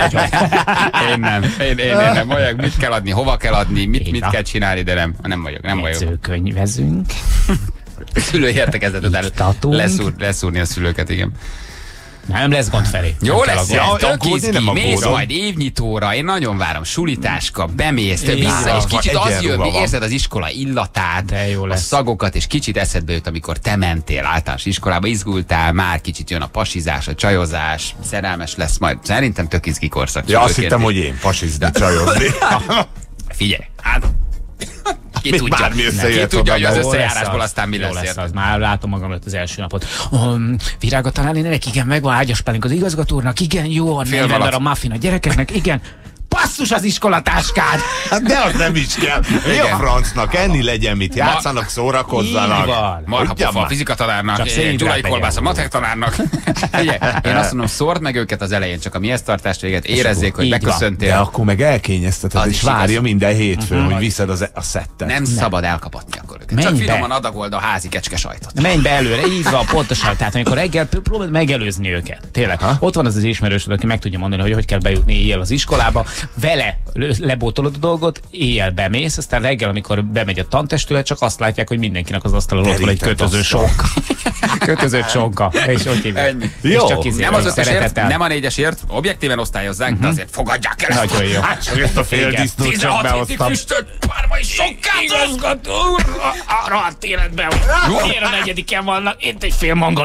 Én nem. Én, én, én nem vagyok. Mit kell adni, hova kell adni, mit, mit kell csinálni, de nem. Nem vagyok. Nem vagyok. Jegyzőkönyvezünk. Szülői értekezetet el leszúr, leszúrni a szülőket, igen. Nem lesz gond felé. Jó lesz, Ja, tök izgi, nem mész aggódom. majd évnyitóra, én nagyon várom, sulitáska, bemész, te Így vissza, van, és kicsit van, az jön, egyenruha van. érzed az iskola illatát, De jó a lesz. szagokat, és kicsit eszedbe jut, amikor te mentél általános iskolába, izgultál, már kicsit jön a pasizás, a csajozás, szerelmes lesz majd. Szerintem tök izgi korszak. Ja, azt Szülőként. hittem, hogy én pasizni, csajozni. Figyelj, hát ki Még tudja, bármi ki összejöhet tudja, hogy oda, az de- összejárásból aztán mi jó lesz, lesz érted? az. Már látom magam előtt az első napot. Um, virágot találni nekik, igen, megvan ágyaspálink az igazgatónak, igen, jó, a negyven alatt. darab muffin a gyerekeknek, igen. Basszus az iskolatáskád! Hát de az nem is kell. Mi a Igen. francnak? Enni legyen mit, játszanak, szórakozzanak. Így van. Marha Ugyan pofa a már. fizikatanárnak, Csak szénhidrát Gyulai legyen. kolbász a matek tanárnak. Figyelj, én azt mondom, szórd meg őket az elején, csak a mihez tartást véget, érezzék, hogy így van. De beköszöntél. akkor meg elkényezteted, Az és is várja igaz. minden hétfőn, hogy viszed az, a szettet. Nem szabad elkapatni akkor őket. Csak Menj be. finoman adagold a házi kecske sajtot. Menj be előre, így van, pontosan. Tehát amikor reggel pró- próbáld megelőzni őket. Tényleg. Aha. Ott van az az ismerősöd, aki meg tudja mondani, hogy hogy kell bejutni éjjel az iskolába. Vele lö- lebótolod a dolgot, éjjel bemész, aztán reggel, amikor bemegy a tantestület, csak azt látják, hogy mindenkinek az asztalon ott van egy Terített kötöző asztal. sok. Kötöző csonka. És hogy hívják. Ennyi. És Jó. csak izé, Nem az ötösért, szeretettel. nem a négyesért, objektíven osztályozzák, de azért fogadják el. Nagyon jó. Hát csak ezt a fél Igen. disznót csak tizenhat hétig behoztam. füstölt pármai sokkát. Igazgató úr, a rohadt életben, miért a negyediken vannak, itt egy fél mongol.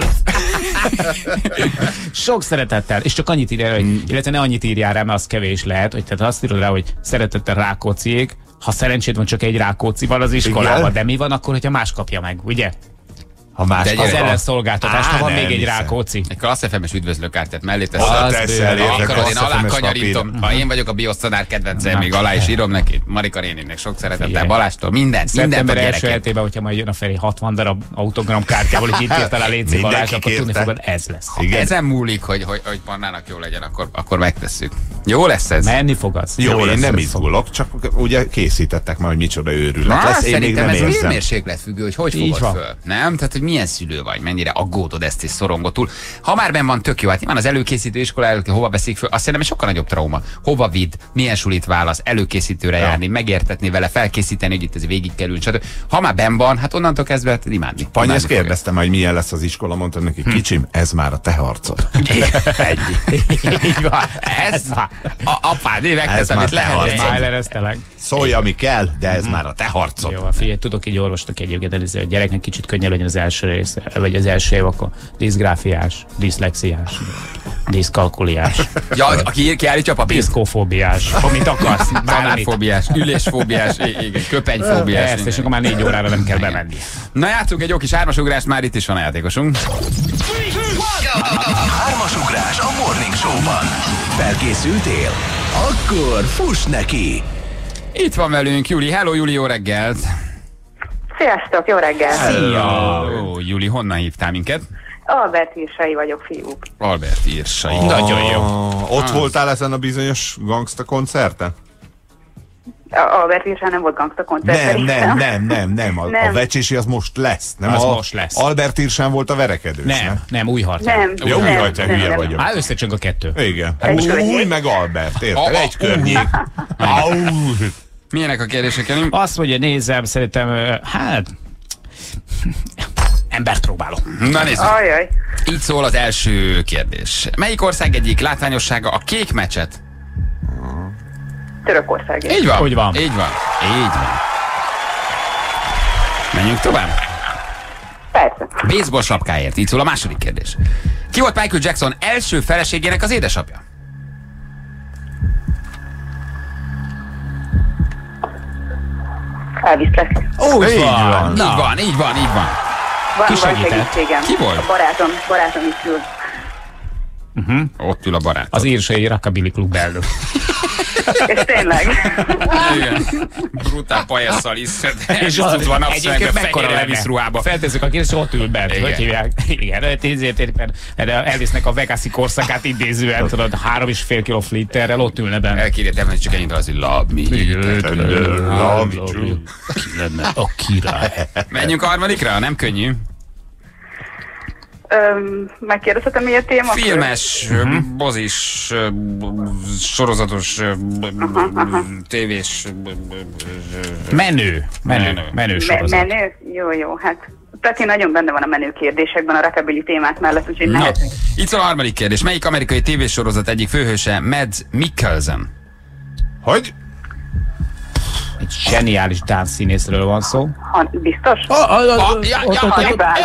Sok szeretettel, és csak annyit írjál, hogy, illetve ne annyit írjál rá, mert az kevés lehet, hogy tehát azt írod rá, hogy szeretettel Rákócziék, ha szerencséd van, csak egy Rákóczi van az iskolában, Igen. de mi van akkor, hogyha más kapja meg, ugye? Ha más De Az gyere, ellenszolgáltatás, ha Á, van nem még egy hiszem. Rákóczi. Egy klassz ef em-es üdvözlőkártyát mellé Oda teszel. teszel, bőven. értek, Akarod, én klassz alá ef em es kanyarítom. papír. Ha én vagyok a biosztanár kedvencem, még alá is írom neki. Marika Réninek sok szeretettel, Figyelj. Balástól, mindent, mindent a Szeptember első gyerekek. hetében, hogyha majd jön a felé hatvan darab autogramkártyával, hogy itt írtál a Léci Mindenki Balázs, akkor tudni kérte. fogod, ez lesz. Igen. Ezen múlik, hogy, hogy, hogy Pannának jó legyen, akkor, akkor megtesszük. Jó lesz ez? Menni fog az. Jó, én lesz nem ez. izgulok, csak ugye készítettek már, hogy micsoda őrület Na, lesz, én még szerintem nem ez érzem. mérséklet függő, hogy hogy Így fogod van. föl. Nem? Tehát, hogy milyen szülő vagy, mennyire aggódod ezt és szorongod túl. Ha már benn van, tök jó. Hát nyilván az előkészítő iskola előtt, hova veszik föl, azt szerintem egy sokkal nagyobb trauma. Hova vidd, milyen sulit válasz, előkészítőre Ja. járni, megértetni vele, felkészíteni, hogy itt ez végig kerül. Stb. Ha már benn van, hát onnantól kezdve hát imádni. Panyi, ezt Imádni kérdeztem, hogy milyen lesz az iskola, mondtam neki, kicsim, ez már a te harcod. Ennyi. Így van. Ez a apád évek Ez tesz, már amit te lehet. harcod. Smiler, ez tényleg. Szólj, ami kell, de ez már a te harcod. Jó, figyelj, tudok így orvosnak egyébként előzni, hogy a gyereknek kicsit könnyebb legyen az első része, vagy az első év, akkor diszgráfiás, diszlexiás, diszkalkuliás, Ja, aki kiállítja a papírt. diszkofóbiás, amit akarsz, bármit. Tanárfóbiás, ülésfóbiás, i- igen, köpenyfóbiás. Ezt, és akkor már négy órára nem kell bemenni. Na játszunk egy jó kis hármasugrást, már itt is van a játékosunk. Hármasugrás a Morning Show-ban. Felkészültél? Akkor fuss neki! Itt van velünk Juli. Hello Juli, jó reggelt! Sziasztok, jó reggel! Szia! Ó, Juli, honnan hívtál minket? Albert Írsai vagyok, fiúk. Albert Írsai. Nagyon jó. Ah, Ott voltál ezen a bizonyos gangsta koncerten? A- Albert Írsai nem volt gangsta koncert. Nem, nem, nem, nem, nem. A, Nem. a vecsési az most lesz. Nem Az a, most lesz. Albert Irsán volt a verekedős, nem? Nem, nem, új harc. Nem. Jó, nem, hajtja, nem, hülye nem. vagyok. Már összecsönk a kettő. Igen. Egy Új, környék. meg Albert, érted? A- a- Egy környék. Au. Milyenek a kérdések, Jani? Azt mondja, nézem, szerintem, ö, hát, embert próbálok. Na nézzük. Ajaj. Így szól az első kérdés. Melyik ország egyik látványossága a kék mecset? Törökország. Így van. Hogy van. Így van. Így van. Menjünk tovább. Persze. Baseball sapkáért. Így szól a második kérdés. Ki volt Michael Jackson első feleségének az édesapja? Elvis Presley. Ó, Így van. Így van, így van, így van. Van, Ki van segített? segítségem. Ki volt? A barátom, barátom is ül. Uh-huh. Ott ül a barát. Az írsai Rockabilly Klub elnök. És tényleg. Igen. Brutál pajasszal iszed. És az van egyébként mekkora levisz ruhába. Feltesszük a kérdést, ott ül bent. Hogy hívják? Igen, ezért éppen elvisznek a Vegas-i korszakát idézően, tudod, három és fél kiló flitterrel ott ülne bent. Elkérjetem, hogy csak ennyit az, hogy love me. Love me. Ki lenne a király? Menjünk a harmadikra, nem könnyű. Öm, megkérdezhetem, mi a téma? Filmes, uh-huh. bozis, sorozatos, tévés. Menő. Menő. Menő sorozat. Menő? Jó, jó, hát Peti nagyon benne van a menő kérdésekben a rockabilly témák mellett, úgyhogy Na, nehéz. itt szól a harmadik kérdés. Melyik amerikai tévésorozat egyik főhőse Mads Mikkelsen? Hogy? Egy zseniális táncszínészről van szó. Ha, biztos? Oh, oh, oh, oh, ja, ja, Hannibal.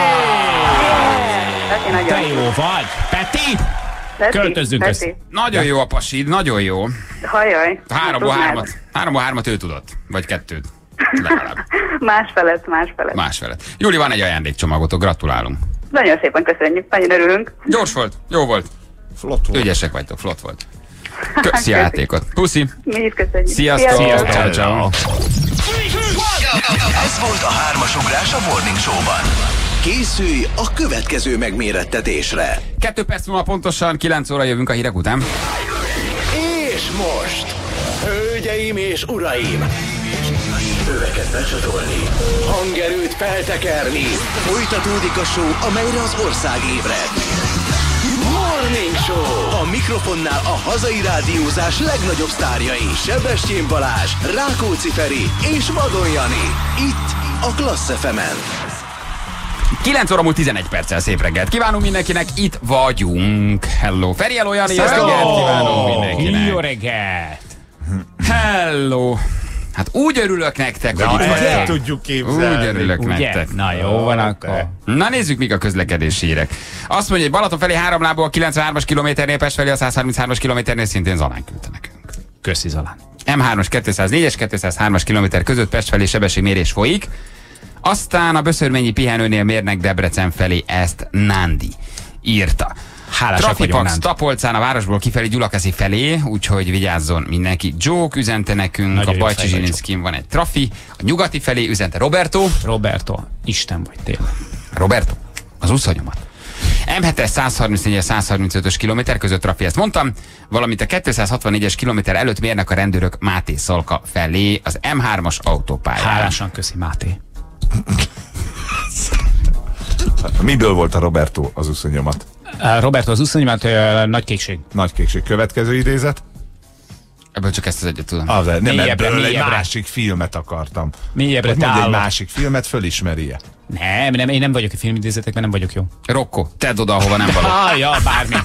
Te jó vagy! Peti! Költözzünk össze. Nagyon jó a pasid, nagyon jó. Hajaj. Háromból hármat, háromból hármat ő tudott. Vagy kettőt. Legalább. Más felett, más felett. Más felett. Júli, van egy ajándékcsomagotok, gratulálunk. Nagyon szépen köszönjük, nagyon örülünk. Gyors volt, jó volt. Flott volt. Ügyesek vagytok, flott volt. Köszi játékot. Puszi. Mi is köszönjük. Sziasztok. Sziasztok. Ciao, ciao. Ez volt a hármas ugrás a Morning Show-ban. Készülj a következő megmérettetésre. Kettő perc múlva pontosan, kilenc óra jövünk a hírek után. És most, hölgyeim és uraim, öveket becsatolni, hangerőt feltekerni, folytatódik a show, amelyre az ország ébred. Morning Show! A mikrofonnál a hazai rádiózás legnagyobb sztárjai, Sebestyén Balázs, Rákóczi Feri és Vadon Jani. Itt a Klassz ef emen. kilenc óra múlt tizenegy perccel szép reggelt kívánunk mindenkinek, itt vagyunk. Hello, Feri, hello, Jani, jó reggelt kívánunk mindenkinek. Jó reggelt. Hello. Hát úgy örülök nektek, Na, hogy itt el vagytok. tudjuk képzelni. Úgy örülök Ugye? nektek. Na jó van akkor. Na nézzük, mik a közlekedési hírek. Azt mondja, hogy Balaton felé három lábú a kilencvenhármas kilométernél, Pest felé a százharminchárom kilométernél szintén Zalán küldte nekünk. Köszi Zalán. em hármas kétszáznégyes kétszázhármas kilométer között Pest felé sebességmérés folyik. Aztán a Böszörményi pihenőnél mérnek Debrecen felé, ezt Nándi írta. Hálásak vagyunk, Trafipax Nánd. Tapolcán a városból kifelé Gyulakeszi felé, úgyhogy vigyázzon mindenki. Joke üzente nekünk, Nagyon a jó Bajcsi fej vagy, Zsilinszkin van egy trafi, a nyugati felé üzente Roberto. Roberto, Isten vagy tényleg. Roberto, az úszonyomat. em hetes százharmincnégyes százharmincötös kilométer között trafi, ezt mondtam, valamint a kétszázhatvannégyes kilométer előtt mérnek a rendőrök Máté Szalka felé, az em hármas autópályán. Hálásan köszi, Máté. Miből volt a Roberto az uszonyomat? Roberto, az úszonyomat uh, nagy kékség. Nagy kékség. Következő idézet? Ebből csak ezt az egyet tudom. Az, nem Mélyebbre, ebből egy mélyebbre. másik filmet akartam. Mélyebbre Hogy mondj egy távol. másik filmet, fölismerje. Nem, nem, én nem vagyok a filmidézetekben, nem vagyok jó. Rocco, tedd oda, ahova nem való. Ah, ja, bármit.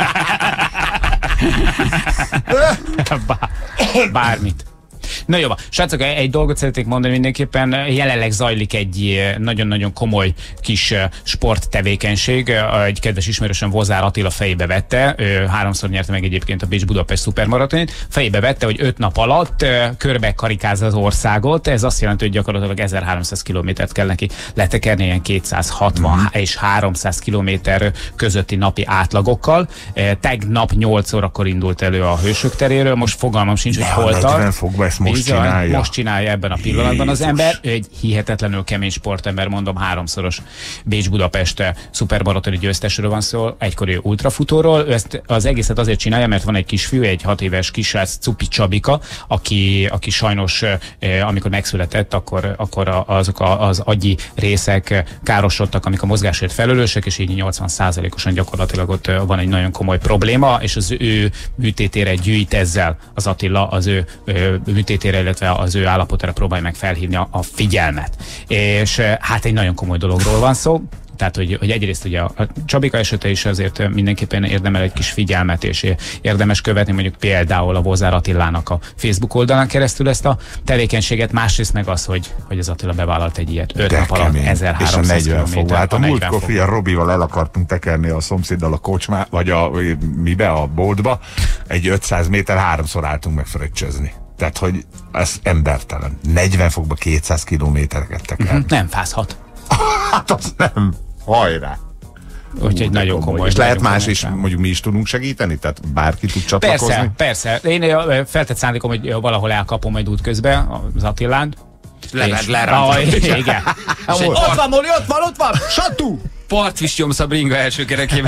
Bár, bármit. Na jó, srácok, egy dolgot szeretnék mondani mindenképpen. Jelenleg zajlik egy nagyon-nagyon komoly kis sporttevékenység. Egy kedves ismerősöm, Vozár Attila fejébe vette, ő háromszor nyerte meg egyébként a Bécs-Budapest szupermaratonit, fejébe vette, hogy öt nap alatt körbe karikázza az országot. Ez azt jelenti, hogy gyakorlatilag ezerháromszáz kilométert kell neki letekerni, ilyen kétszázhatvan mm. és háromszáz kilométer közötti napi átlagokkal. Tegnap nyolc órakor indult elő a Hősök teréről, most fogalmam sincs, hogy hol tart. Fogva ezt most Bizony, csinálja. most csinálja ebben a pillanatban Jézus. az ember. Ő egy hihetetlenül kemény sportember, mondom, háromszoros Bécs-Budapest szupermaratoni győztesről van szó, egykori ultrafutóról. Ő ezt az egészet azért csinálja, mert van egy kisfiú, egy hat éves kisrác, Cupi Csabika, aki, aki sajnos, amikor megszületett, akkor, akkor azok az agyi részek károsodtak, amik a mozgásért felelősek, és így nyolcvan százalékosan gyakorlatilag ott van egy nagyon komoly probléma, és az ő műtétére gyűjt ezzel az Attila, az ő műtétére, illetve az ő állapotára próbálja meg felhívni a, a figyelmet. És hát egy nagyon komoly dologról van szó. Tehát, hogy, hogy egyrészt ugye a Csabika esete is azért mindenképpen érdemel egy kis figyelmet, és érdemes követni mondjuk például a Vozár Attilának a Facebook oldalán keresztül ezt a tevékenységet, másrészt meg az, hogy, hogy az Attila bevállalt egy ilyet öt nap alatt ezerháromszáz kilométer. Hát a múltkor fia Robival el akartunk tekerni a szomszéddal a kocsmá, vagy a mibe, a boltba, egy ötszáz méter háromszor álltunk meg fröccsözni. Tehát, hogy ez embertelen. negyven fokba kétszáz kilométereket teker. Uh-huh, nem fázhat. Hát az nem. Hajrá! Úgyhogy nagyon komoly. komoly. És lehet nagyon más komoly is, szám. mondjuk mi is tudunk segíteni? Tehát bárki tud csatlakozni? Persze, persze. Én ö, feltett szándékom, hogy valahol elkapom majd útközben az Attilán. Leved, lerántom. Igen. Ott van, Moli, ott van, ott van! Satú! Partfish nyomsz a bringa első kerekében.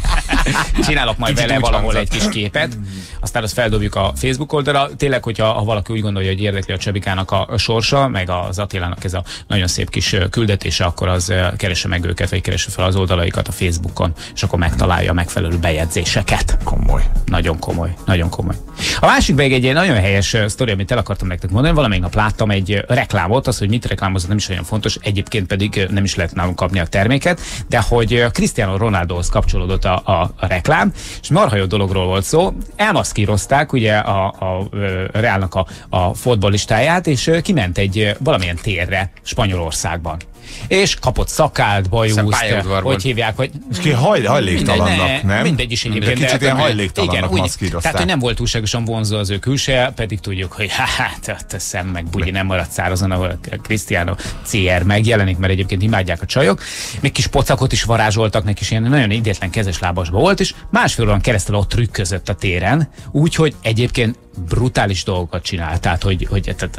Csinálok majd Kicsit vele úgy valahol hangzott. egy kis képet, aztán azt feldobjuk a Facebook oldalra. Tényleg, hogyha ha valaki úgy gondolja, hogy érdekli a Csabikának a sorsa, meg az Attilának ez a nagyon szép kis küldetése, akkor az keresse meg őket, vagy keresse fel az oldalaikat a Facebookon, és akkor megtalálja a megfelelő bejegyzéseket. Komoly. Nagyon komoly, nagyon komoly. A másik meg egy nagyon helyes sztori, amit el akartam nektek mondani. Valamelyik nap láttam egy reklámot, az, hogy mit reklámozott, nem is olyan fontos, egyébként pedig nem is lehet nálunk kapni a terméket, de hogy Cristiano Ronaldohoz kapcsolódott a, a, a reklám, és marha jó dologról volt szó. Elmaszkírozták ugye a, a, a Realnak a, a fotballistáját, és kiment egy valamilyen térre Spanyolországban. És kapott szakált, bajuszt, hogy hívják, hogy... És ki haj, hajléktalannak, nem? Mindegy is egyébként. Kicsit ilyen hajléktalannak igen, úgy, maszkírozták. tehát, hogy nem volt túlságosan vonzó az ő külseje, pedig tudjuk, hogy hát a szem meg bugyi nem maradt szárazon, ahol a Cristiano cé er megjelenik, mert egyébként imádják a csajok. Még kis pocakot is varázsoltak neki, és ilyen nagyon idétlen kezes lábasba volt, és másfél órán keresztül ott trükközött a téren, úgyhogy egyébként brutális dolgokat csinált. Tehát, hogy, hogy tehát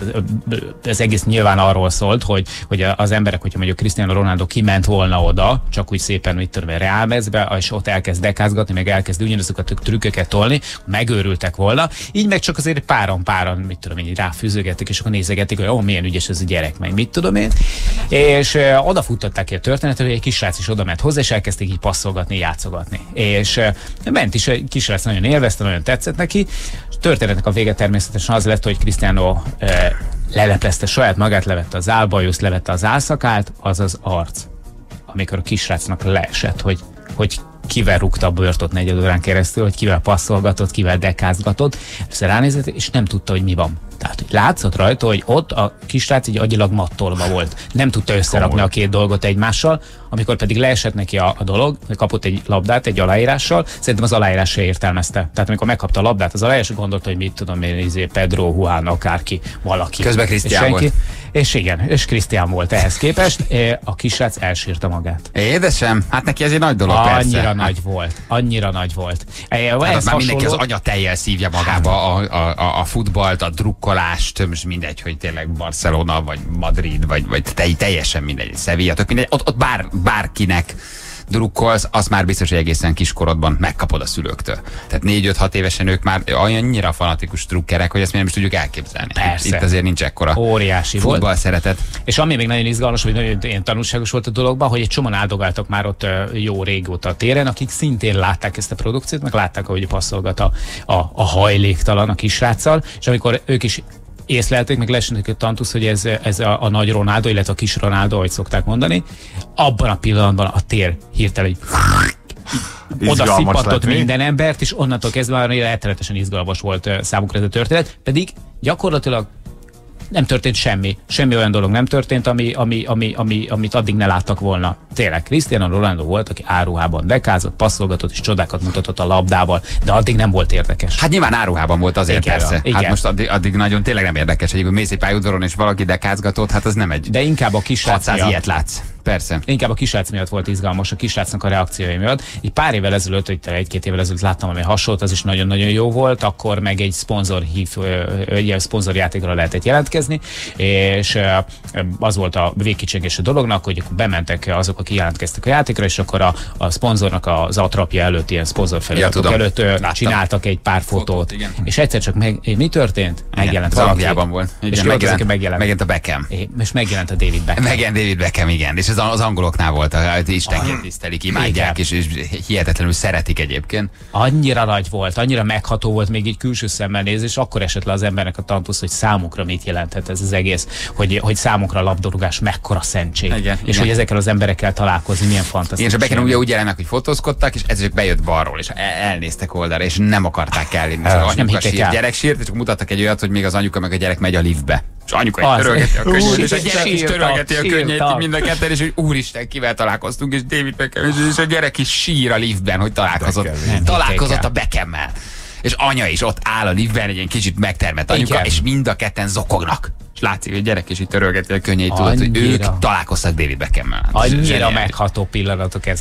ez egész nyilván arról szólt, hogy, hogy az emberek, hogyha mondjuk Cristiano Ronaldo kiment volna oda, csak úgy szépen, mit tudom, Real mezbe, és ott elkezd dekázgatni, meg elkezd ugyanazokat a trükköket tolni, megőrültek volna. Így meg csak azért páran-páran, mit tudom én, ráfűzögették, és akkor nézegették, hogy ó, milyen ügyes ez a gyerek, meg mit tudom én. És uh, odafuttatták ki a történetet, hogy egy kisrác is oda ment hozzá, és elkezdték így passzolgatni, játszogatni. És uh, ment is, egy kisrác nagyon élvezte, nagyon tetszett neki. Történetnek a vége természetesen az lett, hogy Cristiano eh, leleplezte saját magát, levette az álbajuszt, levette az álszakát, az az arc. Amikor a kisrácnak leesett, hogy, hogy kivel rúgta a börtöt negyed órán keresztül, hogy kivel passzolgatott, kivel dekázgatott, össze ránézett, és nem tudta, hogy mi van. Tehát, hogy látszott rajta, hogy ott a kisrác így agyilag mattolva volt. Nem tudta összerakni a két dolgot egymással, amikor pedig leesett neki a, a dolog, kapott egy labdát egy aláírással, szerintem az aláírás se értelmezte. Tehát amikor megkapta a labdát, az aláírás gondolta, hogy mit tudom én, izé Pedro, Juan, akárki, valaki. Közben Cristiano volt. És igen, és Cristiano volt ehhez képest, a kisrác elsírta magát. Édesem, hát neki ez egy nagy dolog, annyira persze. Annyira nagy volt, annyira nagy volt. Hát az már hasonló... mindenki az anyatejjel szívja magába a, a, a, a futballt, a drukkolást, most mindegy, hogy tényleg Barcelona, vagy Madrid, vagy, vagy te, teljesen mindegy, Sevilla, tök mindegy, ott, ott bár, bárkinek drukkolsz, az már biztos, hogy egészen kiskorodban megkapod a szülőktől. Tehát négy-öt-hat évesen ők már annyira fanatikus drukkerek, hogy ezt mi nem is tudjuk elképzelni. Persze. Itt, itt azért nincs ekkora óriási futball volt. szeretet. És ami még nagyon izgalmas, vagy nagyon ilyen tanulságos volt a dologban, hogy egy csomóan áldogáltak már ott jó régóta a téren, akik szintén látták ezt a produkciót, meg látták, ahogy passzolgat a, a, a hajléktalan a kisráccal, és amikor ők is észlelték, meg leesnek a tantusz, hogy ez, ez a, a nagy Ronaldo, illetve a kis Ronaldo, ahogy szokták mondani, abban a pillanatban a tér hirtelen oda szippantott minden embert, és onnantól kezdve már rettenetesen izgalmas volt számukra ez a történet, pedig gyakorlatilag nem történt semmi. Semmi olyan dolog nem történt, ami, ami, ami, ami, amit addig ne láttak volna. Tényleg, Cristiano Ronaldo volt, aki áruhában dekázott, passzolgatott és csodákat mutatott a labdával, de addig nem volt érdekes. Hát nyilván áruhában volt azért, igen, persze. Igen. Hát most addig, addig nagyon tényleg nem érdekes. Egyébként mész egy pályaudvaron és valaki dekázgatott, hát az nem egy... De inkább a kisrác miatt. ilyet látsz. Persze. Inkább a kisrác miatt volt izgalmas, a kisrácnak a reakciói miatt. Egy pár évvel ezelőtt, hogy egy-két évvel ezelőtt láttam, ami hasonlót, az is nagyon-nagyon jó volt, akkor meg egy szponzor hív, egy szponzorjátékra lehetett jelentkezni, és az volt a végkicsengés a dolognak, hogy bementek azok, akik jelentkeztek a játékra, és akkor a, a szponzornak az atrapja előtt, ilyen szponzor feliratok ja, előtt láttam. Csináltak egy pár fotót, fotót igen. És egyszer csak meg, mi történt? Megjelent az Angliában volt. Igen, és megjelent, megjelent. megjelent a Beckham. És megjelent a David Beckham. Megjelent David Beckham, igen. És ez az angoloknál volt, hogy istenként tisztelik, imádják, és, és hihetetlenül szeretik egyébként. Annyira nagy volt, annyira megható volt még így külső szemmel nézni, és akkor esett le az embernek a tantusz, hogy számukra mit jelenthet ez az egész, hogy, hogy számukra a labdarúgás mekkora szentség. Igen, és igen. Hogy ezekkel az emberekkel találkozni, milyen fantasztikus. És a Beckham ugye úgy jelennek, hogy fotózkodtak, és ez bejött balról, és elnéztek oldalra, és nem akarták elvinni. Az anyuka sírt, gyerek sírt, és mutattak egy olyat, hogy még az anyuka meg a gyerek megy a liftbe. És anyuka egy törölgeti a könnyét, és a gyerek is törölgeti a könnyét, mind a ketten, és hogy úristen, kivel találkoztunk, és David Beckham, és a gyerek is sír a liftben, hogy találkozott. Találkozott a Beckham-mel. És anya is ott áll a liftben, egy ilyen kicsit megtermett anyuka, igen. És mind a ketten zokognak. És látszik, hogy a gyerek is itt törölgeti a könnyét, tudod, hogy ők találkoztak David Beckham-mel. Annyira megható pillanatok ezek.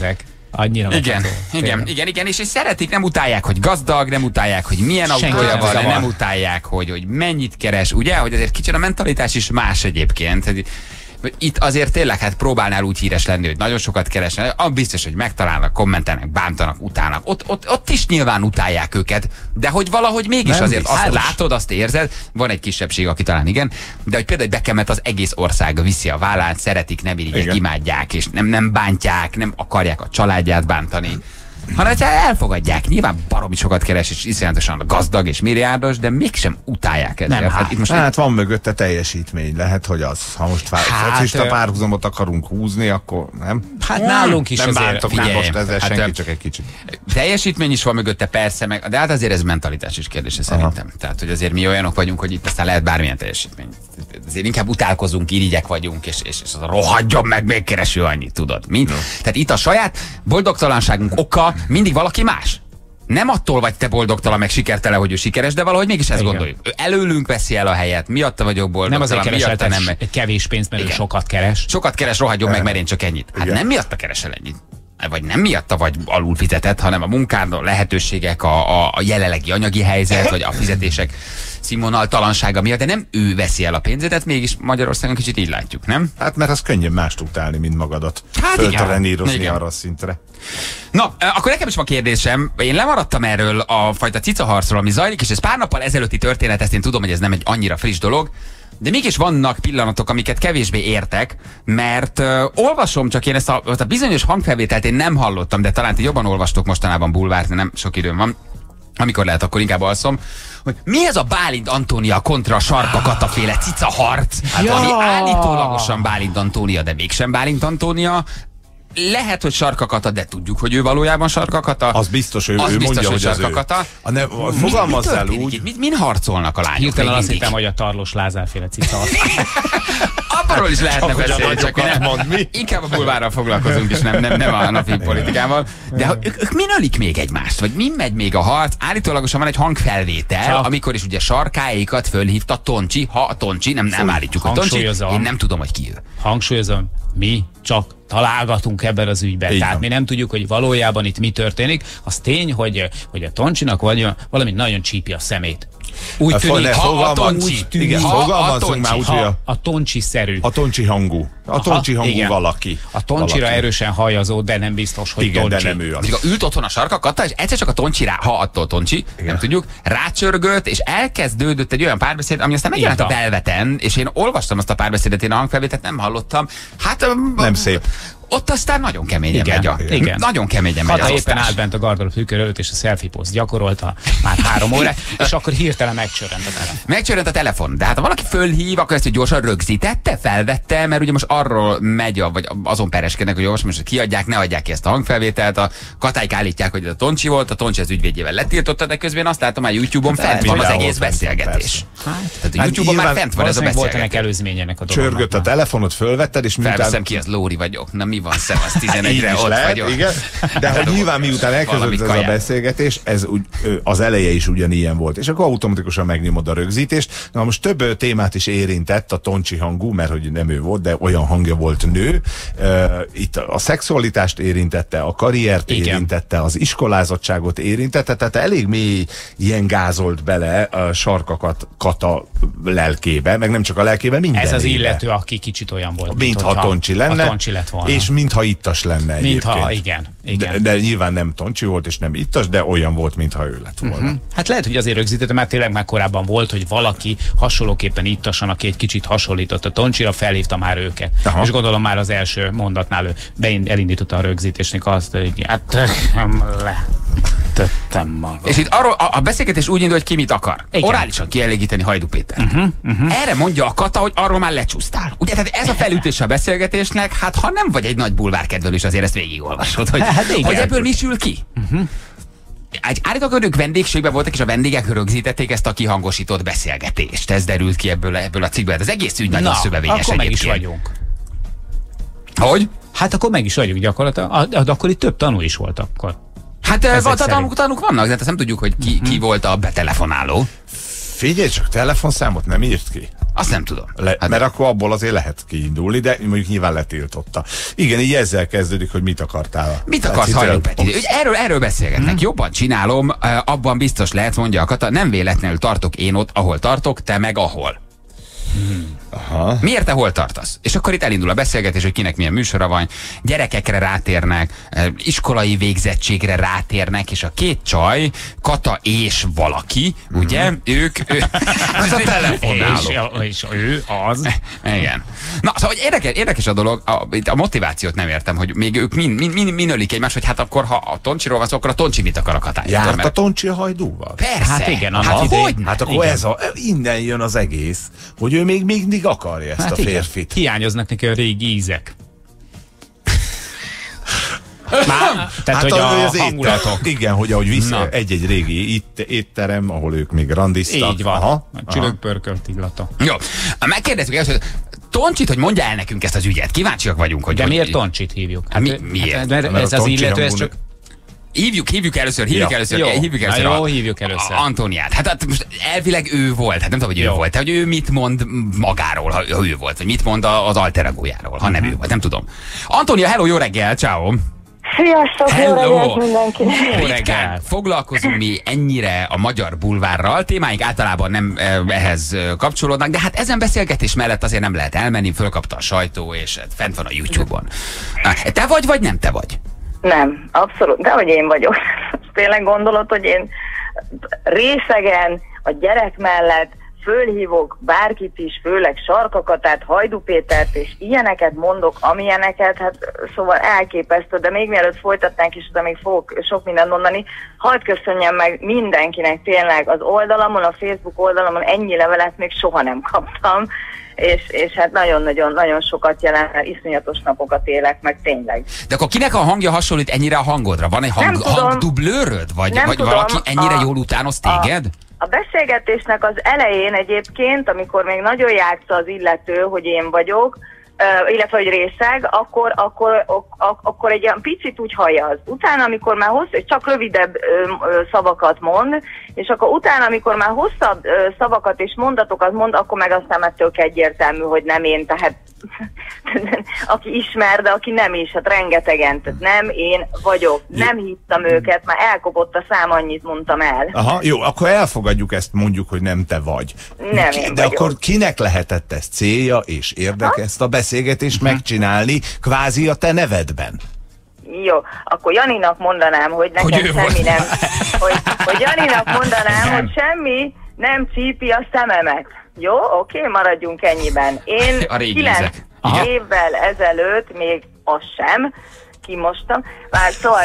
Annyira igen, igen, igen, igen, és, és szeretik, nem utálják, hogy gazdag, nem utálják, hogy milyen autója van, nem utálják, hogy, hogy mennyit keres, ugye, hogy azért kicsit a mentalitás is más egyébként. Hogy itt azért tényleg hát próbálnál úgy híres lenni, hogy nagyon sokat keresnek, ah, biztos, hogy megtalálnak, kommentelnek, bántanak, utálnak. Ott, ott, ott is nyilván utálják őket, de hogy valahogy mégis nem azért biztos. Azt látod, azt érzed, van egy kisebbség, aki talán igen, de hogy például egy Beckhamet az egész ország viszi a vállán, szeretik, nem irigyek, imádják, és nem, nem bántják, nem akarják a családját bántani. hanem elfogadják. Nyilván baromi sokat keres, és iszonyatosan gazdag és milliárdos, de mégsem utálják ezt. Nem, hát, itt most hát van mögötte teljesítmény, lehet, hogy az. Ha most focista hát, párhuzamot akarunk húzni, akkor nem? Hát nem, nálunk is nem azért. bántok már most ezzel hát, senki, csak egy kicsit. Teljesítmény is van mögötte, persze, meg, de hát azért ez mentalitás is kérdése szerintem. Aha. Tehát, hogy azért mi olyanok vagyunk, hogy itt aztán lehet bármilyen teljesítmény. Azért inkább utálkozunk, irigyek vagyunk, és, és, és az rohadjon meg, még kereső annyit, tudod. Mi? No. Tehát itt a saját boldogtalanságunk oka mindig valaki más. Nem attól vagy te boldogtalan, meg sikertelen, hogy ő sikeres, de valahogy mégis ezt igen. gondoljuk. Ő előlünk veszi el a helyet, miatta vagyok boldogtalan. Nem azért keresel, nem egy kevés pénzt, mert igen. ő sokat keres. Sokat keres, rohadjon meg, mert én csak ennyit. Hát igen. nem miatta keresel ennyit. Vagy nem miatta vagy alul fizetett, hanem a munkád, a lehetőségek, a, a, a jelenlegi anyagi helyzet, vagy a fizetések színvonaltalansága miatt, de nem ő veszi el a pénzedet, mégis Magyarországon kicsit így látjuk, nem? Hát mert az könnyen mást utálni, mint magadat. Hát föltelenírozni arra a szintre. Na, akkor nekem is van kérdésem. Én lemaradtam erről a fajta cicaharcról, ami zajlik, és ez pár nappal ezelőtti történet, ezt én tudom, hogy ez nem egy annyira friss dolog, de mégis vannak pillanatok, amiket kevésbé értek, mert uh, olvasom, csak én ezt a, a bizonyos hangfelvételt én nem hallottam, de talán ti jobban olvastok mostanában bulvárt, nem sok időm van. Amikor lehet, akkor inkább alszom, hogy mi ez a Bálint Antónia kontra Sarka Kata féle cica harc, hát, ja. ami állítólagosan Bálint Antónia, de mégsem Bálint Antónia. Lehet, hogy Sarka Kata, de tudjuk, hogy ő valójában Sarka Kata. Az biztos, ő, az ő biztos, mondja, hogy, hogy Sarka Kata. A ne, fogalmazzál úgy. Mit, min harcolnak a lányok? Hirtelen azt hittem, hogy a Tarlós Lázár féle cica. Abbarról is lehetne beszélni, csak nem, mond, mi? Inkább a bulvárral foglalkozunk, és nem, nem, nem a napi politikával. De ők, ők min ölik még egymást? Vagy min megy még a harc? Állítólagosan van egy hangfelvétel, ha. amikor is ugye sarkáékat fölhívta Toncsi, ha a Toncsi, nem, nem állítjuk a Toncsi, én nem tudom, hogy ki ő. Hangsúlyozom, mi csak találgatunk ebben az ügyben. Igen. Tehát mi nem tudjuk, hogy valójában itt mi történik. Az tény, hogy, hogy a Toncsinak vagy valami nagyon csípi a szemét. Úgy a tűnik, ha a Toncsi, tűnik, igen, ha fogalmazzunk már úgy, hogy a, a Toncsi-szerű. A Toncsi hangú. A Toncsi hangú igen. valaki. A Toncsira valaki. Erősen hajazó, de nem biztos, hogy igen, Toncsi. De nem ő az. Mikor ült otthon a Sarka Kata, és egyszer csak a Toncsi rá, ha attól Toncsi, igen. nem tudjuk, rácsörgött, és elkezdődött egy olyan párbeszéd, ami aztán megjelent a Belveten, és én olvastam azt a párbeszédet, én a hangfelvételt nem hallottam. Hát nem szép. Ott aztán nagyon keményen igen, megy a... Igen. Nagyon keményen megy Kata az éppen osztás. állt bent a gardoló fűkör előtt, és a selfie post gyakorolta már három órát, és akkor hirtelen megcsörrent a telefon. Megcsörrent a telefon, de hát ha valaki fölhív, akkor ezt hogy gyorsan rögzítette, felvette, mert ugye most arról megy, a, vagy azon pereskednek, hogy most, most kiadják, ne adják ki ezt a hangfelvételt. A Katáik állítják, hogy ez a Toncsi volt, a Toncsi az ügyvédjével letiltotta, de közben azt látom, hogy YouTube-on fent van az egész beszélgetés. Tehát a YouTube-on már fent van ez a beszélgetés. Volt ennek előzménye ennek a dolognak. Csörgött a telefonot, fölvetted, és felveszem ki, az Lóri vagyok. Na mi van, szevasz, tizenegyre ott lehet, vagyok. Igen. De hogy nyilván miután elkezdődött ez a beszélgetés, ez úgy, az eleje is ugyanilyen volt. És akkor automatikusan megnyomod a rögzítést. Na most több témát is érintett a Toncsi hangú, mert hogy nem ő volt, de olyan hangja volt nő. Itt a szexualitást érintette, a karriert igen. érintette, az iskolázottságot érintette, tehát elég mély ilyen gázolt bele a Sarka Kata lelkébe, meg nem csak a lelkébe, minden. Ez az illető, aki kicsit olyan volt. Mintha mint Toncsi lenne. A Toncsi lett volna. És mintha ittas lenne egyébként. Mintha, igen. igen. De, de nyilván nem Toncsi volt, és nem ittas, de olyan volt, mintha ő lett volna. Uh-huh. Hát lehet, hogy azért rögzítette, mert tényleg már korábban volt, hogy valaki hasonlóképpen ittasan, aki egy kicsit hasonlított a Toncsira, felhívta már őket. Aha. És gondolom már az első mondatnál ő elindította a rögzítésnek azt, hogy hát le. Tettem magam. És itt arról, a, a beszélgetés úgy indul, hogy ki mit akar. Igen. Orálisan kielégíteni Hajdú Péter. Uh-huh, uh-huh. Erre mondja a Kata, hogy arról már lecsúsztál. Ugye, tehát ez a felütés a beszélgetésnek, hát ha nem vagy egy nagy bulvárkedvelő, és azért ezt végigolvasod, hogy, hát hogy ebből mi sül ki. Uh-huh. Állítólag ők vendégségben voltak, és a vendégek rögzítették ezt a kihangosított beszélgetést. Ez derült ki ebből, ebből a cikkből. Ez egész ügy nagyon szövevényes akkor meg is vagyunk. Hogy? Hát akkor meg is vagyunk gyakorlatilag. De akkor itt több tanú is volt akkor. Hát tanúk, tanúk vannak, de hát azt nem tudjuk, hogy ki, ki volt a betelefonáló. Figyelj csak, telefonszámot nem írt ki. Azt nem tudom. Le, hát mert akkor abból azért lehet kiindulni, de mondjuk nyilván letiltotta. Igen, így ezzel kezdődik, hogy mit akartál. Mit akarsz hallani, Peti? Erről, erről beszélgetnek. Hmm. Jobban csinálom, abban biztos lehet, mondja a Kata, nem véletlenül tartok én ott, ahol tartok, te meg ahol. Hmm. Aha. Miért te hol tartasz? És akkor itt elindul a beszélgetés, hogy kinek milyen műsora van, gyerekekre rátérnek, iskolai végzettségre rátérnek, és a két csaj, Kata és valaki, mm-hmm. ugye, ők... ő, ez a telefonáló. És, és ő az. Igen. Na, szóval érdekes, érdekes a dolog, a, a motivációt nem értem, hogy még ők min, min, min, min ölik egymást, hogy hát akkor, ha a Toncsiról van szó, akkor a Toncsi mit akar a Katájától? Járt mert... a Toncsi a Hajdúval? Persze. Hát igen, a hát, idő... hogy? Hát akkor igen. ez a, innen jön az egész, hogy ő még mindig akarja ezt hát a férfit. Igen. Hiányoznak neki a régi ízek. Már, tehát, hát hogy a az hangulatok. Étter, igen, hogy ahogy vissza egy-egy régi itt, étterem, ahol ők még randiztak. Így van. Aha, a csülökpörkölt illata. Jó. Megkérdezzük el, hogy Toncsit, hogy mondja el nekünk ezt az ügyet. Kíváncsiak vagyunk, hogy... De hogy miért Toncsit hívjuk? Hát, mi, miért? Hát, mert ez az illető, ez csak... Hívjuk, hívjuk először, hívjuk ja, először, jó, hívjuk először, jó, a, hívjuk először. A Antoniát. Hát, hát most elvileg ő volt, hát nem tudom, hogy ő jó. volt, hogy ő mit mond magáról, ha ő volt, vagy mit mond az alter egójáról, ha nem ő volt, nem tudom. Antonia, hello, jó reggel, ciao. Sziasztok, hello. jó reggelt mindenkinek. Jó reggel. Foglalkozunk mi ennyire a magyar bulvárral, témáink általában nem ehhez kapcsolódnak, de hát ezen beszélgetés mellett azért nem lehet elmenni, fölkapta a sajtó, és fent van a YouTube-on. Te vagy, vagy nem te vagy? Nem, abszolút, de hogy én vagyok. Tényleg gondolod, hogy én részegen a gyerek mellett fölhívok bárkit is, főleg Sarkakatát, Hajdú Pétert, és ilyeneket mondok, amilyeneket, hát szóval elképesztő, de még mielőtt folytatnánk, és oda még fogok sok mindent mondani, hadd köszönjem meg mindenkinek tényleg az oldalamon, a Facebook oldalamon ennyi levelet még soha nem kaptam, és, és hát nagyon-nagyon nagyon sokat jelent, mert iszonyatos napokat élek meg tényleg. De akkor kinek a hangja hasonlít ennyire a hangodra? Van egy hang, hangdublőröd? Vagy, vagy tudom, valaki ennyire a, jól utánoz téged? A, a beszélgetésnek az elején egyébként, amikor még nagyon játsza az illető, hogy én vagyok, Uh, illetve hogy részeg, akkor, akkor, ak, akkor egy olyan picit úgy hajaz. Utána, amikor már hosszú, csak rövidebb ö, ö, szavakat mond, és akkor utána, amikor már hosszabb ö, szavakat és mondatokat mond, akkor meg aztán már tök egyértelmű, hogy nem én, tehát aki ismer, de aki nem is, hát rengetegen, tehát nem én vagyok, nem hittem őket, már elkopott a szám, annyit mondtam el. Aha, jó, akkor elfogadjuk ezt, mondjuk, hogy nem te vagy. Nem Ki, én de vagyok. akkor kinek lehetett ez célja és érdeke ezt a beszélgetést megcsinálni, kvázi a te nevedben? Jó, akkor Janinak mondanám, hogy nekem hogy semmi nem, hogy, hogy Janinak mondanám, hogy semmi nem csípi a szememet. Jó, oké, maradjunk ennyiben. Én kilenc évvel ezelőtt, még az sem, kimostam, már szóval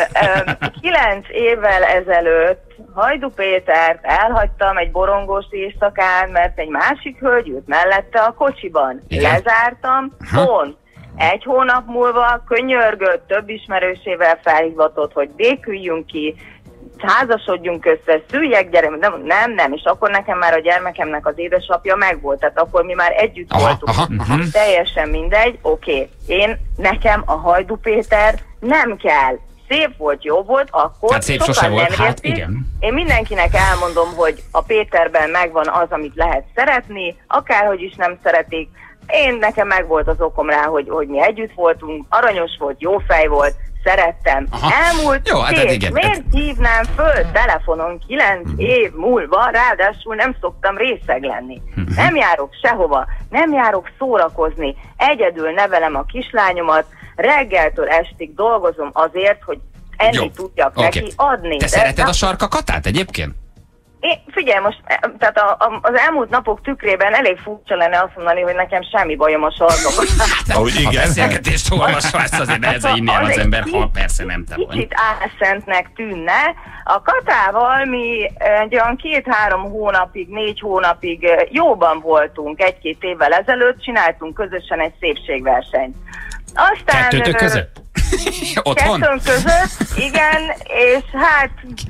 kilenc évvel ezelőtt Hajdú Pétert elhagytam egy borongós éjszakán, mert egy másik hölgy ült mellette a kocsiban. Igen. Lezártam, pont. Egy hónap múlva könyörgött, több ismerősével felhívatott, hogy béküljünk ki, házasodjunk össze, szüljek gyerek, nem, nem, nem, és akkor nekem már a gyermekemnek az édesapja megvolt, tehát akkor mi már együtt aha, voltunk. Aha, aha. Teljesen mindegy, oké, okay. Én, nekem a Hajdú Péter nem kell. Szép volt, jó volt, akkor hát szép sose volt, hát igen. Én mindenkinek elmondom, hogy a Péterben megvan az, amit lehet szeretni, akárhogy is nem szeretik. Én nekem megvolt az okom rá, hogy, hogy mi együtt voltunk, aranyos volt, jó fej volt, szerettem. Aha. Elmúlt jó, hát két, igen. miért hívnám föl telefonon kilenc hmm. év múlva, ráadásul nem szoktam részeg lenni. Hmm. Nem járok sehova, nem járok szórakozni, egyedül nevelem a kislányomat, reggeltől estig dolgozom azért, hogy enni jó. tudjak okay. neki adni. Te de szereted a Sarkakatát egyébként? Én, figyelj, most tehát a, a, az elmúlt napok tükrében elég furcsa lenne azt mondani, hogy nekem semmi bajom a Sarkakatát. Hát, ahogy igen. A beszélgetést olvasva ezt azért nehezen inni el az ember, ha persze nem te vagy. Kicsit álszentnek tűnne. A Katával mi egy olyan két-három hónapig, négy hónapig jóban voltunk, egy-két évvel ezelőtt csináltunk közösen egy szépségversenyt. Aztán... Kettőtök között? Otthon? Kettőnk között, igen, és hát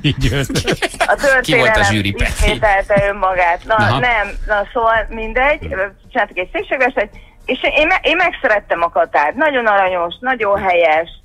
a történelem ismételte önmagát. Na, Aha. nem, na szóval mindegy, csináltuk egy szépségversenyt, és én, én megszerettem a Katát. Nagyon aranyos, nagyon helyes,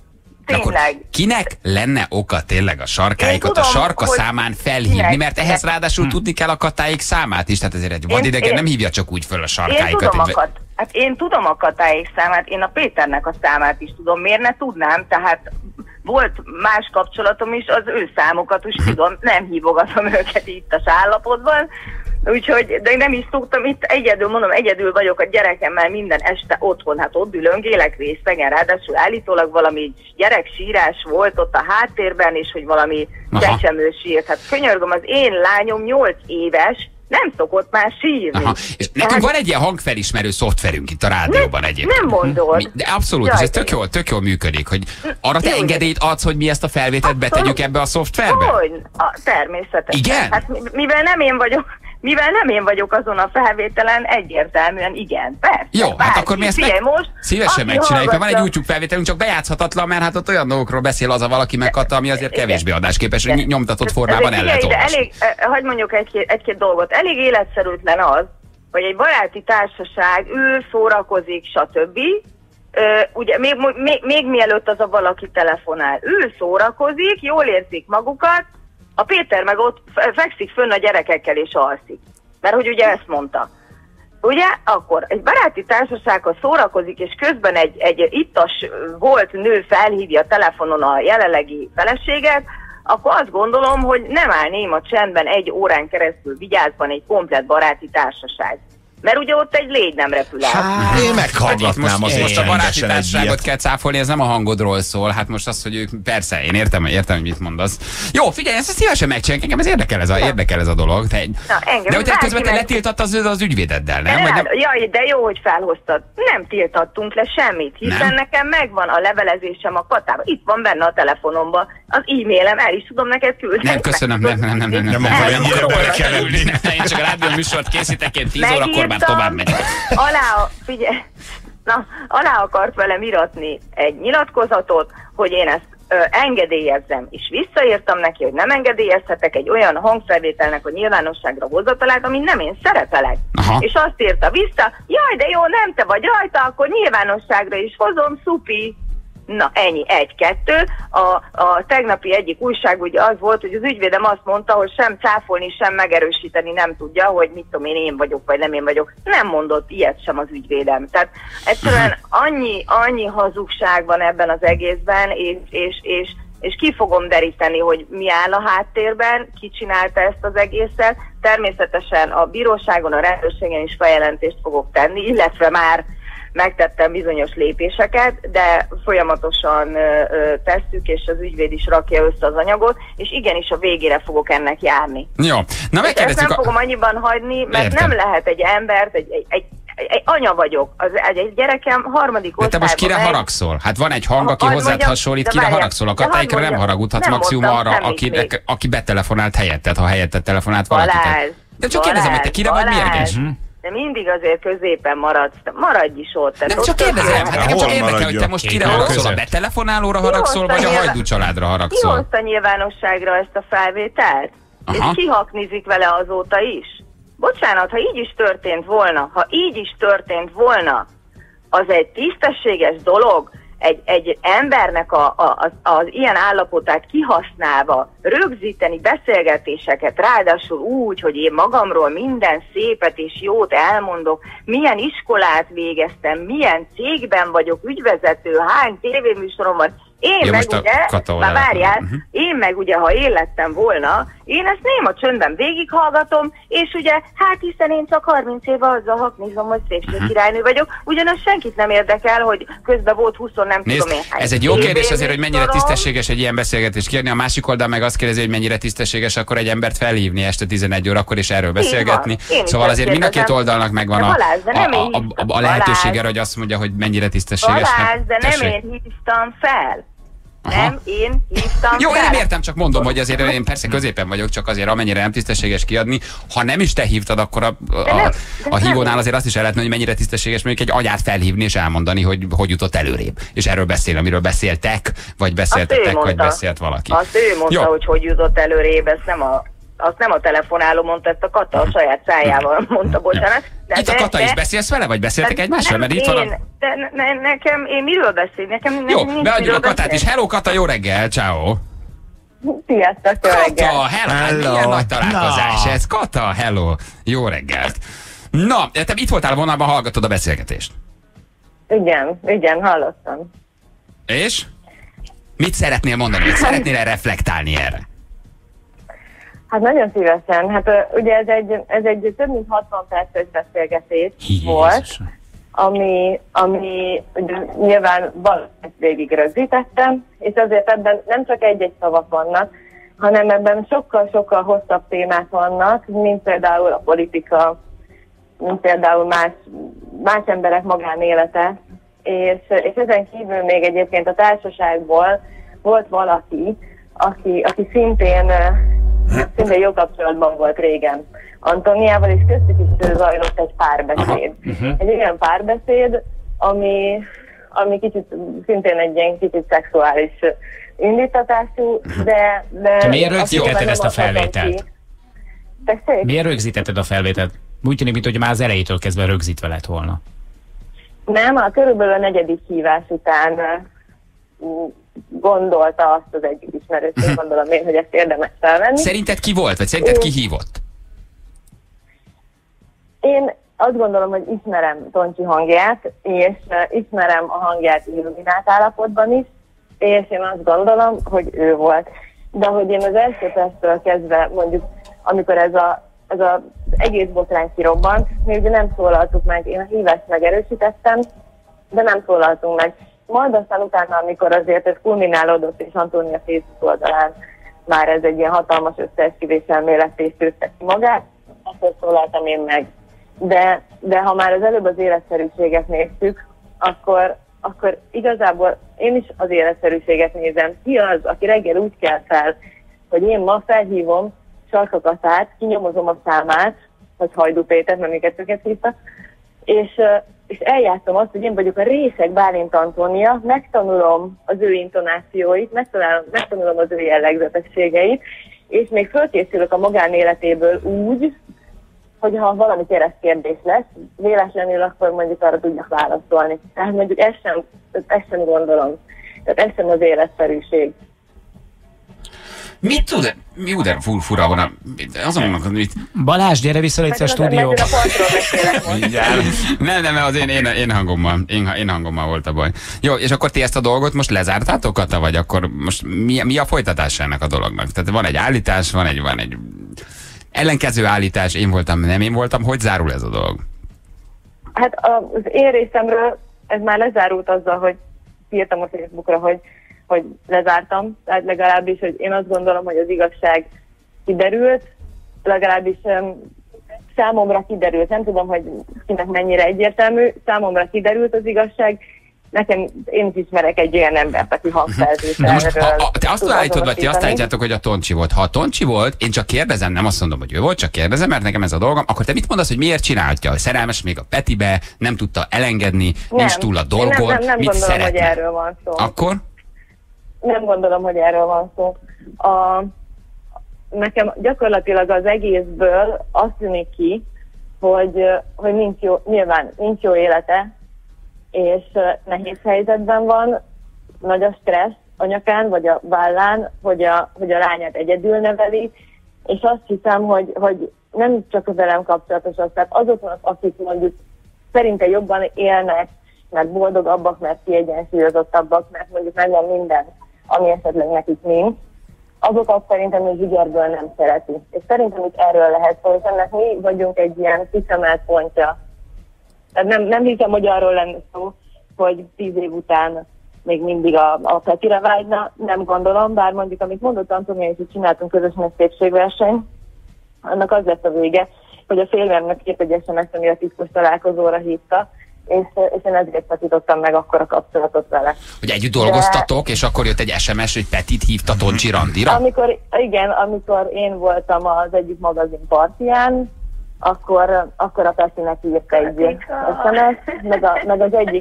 tényleg. Kinek lenne oka tényleg a sarkáikat tudom, a sarka számán felhívni, kinek, mert ehhez ráadásul hm. tudni kell a katáik számát is, tehát ezért egy vadidegen nem hívja csak úgy föl a sarkáikat. Én tudom, egy... a, kat, hát én tudom a katáik számát, én a Péternek a számát is tudom, miért ne tudnám, tehát volt más kapcsolatom is, az ő számokat is tudom, nem hívogatom őket itt az állapotban, úgyhogy, de nem is tudtam, itt egyedül, mondom, egyedül vagyok a gyerekemmel minden este otthon, hát ott ülöngélek részegen, ráadásul állítólag valami gyereksírás volt ott a háttérben, és hogy valami csecsemő sírt. Hát könyörgöm, az én lányom nyolc éves, nem szokott már sírni. Aha. És nekünk hát, van egy ilyen hangfelismerő szoftverünk itt a rádióban ne, egyébként. Nem mondod. Mi, de abszolút, Jaj, ez tök jól, tök jól működik, hogy arra te engedélyt adsz, hogy mi ezt a felvételt betegyük ebbe a szoftverbe? Hogy? A, természetesen. Igen? Hát mivel nem én vagyok, mivel nem én vagyok azon a felvételen, egyértelműen igen, persze. Jó, bárki. Hát akkor mi ezt Figyelj, meg most, szívesen megcsináljuk. Van egy YouTube felvételünk, csak bejátszhatatlan, mert hát ott olyan dolgokról beszél az a valaki megkapta, ami azért kevésbé adásképes, hogy nyomtatott formában el lehet olvasni. Hadd mondjuk egy-két, egy-két dolgot. Elég életszerűtlen az, hogy egy baráti társaság, ő szórakozik, stb. Uh, ugye még, még, még mielőtt az a valaki telefonál, ő szórakozik, jól érzik magukat, a Péter meg ott fekszik fönn a gyerekekkel és alszik. Mert hogy ugye ezt mondta. Ugye? Akkor egy baráti társasághoz szórakozik, és közben egy, egy ittas volt nő felhívja telefonon a jelenlegi feleséget, akkor azt gondolom, hogy nem áll néma csendben egy órán keresztül vigyázban egy komplett baráti társaság. Mert ugye ott egy légy nem repül el. Hát, én meghallgatnám most, azért. Most a baráti társaságot kell cáfolni, ez nem a hangodról szól. Hát most az, hogy ők, persze, én értem, értem, hogy mit mondasz. Jó, figyelj, ezt szívesen megcsináljuk, engem ez érdekel ez a, érdekel ez a dolog. Te, Na, engem, de hogy te közben te letiltattad az, az ügyvédeddel, nem? De, nem? Jaj, de jó, hogy felhoztad. Nem tiltattunk le semmit, hiszen nem? Nekem megvan a levelezésem a katában. Itt van benne a telefonomban. Az e-mailem, el is tudom neked küldeni. Nem, köszönöm, nem, nem, nem, nem, nem, nem akarok ülni. Én csak a rádió műsort készítek, én tíz órakor már tovább megy. Alá, figyelj, na, alá akart velem iratni egy nyilatkozatot, hogy én ezt ö, engedélyezzem, és visszaírtam neki, hogy nem engedélyezhetek egy olyan hangfelvételnek a nyilvánosságra hozatalát, amin nem én szerepelek. Aha. És azt írta vissza, jaj, de jó, nem te vagy rajta, akkor nyilvánosságra is hozom, szupi. Na, ennyi, egy-kettő. A, a tegnapi egyik újság ugye az volt, hogy az ügyvédem azt mondta, hogy sem cáfolni, sem megerősíteni nem tudja, hogy mit tudom én, én vagyok, vagy nem én vagyok. Nem mondott ilyet sem az ügyvédem. Tehát egyszerűen annyi, annyi hazugság van ebben az egészben, és, és, és, és ki fogom deríteni, hogy mi áll a háttérben, ki csinálta ezt az egészet. Természetesen a bíróságon, a rendőrségen is feljelentést fogok tenni, illetve már megtettem bizonyos lépéseket, de folyamatosan ö, ö, tesszük, és az ügyvéd is rakja össze az anyagot, és igenis a végére fogok ennek járni. Jó, na megkérdezzük. Ezt nem a... fogom annyiban hagyni, mert Értem. nem lehet egy embert, egy, egy, egy, egy anya vagyok, az, egy, egy gyerekem harmadik osztályban. De te most kire megy. haragszol? Hát van egy hang, aki hozzád mondjam, hasonlít, kire várjál, haragszol? A katáikra nem haragudhatsz, maximum arra, aki, aki betelefonált helyetted, ha helyetted telefonált valaki. Balázs, de csak kérdezem, hogy te kire vagy mérges? De mindig azért középen maradsz, maradj is ott. Nem, csak kérdezem, hát nekem csak érdekel, hogy te most kire haragszol, a betelefonálóra haragszol, vagy a hajdú családra haragszol? Ki hozta nyilvánosságra ezt a felvételt? Aha. És ki haknizik vele azóta is? Bocsánat, ha így is történt volna, ha így is történt volna, az egy tisztességes dolog, egy, egy embernek a, a, az, az ilyen állapotát kihasználva rögzíteni beszélgetéseket, ráadásul úgy, hogy én magamról minden szépet és jót elmondok, milyen iskolát végeztem, milyen cégben vagyok ügyvezető, hány tévéműsorom van. Én ja, meg ugye, már várjál, uh-huh. én meg ugye, ha én lettem volna, én ezt néma csöndben végighallgatom, és ugye, hát hiszen én csak harminc éve azzal haknizom, hogy szépség uh-huh. királynő vagyok, ugyanaz senkit nem érdekel, hogy közben volt húsz, nem Nézd, tudom én. Ez egy jó kérdés azért, hogy mennyire tisztességes egy ilyen beszélgetést kérni, a másik oldal meg azt kérdezi, hogy mennyire tisztességes akkor egy embert felhívni este tizenegy órakor és erről beszélgetni. Szóval azért mind a két oldalnak megvan a, a, a, a, a lehetősége, hogy azt mondja, hogy mennyire tisztességes. Balázs, de nem én hívtam fel. Aha. Nem, én hívtam Jó, fel. én nem értem, csak mondom, hogy azért én persze középen vagyok, csak azért amennyire nem tisztességes kiadni. Ha nem is te hívtad, akkor a, a, a, a hívónál azért azt is el lehetne, hogy mennyire tisztességes mondjuk egy agyát felhívni és elmondani, hogy hogy jutott előrébb. És erről beszél, amiről beszéltek, vagy beszéltetek, vagy beszélt valaki. Azt ő mondta, Jó. hogy hogy jutott előrébb, ezt nem a azt nem a telefonáló mondta, ezt a Kata a saját szájával mondta, bocsánat. De, itt a Kata de, is beszélsz vele, vagy beszéltek egymással? Mert itt én, van a... de ne, nekem, én miről beszélek? Nekem, jó, nincs beadjuk a Katát is. Hello Kata, jó reggel, ciao. Sziasztok, jó reggel. Kata, hello, hello. Milyen nagy találkozás no. ez? Kata, hello, jó reggelt. Na, te itt voltál a vonalban, hallgatod a beszélgetést. Igen, igen, hallottam. És? Mit szeretnél mondani? Mit szeretnél reflektálni erre? Hát nagyon szívesen. Hát ugye ez egy, ez egy több mint hatvan perces beszélgetés Jézus. volt, ami, ami ugye, nyilván valamit végig rögzítettem, és azért ebben nem csak egy-egy szavak vannak, hanem ebben sokkal-sokkal hosszabb témák vannak, mint például a politika, mint például más, más emberek magánélete, és, és ezen kívül még egyébként a társaságból volt valaki, aki, aki szintén, szintén jó kapcsolatban volt régen Antoniával, és köztük is zajlott egy párbeszéd. Uh-huh. Egy olyan párbeszéd, ami, ami kicsit, szintén egy ilyen kicsit szexuális indítatású, de... de Te miért rögzítetted ezt a felvételt? Miért rögzítetted a felvételt? Úgy tűnik, mint hogy már az elejétől kezdve rögzítve lett volna. Nem, a körülbelül a negyedik hívás után gondolta azt az egyik ismerőség, gondolom én, hogy ezt érdemes felvenni. Szerinted ki volt, vagy szerinted ki hívott? Én azt gondolom, hogy ismerem Toncsi hangját, és ismerem a hangját illuminált állapotban is, és én azt gondolom, hogy ő volt. De hogy én az első perctől kezdve, mondjuk, amikor ez a ez az egész botrány kirobbant, mi ugye nem szólaltuk meg, én a hívást megerősítettem, de nem szólaltunk meg. Majd aztán utána, amikor azért ez kulminálódott, és Antónia Facebook oldalán már ez egy ilyen hatalmas összeesküvés elméletés tűzte ki magát, akkor szólaltam én meg. De, de ha már az előbb az életszerűséget néztük, akkor, akkor igazából én is az életszerűséget nézem. Ki az, aki reggel úgy kell fel, hogy én ma felhívom Sarka Katát, kinyomozom a számát, vagy Hajdú Pétert, mert minket őket hívta, és, és eljátszom azt, hogy én vagyok a részeg Bálint Antónia, megtanulom az ő intonációit, megtanulom, megtanulom az ő jellegzetességeit, és még fölkészülök a magánéletéből úgy, hogy ha valami keresztkérdés lesz, véletlenül akkor mondjuk arra tudjak válaszolni. Tehát mondjuk ezt sem, ezt sem gondolom. Tehát ez sem az életszerűség. Mit tud? Mi uden fur, fura van a... Azon mondom, hogy... Balázs, gyere vissza légy a stúdióba. Nem, nem, az én, én, én, hangommal, én, én hangommal volt a baj. Jó, és akkor ti ezt a dolgot most lezártátok, Kata, vagy akkor most mi, mi a folytatása ennek a dolognak? Tehát van egy állítás, van egy, van egy ellenkező állítás, én voltam, nem én voltam. Hogy zárul ez a dolog? Hát az én részemről ez már lezárult azzal, hogy írtam a Facebookra, hogy hogy lezártam, tehát legalábbis, hogy én azt gondolom, hogy az igazság kiderült, legalábbis um, számomra kiderült, nem tudom, hogy kinek mennyire egyértelmű, számomra kiderült az igazság, nekem, én is ismerek egy olyan embert, aki hangfelzésre erről. Te azt állítod, vagy ti azt állítjátok, hogy a Toncsi volt. Ha a Toncsi volt, én csak kérdezem, nem azt mondom, hogy ő volt, csak kérdezem, mert nekem ez a dolgom, akkor te mit mondasz, hogy miért csinálhatja? Szerelmes még a Petibe, nem tudta elengedni, nem, nincs túl a dolgon, nem, nem, nem mit gondolom, szeretne? hogy erről van szó. Akkor? Nem gondolom, hogy erről van szó. A, nekem gyakorlatilag az egészből azt tűnik ki, hogy, hogy nincs jó, nyilván nincs jó élete, és nehéz helyzetben van, nagy a stressz a nyakán, vagy a vállán, hogy a, hogy a lányát egyedül neveli, és azt hiszem, hogy, hogy nem csak a velem kapcsolatos az, tehát azoknak, akik mondjuk szerinte jobban élnek, mert boldogabbak, mert kiegyensúlyozottabbak, mert mondjuk megvan minden, ami esetleg nekik nincs, azokat szerintem még zsigerből nem szereti. És szerintem itt erről lehet szó, és ennek mi vagyunk egy ilyen kiszemelt pontja. Tehát nem, nem hiszem, hogy arról lenne szó, hogy tíz év után még mindig a, a Petire vágyna, nem gondolom, bár mondjuk, amit mondott Antónia, és így csináltunk közösen egy szépségverseny, annak az lett a vége, hogy a félvérnek írt egy es em es-t, ami a titkos találkozóra hívta, és, és én ezért petítottam meg akkor a kapcsolatot vele. Hogy együtt dolgoztatok, de... és akkor jött egy es em es, hogy Petit hívta Toncsi randira? Amikor, igen, amikor én voltam az egyik magazin partján, akkor, akkor a Petinek írt egy es em es, meg, a, meg az egyik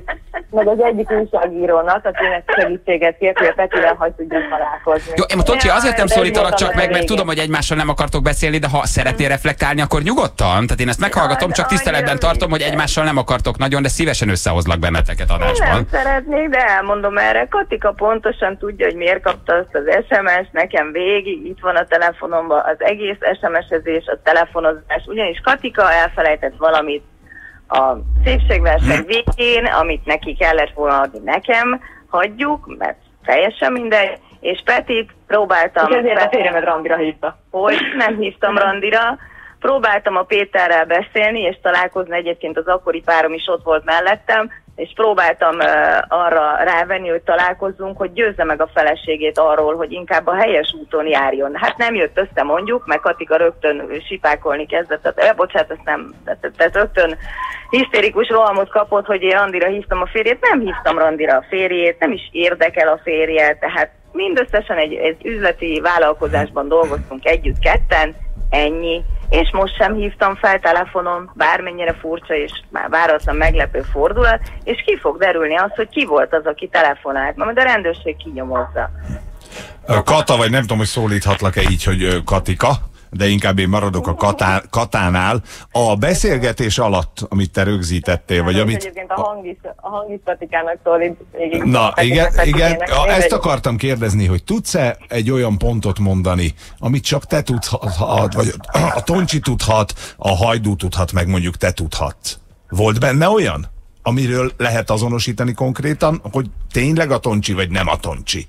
meg az egyik újságírónak, akinek segítséget kért, hogy a Petivel hagy tudjunk találkozni. Jó, én Tocsi, azért nem szólítalak csak meg, mert tudom, hogy egymással nem akartok beszélni, de ha szeretnél reflektálni, akkor nyugodtan. Tehát én ezt meghallgatom, csak tiszteletben tartom, hogy egymással nem akartok nagyon, de szívesen összehozlak benneteket adásban. Nem szeretnék, de elmondom erre. Katika pontosan tudja, hogy miért kapta azt az es em es, nekem végig, itt van a telefonomban az egész es em es-ezés, a telefonozás, ugyanis Katika elfelejtett valamit a szépségverseny végén, amit neki kellett volna adni nekem, hagyjuk, mert teljesen mindegy, és Petit próbáltam... És ezért a férjemet randira hívta. Hogy nem hívtam randira, próbáltam a Péterrel beszélni, és találkozni, egyébként az akkori párom is ott volt mellettem, és próbáltam uh, arra rávenni, hogy találkozzunk, hogy győzze meg a feleségét arról, hogy inkább a helyes úton járjon. Hát nem jött össze, mondjuk, meg Katika rögtön sipákolni kezdett, tehát, eh, bocsánat, ezt nem, tehát, tehát rögtön hisztérikus rohamot kapott, hogy én randira hívtam a férjét, nem hívtam randira a férjét, nem is érdekel a férje, tehát mindösszesen egy, egy üzleti vállalkozásban dolgoztunk együtt ketten, ennyi, és most sem hívtam fel telefonon, bármennyire furcsa és már váratlan meglepő fordulat, és ki fog derülni az, hogy ki volt az, aki telefonált, majd a rendőrség kinyomozza. Kata, vagy nem tudom, hogy szólíthatlak-e így, hogy Katika, de inkább én maradok a Katá, Katánál. A beszélgetés alatt, amit te rögzítettél, vagy amit... Egyébként a hangis, a hangis Katikának szólít végig. Na, igen, igen, ezt akartam kérdezni, hogy tudsz-e egy olyan pontot mondani, amit csak te tudhat, vagy a Toncsi tudhat, a Hajdú tudhat, meg mondjuk te tudhatsz. Volt benne olyan, amiről lehet azonosítani konkrétan, hogy tényleg a Toncsi, vagy nem a Toncsi?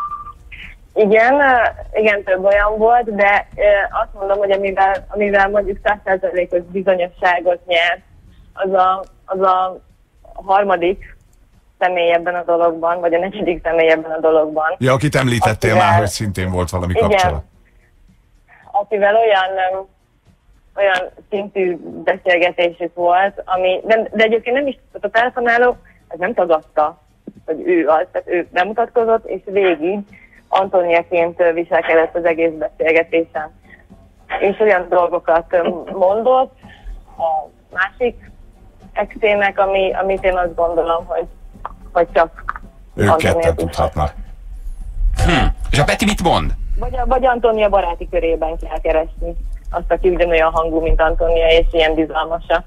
Igen, igen, több olyan volt, de azt mondom, hogy amivel, amivel mondjuk száz százalékos bizonyosságot nyert, az a, az a harmadik személy ebben a dologban, vagy a negyedik személy ebben a dologban. Ja, akit említettél akivel, már, hogy szintén volt valami igen, kapcsolat. Akivel olyan, olyan szintű beszélgetésük volt, ami, de, de egyébként nem is, a telefonáló, ez nem tagadta, hogy ő az, tehát ő bemutatkozott, és végig Antoniaként viselkedett az egész beszélgetésen. És olyan dolgokat mondott a másik exének, ami, amit én azt gondolom, hogy, hogy csak ők ketten tudhatnak. Hm. És a Peti mit mond? Vagy, a, vagy Antonia baráti körében kell keresni. Azt, aki ugyanolyan hangú, mint Antonia, és ilyen bizalmasa.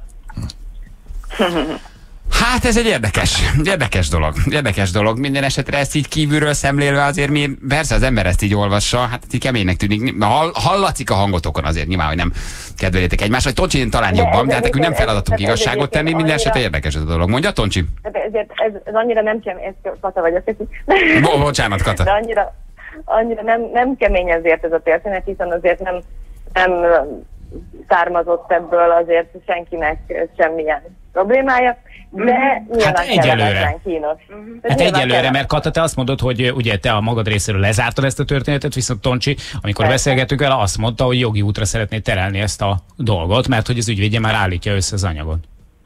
Hát ez egy érdekes, érdekes dolog, érdekes dolog. Minden esetre ezt így kívülről szemlélve azért mi, persze az ember ezt így olvassa, hát így keménynek tűnik. Hall, hallatszik a hangotokon azért nyilván, hogy nem kedveljétek egymást, vagy Toncsi talán jobban, de hát nekünk nem feladatunk igazságot tenni, minden esetre érdekes ez a dolog. Mondja, Toncsi? Ezért ez, ez annyira nem kemény, ez Kata vagy azt Bo bocsánat, Kata. De annyira, annyira nem, nem kemény ezért ez a történet, hiszen azért nem, nem származott ebből azért senkinek semmilyen problémája. De hát egyelőre. Kínos. Hát egyelőre, mert Kata, te azt mondod, hogy ugye te a magad részéről lezártad ezt a történetet, viszont Toncsi, amikor Persze. beszélgettünk vele, azt mondta, hogy jogi útra szeretné terelni ezt a dolgot, mert hogy az ügyvédje már állítja össze az anyagot.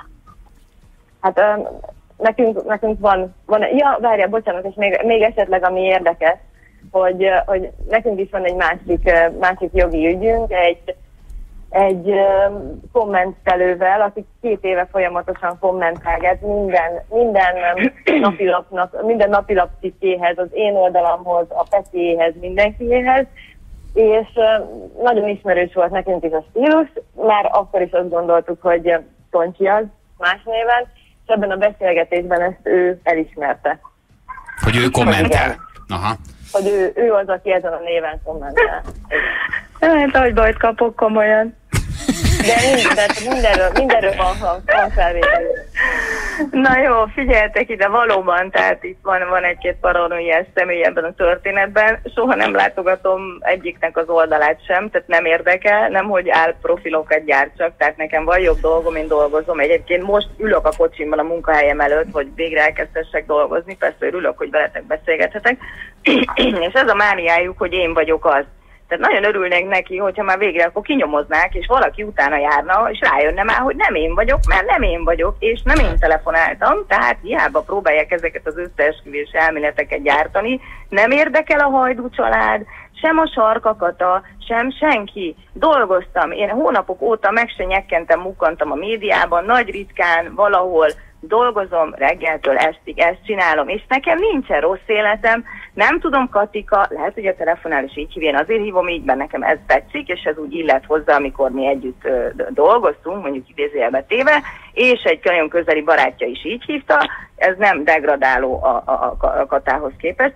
Hát um, nekünk, nekünk van, van, ja, várjál, bocsánat, és még, még esetleg ami érdekes, hogy, hogy nekünk is van egy másik, másik jogi ügyünk, egy egy um, kommentelővel, aki két éve folyamatosan kommentálgat minden, minden um, napilapnak, minden napilap cikkéhez, az én oldalamhoz, a Petiéhez, mindenkiéhez, és um, nagyon ismerős volt nekünk is a stílus, már akkor is azt gondoltuk, hogy Toncsi az más néven, és ebben a beszélgetésben ezt ő elismerte. Hogy ő kommentel. Aha. Hogy ő, ő az, aki ezen a néven kommentál. Hát, hogy bajt kapok komolyan. De, mind, de mindenről, mindenről van, van, van felvétel. Na jó, figyeljetek ide, valóban, tehát itt van, van egy-két paranoiás személy ebben a történetben. Soha nem látogatom egyiknek az oldalát sem, tehát nem érdekel, nem hogy álprofilokat gyártsak, tehát nekem van jobb dolgom, én dolgozom. Egyébként most ülök a kocsimban a munkahelyem előtt, hogy végre elkezdhessek dolgozni, persze örülök, hogy veletek beszélgethetek. És ez a mániájuk, hogy én vagyok az. Tehát nagyon örülnék neki, hogyha már végre akkor kinyomoznák, és valaki utána járna, és rájönne már, hogy nem én vagyok, mert nem én vagyok, és nem én telefonáltam, tehát hiába próbálják ezeket az összeesküvés elméleteket gyártani. Nem érdekel a Hajdú család, sem a Sarka Kata, sem senki. Dolgoztam, én hónapok óta meg se nyekkentem, mukkantam a médiában, nagy ritkán valahol dolgozom reggeltől estig, ezt csinálom, és nekem nincsen rossz életem, nem tudom, Katika, lehet, hogy a telefonál is így hívja, én azért hívom így, mert nekem ez tetszik, és ez úgy illet hozzá, amikor mi együtt ö, dolgoztunk, mondjuk idézőjelbe téve, és egy nagyon közeli barátja is így hívta, ez nem degradáló a, a, a, a Katához képest.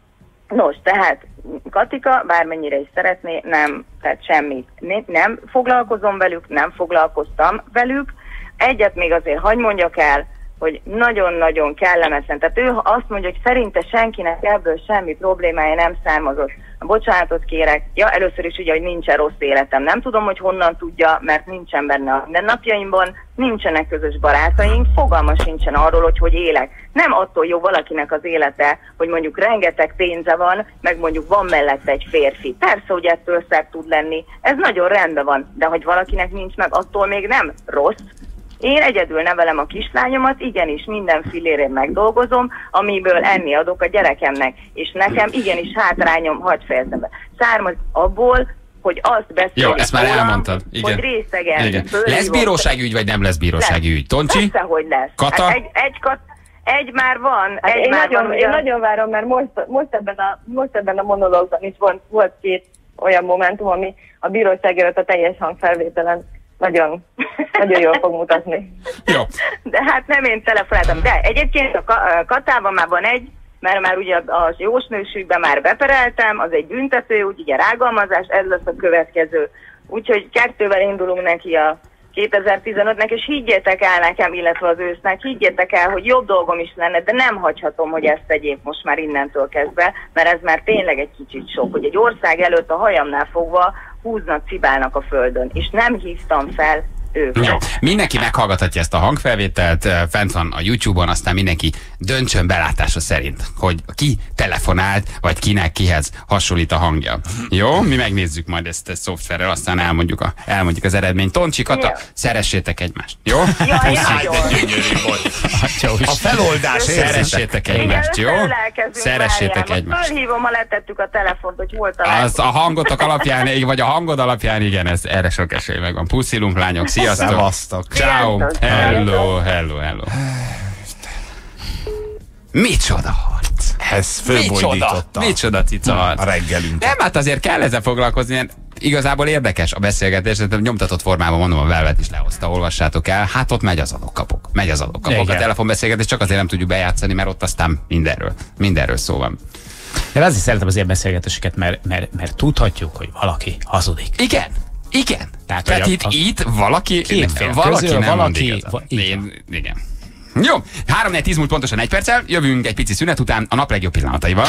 Nos, tehát Katika, bármennyire is szeretné, nem, tehát semmit. Nem foglalkozom velük, nem foglalkoztam velük. Egyet még azért hagy mondjak el, hogy nagyon-nagyon kellemetlen. Tehát ő azt mondja, hogy szerinte senkinek ebből semmi problémája nem származott. Bocsánatot kérek. Ja, először is ugye, hogy nincsen rossz életem. Nem tudom, hogy honnan tudja, mert nincsen benne a mindennapjaimban, nincsenek közös barátaink, fogalma sincsen arról, hogy hogy élek. Nem attól jó valakinek az élete, hogy mondjuk rengeteg pénze van, meg mondjuk van mellette egy férfi. Persze, hogy ettől szebb tud lenni. Ez nagyon rendben van, de hogy valakinek nincs meg, attól még nem rossz. Én egyedül nevelem a kislányomat, igenis minden fillérén megdolgozom, amiből enni adok a gyerekemnek, és nekem igenis hátrányom, hadd fejezem be, származik abból, hogy azt beszélik. Jó, ezt már rólam, elmondtad. Igen. Hogy részegen. Igen. Lesz bírósági ügy, vagy nem lesz bírósági ügy? Toncsi? Persze, hogy lesz. Kata? Hát egy, egy, kat, egy már van. Hát egy én, már nagyon, van, én nagyon várom, mert most, most, ebben a, most ebben a monológban is volt, volt két olyan momentum, ami a bíróság előtt a teljes hangfelvételen nagyon, nagyon jól fog mutatni. Jó. De hát nem én telefonáltam. De egyébként a Katában már van egy, mert már ugye a jósnőségben már bepereltem, az egy büntető, úgy ugye rágalmazás, ez lesz a következő. Úgyhogy kettővel indulunk neki a kétezer-tizenötnek, és higgyétek el nekem, illetve az ősznek, higgyétek el, hogy jobb dolgom is lenne, de nem hagyhatom, hogy ezt tegyék most már innentől kezdve, mert ez már tényleg egy kicsit sok, hogy egy ország előtt a hajamnál fogva húznak, cibálnak a földön, és nem hívtam fel őket. Jó. Mindenki meghallgathatja ezt a hangfelvételt, fent van a YouTube-on, aztán mindenki döntsön belátása szerint, hogy ki telefonált, vagy kinek kihez hasonlít a hangja. Jó? Mi megnézzük majd ezt a szoftverrel, aztán elmondjuk, a, elmondjuk az eredményt. Toncsi, Kata, szeressétek egymást. Jó? Jaj, a feloldás. Szeressétek egymást, jó? Szeressétek egymást. Fölhívom, ha letettük a telefont, hogy hol találkozunk. Az a hangotok alapján, vagy a hangod alapján, igen, ez, erre sok esély megvan. Puszilunk, lányok, sziasztok! Szevasztok! Ciao. Hello, hello, hello. Micsoda harc! Ez fölbojdította. Micsoda cica harc. A reggelünk. Nem, hát azért kell ezzel foglalkozni, mert igazából érdekes a beszélgetés, de nyomtatott formában mondom, a Velvet is lehozta, olvassátok el. Hát ott megy az adok-kapok. Megy az adok-kapok. A telefonbeszélgetés csak azért nem tudjuk bejátszani, mert ott aztán mindenről, mindenről szó van. De azért szeretem az ilyen beszélgetéseket, mert, mert, mert tudhatjuk, hogy valaki hazudik. Igen. Igen. Tehát, Tehát a, itt, a, itt valaki, valaki közül, nem valaki, mond igazat. Én, igen. Jó, három négy tíz múlt pontosan egy perccel, jövünk egy pici szünet után a nap legjobb pillanataival.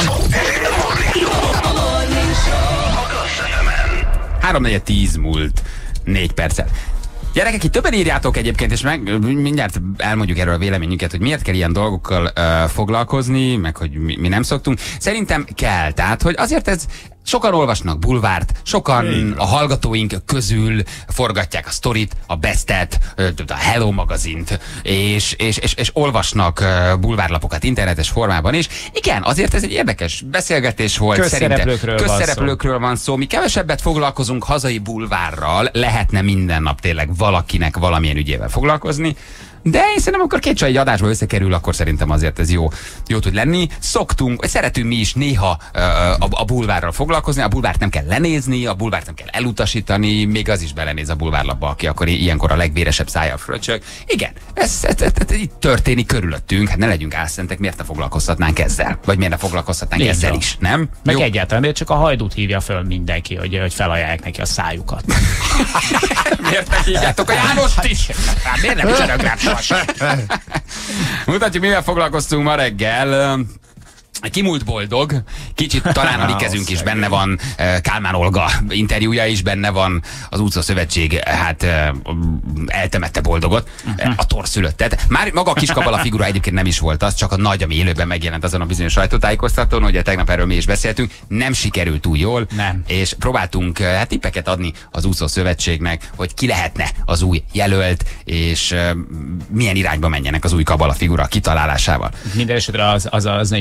három négy tíz múlt négy perccel. Gyerekek, itt többen írjátok egyébként, és meg mindjárt elmondjuk erről a véleményünket, hogy miért kell ilyen dolgokkal uh, foglalkozni, meg hogy mi, mi nem szoktunk. Szerintem kell, tehát, hogy azért ez sokan olvasnak bulvárt, sokan a hallgatóink közül forgatják a sztorit, a Bestet, a Hello magazint, és, és, és, és olvasnak bulvárlapokat internetes formában is. Igen, azért ez egy érdekes beszélgetés volt. Közszereplőkről, Közszereplőkről van szó. Mi kevesebbet foglalkozunk hazai bulvárral, lehetne minden nap tényleg valakinek valamilyen ügyével foglalkozni. De én szerintem, amikor két csaj egy adásba összekerül, akkor szerintem azért ez jó, jó tud lenni. Szoktunk, vagy szeretünk mi is néha uh, a, a bulvárral foglalkozni, a bulvárt nem kell lenézni, a bulvárt nem kell elutasítani, még az is belenéz a bulvárlapba, aki akkor ilyenkor a legvéresebb szájjal fröcsög. Igen, ez, ez, ez, ez itt történik körülöttünk, hát ne legyünk álszentek, miért ne foglalkoztatnánk ezzel? Vagy miért ne foglalkoztatnánk Én ezzel jó. is, nem? Meg jó. Egyáltalán, miért csak a Hajdút hívja föl mindenki, hogy, hogy felajánlják neki a szájukat. Miért ne hívjátok a Jánost is? Hát, miért nem csinálok rá? Mutatjuk, mivel foglalkoztunk ma reggel. Kimúlt boldog, kicsit talán a mi kezünk is benne van, Kálmán Olga interjúja is benne van, az Utca Szövetség hát eltemette boldogot, a torszülöttet. Már maga a Kiskabala figura egyébként nem is volt az, csak a nagy, ami élőben megjelent azon a bizonyos sajtótájékoztatón, ugye tegnap erről mi is beszéltünk, nem sikerült túl jól, nem. És próbáltunk hát tippeket adni az Úszó Szövetségnek, hogy ki lehetne az új jelölt, és milyen irányba menjenek az új Kabala figura kitalálásával. Minden esetre az, az, az egy nagyon fontos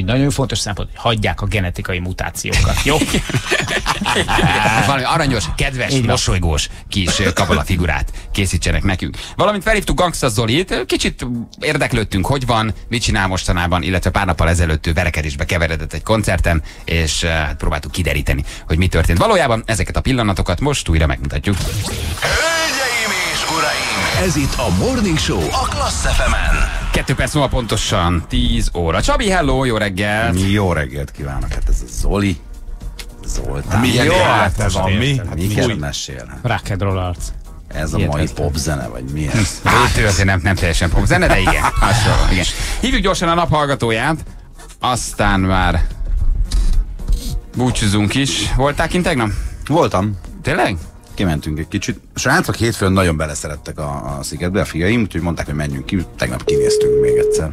fontos szempont, hogy hagyják a genetikai mutációkat. Jó? Valami aranyos, kedves, így mosolygós kis kabala figurát készítsenek nekünk. Valamint felhívtuk Gangsta Zolit, kicsit érdeklődtünk, hogy van, mit csinál mostanában, illetve pár nappal ezelőtt verekedésbe keveredett egy koncerten, és uh, próbáltuk kideríteni, hogy mi történt. Valójában ezeket a pillanatokat most újra megmutatjuk. Hölgyeim és uraim, ez itt a Morning Show a Klassz ef emen. Kettő perc múlva pontosan tíz óra. Csabi, hello, jó reggelt! Jó reggelt kívánok, hát ez a Zoli. Zoltán. Milyen élete van, mi? Hát miket mesélhet? Rock and roll arc. Ez a mai popzene, vagy mi ez? Hát ő azért nem, nem teljesen popzene, de igen. Hasonló, igen. Hívjuk gyorsan a naphallgatóját, aztán már búcsúzunk is. Voltál kint tegnap? Voltam. Tényleg? Kimentünk egy kicsit. A srácok hétfőn nagyon beleszerettek a, a szigetbe, a fiaim, úgyhogy mondták, hogy menjünk ki. Tegnap kinéztünk még egyszer.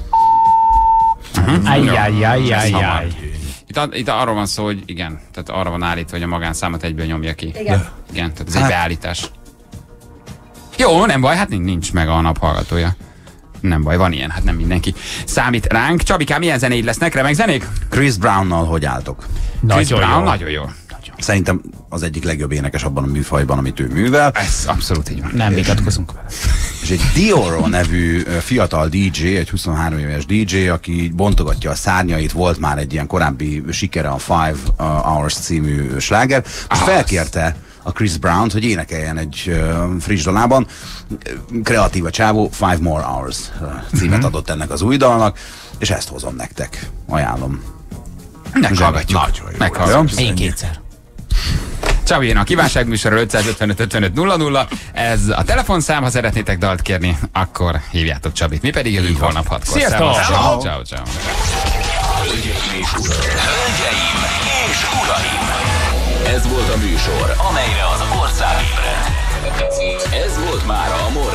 Ajjajjajjajjaj. Itt, itt arról van szó, hogy igen, tehát arra van állítva, hogy a magánszámot egyből nyomja ki. Igen. Igen, tehát ez egy beállítás. Jó, nem baj, hát nincs meg a naphallgatója. Nem baj, van ilyen, hát nem mindenki számít ránk. Csabikám, milyen zenéid lesznek? Remek zenék? Chris Brownnal hogy álltok? Chris Brown nagyon jó. Szerintem az egyik legjobb énekes abban a műfajban, amit ő művel. Ez abszolút így van. Nem vitatkozunk vele. És egy Dioro nevű fiatal dé dzsé, egy huszonhárom éves dé dzsé, aki bontogatja a szárnyait, volt már egy ilyen korábbi sikere a Five Hours című sláger, és felkérte a Chris Brown-t, hogy énekeljen egy uh, friss dalában. Kreatív a csávó, Five More Hours címet adott ennek az új dalnak, és ezt hozom nektek. Ajánlom. Meghallgatjuk. Meghallgatjuk. Én kétszer. Csabi, a kívánságműsorról ötszázötvenöt ötvenöt nulla nulla. Ez a telefonszám, ha szeretnétek dalt kérni, akkor hívjátok Csabit. Mi pedig jövünk holnap hatkor. Sziasztok! Ciao, ciao, ciao. Hölgyeim és uraim! Ez volt a műsor, amelyre az ország ébredt. Ez volt már a